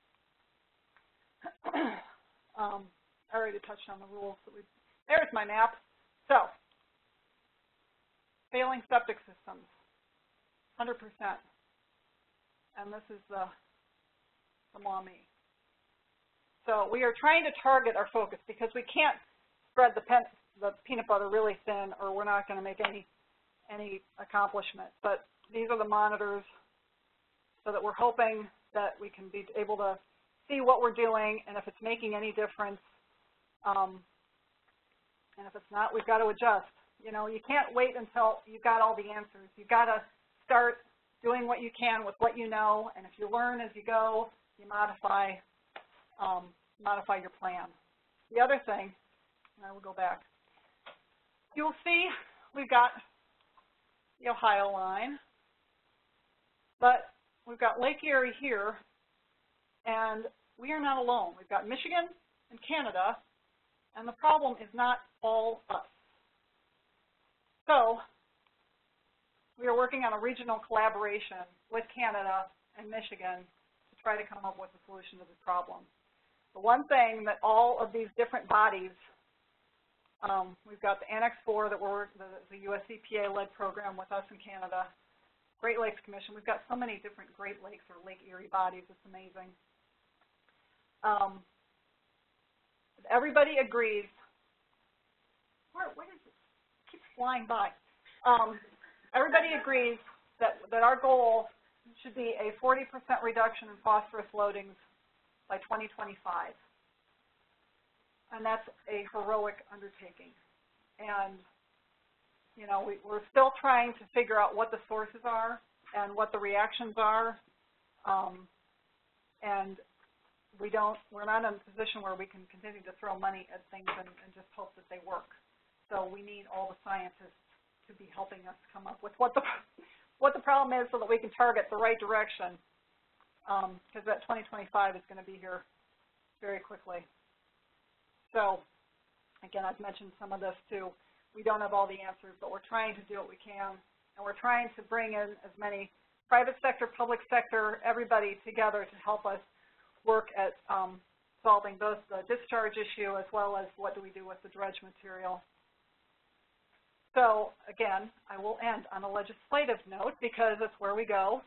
I already touched on the rules. There's my map. So, failing septic systems, 100%. And this is the Maumee. So we are trying to target our focus because we can't spread the peanut butter really thin or we're not going to make any accomplishment. But these are the monitors so that we're hoping that we can be able to see what we're doing and if it's making any difference. And if it's not, we've got to adjust. You know, you can't wait until you've got all the answers. You've got to start doing what you can with what you know, and if you learn as you go, you modify your plan. The other thing, and I will go back, you'll see we've got the Ohio line, but we've got Lake Erie here, and we are not alone. We've got Michigan and Canada, and the problem is not all us. So we are working on a regional collaboration with Canada and Michigan to try to come up with a solution to this problem. The one thing that all of these different bodies, we've got the Annex 4 that the US EPA-led program with us in Canada, Great Lakes Commission. We've got so many different Great Lakes or Lake Erie bodies. It's amazing. Everybody agrees. Where is it? It keeps flying by. Everybody agrees that our goal should be a 40% reduction in phosphorus loadings by 2025. And that's a heroic undertaking. And, you know, we're still trying to figure out what the sources are and what the reactions are. And we're not in a position where we can continue to throw money at things and just hope that they work. So we need all the scientists to be helping us come up with what the problem is so that we can target the right direction, because that 2025 is going to be here very quickly. So, again, I've mentioned some of this too. We don't have all the answers, but we're trying to do what we can, and we're trying to bring in as many private sector, public sector, everybody together to help us work at solving both the discharge issue as well as what do we do with the dredge material. So, again, I will end on a legislative note because that's where we go.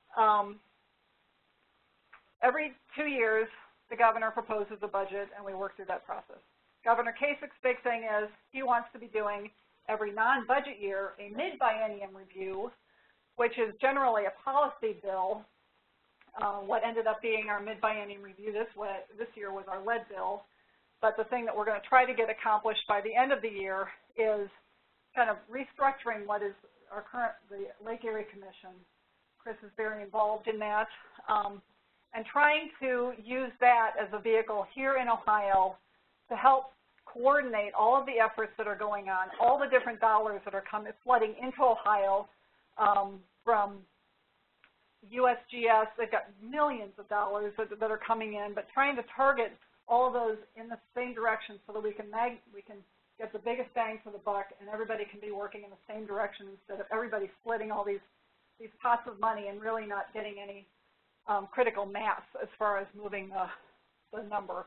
Every 2 years, the governor proposes a budget, and we work through that process. Governor Kasich's big thing is he wants to be doing every non-budget year a mid-biennium review, which is generally a policy bill. What ended up being our mid-biennium review this year was our lead bill. But the thing that we're going to try to get accomplished by the end of the year is kind of restructuring what is the Lake Erie Commission. Chris is very involved in that. And trying to use that as a vehicle here in Ohio to help coordinate all of the efforts that are going on, all the different dollars that are flooding into Ohio from USGS. They've got millions of dollars that are coming in, but trying to target all of those in the same direction so that we can get the biggest bang for the buck and everybody can be working in the same direction instead of everybody splitting all these pots of money and really not getting any critical mass as far as moving the number.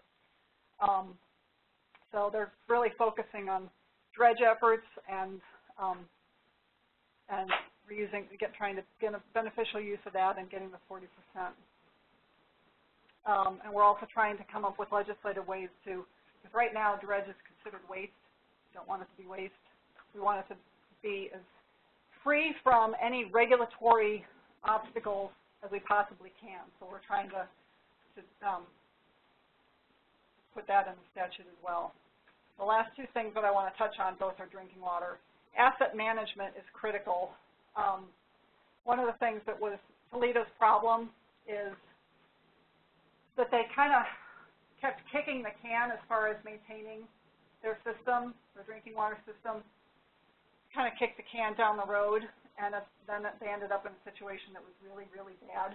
So they're really focusing on dredge efforts and reusing, trying to get a beneficial use of that and getting the 40%. And we're also trying to come up with legislative ways to, because right now dredge is considered waste. We don't want it to be waste. We want it to be as free from any regulatory obstacles as we possibly can. So we're trying to put that in the statute as well. The last two things that I want to touch on, both are drinking water. Asset management is critical. One of the things that was Toledo's problem is that they kind of kept kicking the can as far as maintaining their system, their drinking water system, kind of kicked the can down the road, and then they ended up in a situation that was really, really bad.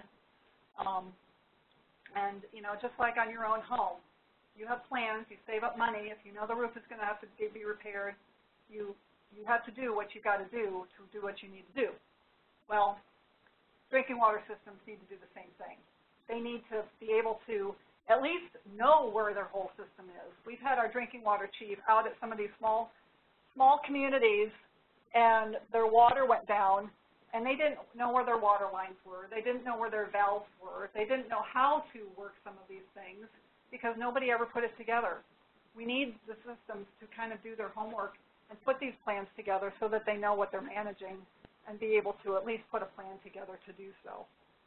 And, you know, just like on your own home, you have plans, you save up money. If you know the roof is going to have to be repaired, you have to do what you got to do what you need to do. Well, drinking water systems need to do the same thing. They need to be able to at least know where their whole system is. We've had our drinking water chief out at some of these small communities, and their water went down, and they didn't know where their water lines were. They didn't know where their valves were. They didn't know how to work some of these things because nobody ever put it together. We need the systems to kind of do their homework and put these plans together so that they know what they're managing and be able to at least put a plan together to do so.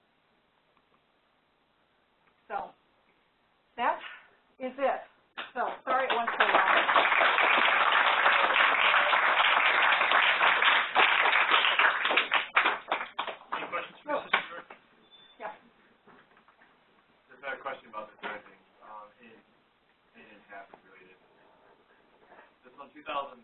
So that is it. So sorry it went so long. Any questions for Assistant Director? Yeah. Just had a question about the dredging, and half related. This was 2013,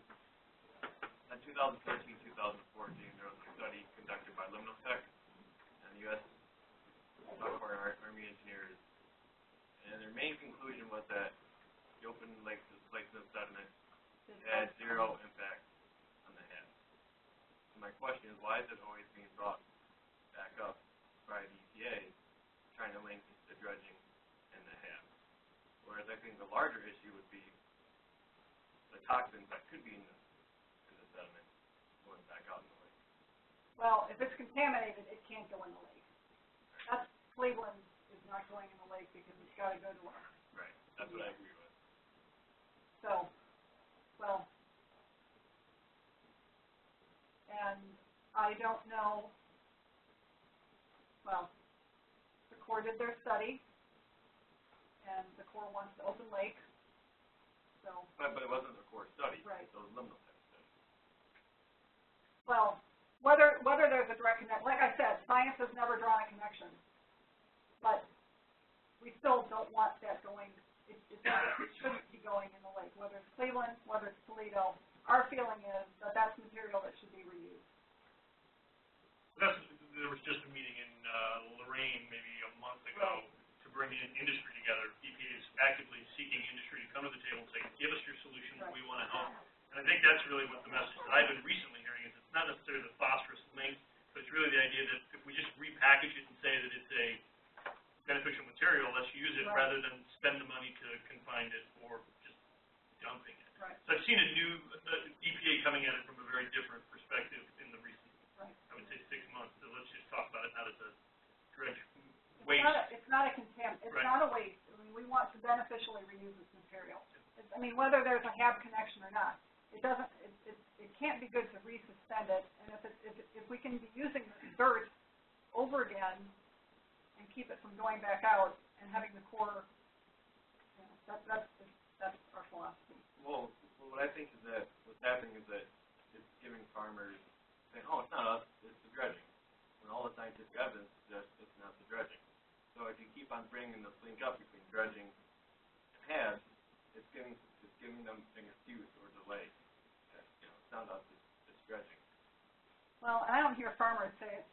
2014, there was a study conducted by Limnotech and the U.S. Army engineers, and their main conclusion was that the open lake displacement of sediment had zero impact on the HAB. So my question is, why is it always being brought back up by the EPA, trying to link the dredging and the HAB? Whereas I think the larger issue would be the toxins that could be in the sediment going back out in the lake. Well, if it's contaminated, it can't go in the lake. That's Cleveland is not going in the lake because it's got to go to our. Right. That's what I agree with. So, well, and I don't know. Well, the Corps did their study, and the Corps wants the open lake. So. But it wasn't the Corps study. Right. It was Limnotech study. Well, whether there's a direct connection, like I said, science has never drawn a connection, but we still don't want that going. It shouldn't be going in the lake, whether it's Cleveland, whether it's Toledo. Our feeling is that that's material that should be reused. There was just a meeting in Lorraine maybe a month ago to bring in industry together. EPA is actively seeking industry to come to the table and say, give us your solution, we want to help. And I think that's really what the message that I've been recently hearing is it's not necessarily the phosphorus link, but it's really the idea that if we just repackage it and say that it's a beneficial material, let's use it rather than spend the money to confine it or just dumping it. Right. So I've seen a new EPA coming at it from a very different perspective in the recent, I would say 6 months. So let's just talk about it not as a dredge waste. It's not a contaminant. It's not a waste. I mean, we want to beneficially reuse this material. I mean, whether there's a HAB connection or not, it doesn't. It can't be good to resuspend it. And if we can be using this dirt over again and keep it from going back out and having the Corps, you know, that's our philosophy. Well, what I think is that what's happening is that it's giving farmers saying, oh, it's not us, it's the dredging. When all the scientific evidence suggests it's not the dredging. So if you keep on bringing this link up between dredging and HABs, it's giving them an excuse or delay. That, you know, it's not us, it's dredging. Well, I don't hear farmers say it's,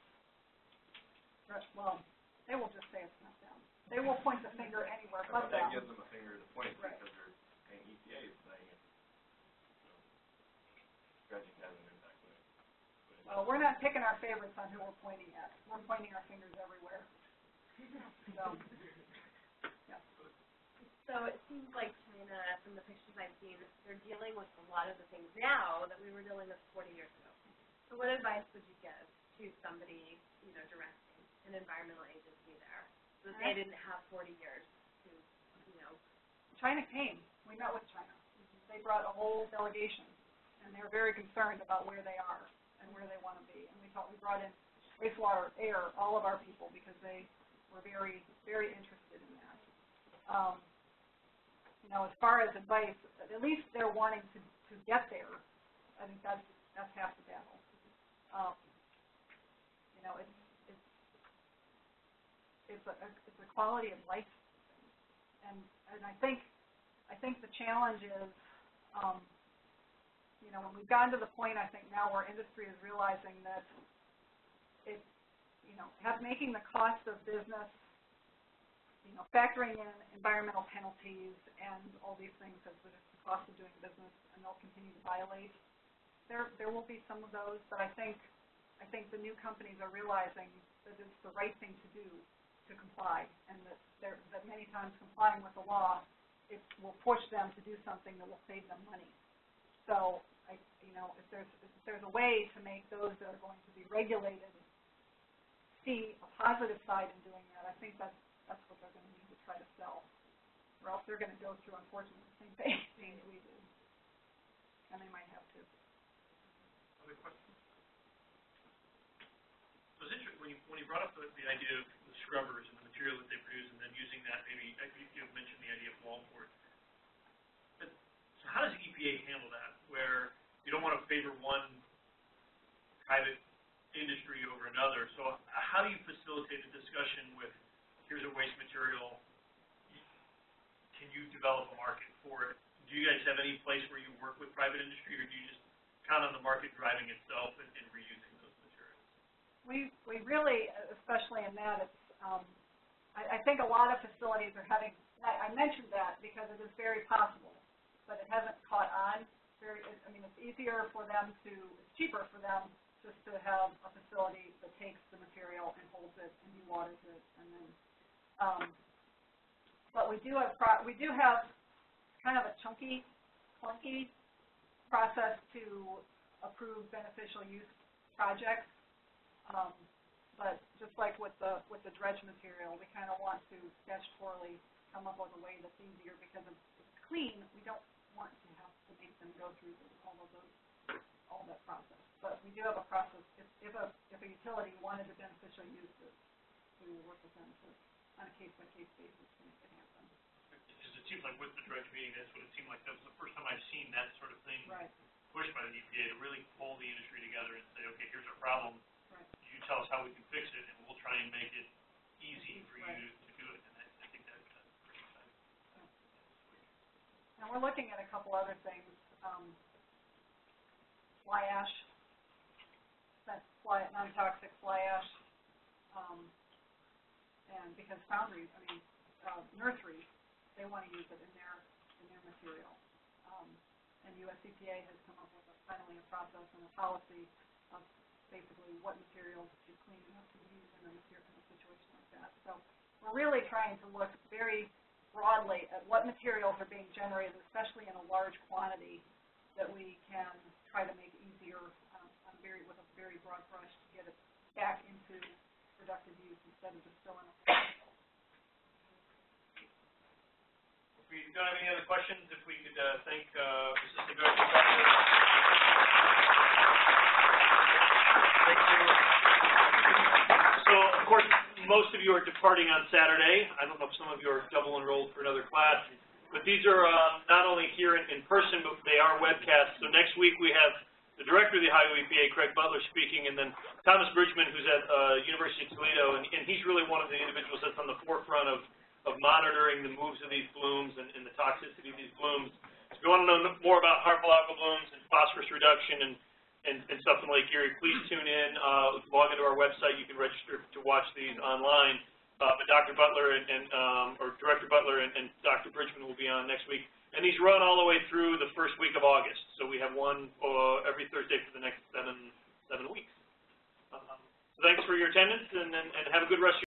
well, they will just say it's not them. They will point the finger anywhere but that them. gives them a finger to point because they're saying EPA is saying it. You know, dredging has an impact on it. Well, we're not picking our favorites on who we're pointing at. We're pointing our fingers everywhere. So, yeah. So it seems like China, from the pictures I've seen, they're dealing with a lot of the things now that we were dealing with 40 years ago. So what advice would you give to somebody, you know, directing an environmental agency there, so that they didn't have 40 years to, you know? China came. We met with China. They brought a whole delegation, and they're very concerned about where they are and where they want to be. And we brought in wastewater, air, all of our people, because they were very, very interested in that. You know, as far as advice, at least they're wanting to get there. I think that's half the battle. You know, it's a quality of life thing. And I think the challenge is, you know, when we've gotten to the point, I think now where industry is realizing that it's, you know, making the cost of business, you know, factoring in environmental penalties and all these things as the cost of doing business, and they'll continue to violate. There will be some of those, but I think the new companies are realizing that it's the right thing to do to comply, and that many times complying with the law, it will push them to do something that will save them money. So, you know, if there's a way to make those that are going to be regulated see a positive side in doing that, I think that's what they're going to need to try to sell, or else they're going to go through, unfortunately, the same thing we do, and they might have to. Other questions? So it's interesting when you brought up the idea of the scrubbers and the material that they produce, and then using that, maybe you mentioned the idea of wallboard. So how does the EPA handle that, where you don't want to favor one private industry over another? So how do you facilitate a discussion with, here's a waste material, can you develop a market for it? Do you guys have any place where you work with private industry, or do you just count on the market driving itself and reusing those materials? We really, especially in that, it's, I think a lot of facilities are having, I mentioned that because it is very possible, but it hasn't caught on. I mean, it's easier for them it's cheaper for them just to have a facility that takes the material and holds it and dewaters it, and then, but we do have kind of a chunky, clunky process to approve beneficial use projects. But just like with the dredge material, we kind of want to statutorily come up with a way that's easier, because if it's clean, we don't want to have to make them go through all that process. But we do have a process. If a utility wanted a beneficial use, we will work with them on a case-by-case basis to make it happen. Because it seems like with the dredge meeting, that's what it seemed like. That was the first time I've seen that sort of thing pushed by the EPA to really pull the industry together and say, okay, here's our problem. Right. You tell us how we can fix it, and we'll try and make it easy for you to do it. And I think that's pretty exciting. And we're looking at a couple other things. Fly ash, non-toxic fly ash, and because foundries, nurseries, they want to use it in their material. And US EPA has come up with finally a process and a policy of basically what materials is clean enough to be used in a situation like that. So we're really trying to look very broadly at what materials are being generated, especially in a large quantity, that we can try to make easier with a very broad brush to get it back into productive use instead of just filling up. If we don't have any other questions, if we could thank Assistant Director. Thank you. So, of course, most of you are departing on Saturday. I don't know if some of you are double enrolled for another class, but these are not only here in person, but they are webcasts. So next week we have the Director of the Ohio EPA, Craig Butler, speaking, and then Thomas Bridgman, who's at University of Toledo, and he's really one of the individuals that's on the forefront of monitoring the moves of these blooms and the toxicity of these blooms. So if you want to know more about harmful algal blooms and phosphorus reduction and stuff in Lake Erie, please tune in, log into our website. You can register to watch these online. But Dr. Butler or Director Butler and Dr. Bridgman will be on next week. And these run all the way through the first week of August. So we have one every Thursday for the next seven weeks. So thanks for your attendance, and have a good rest of your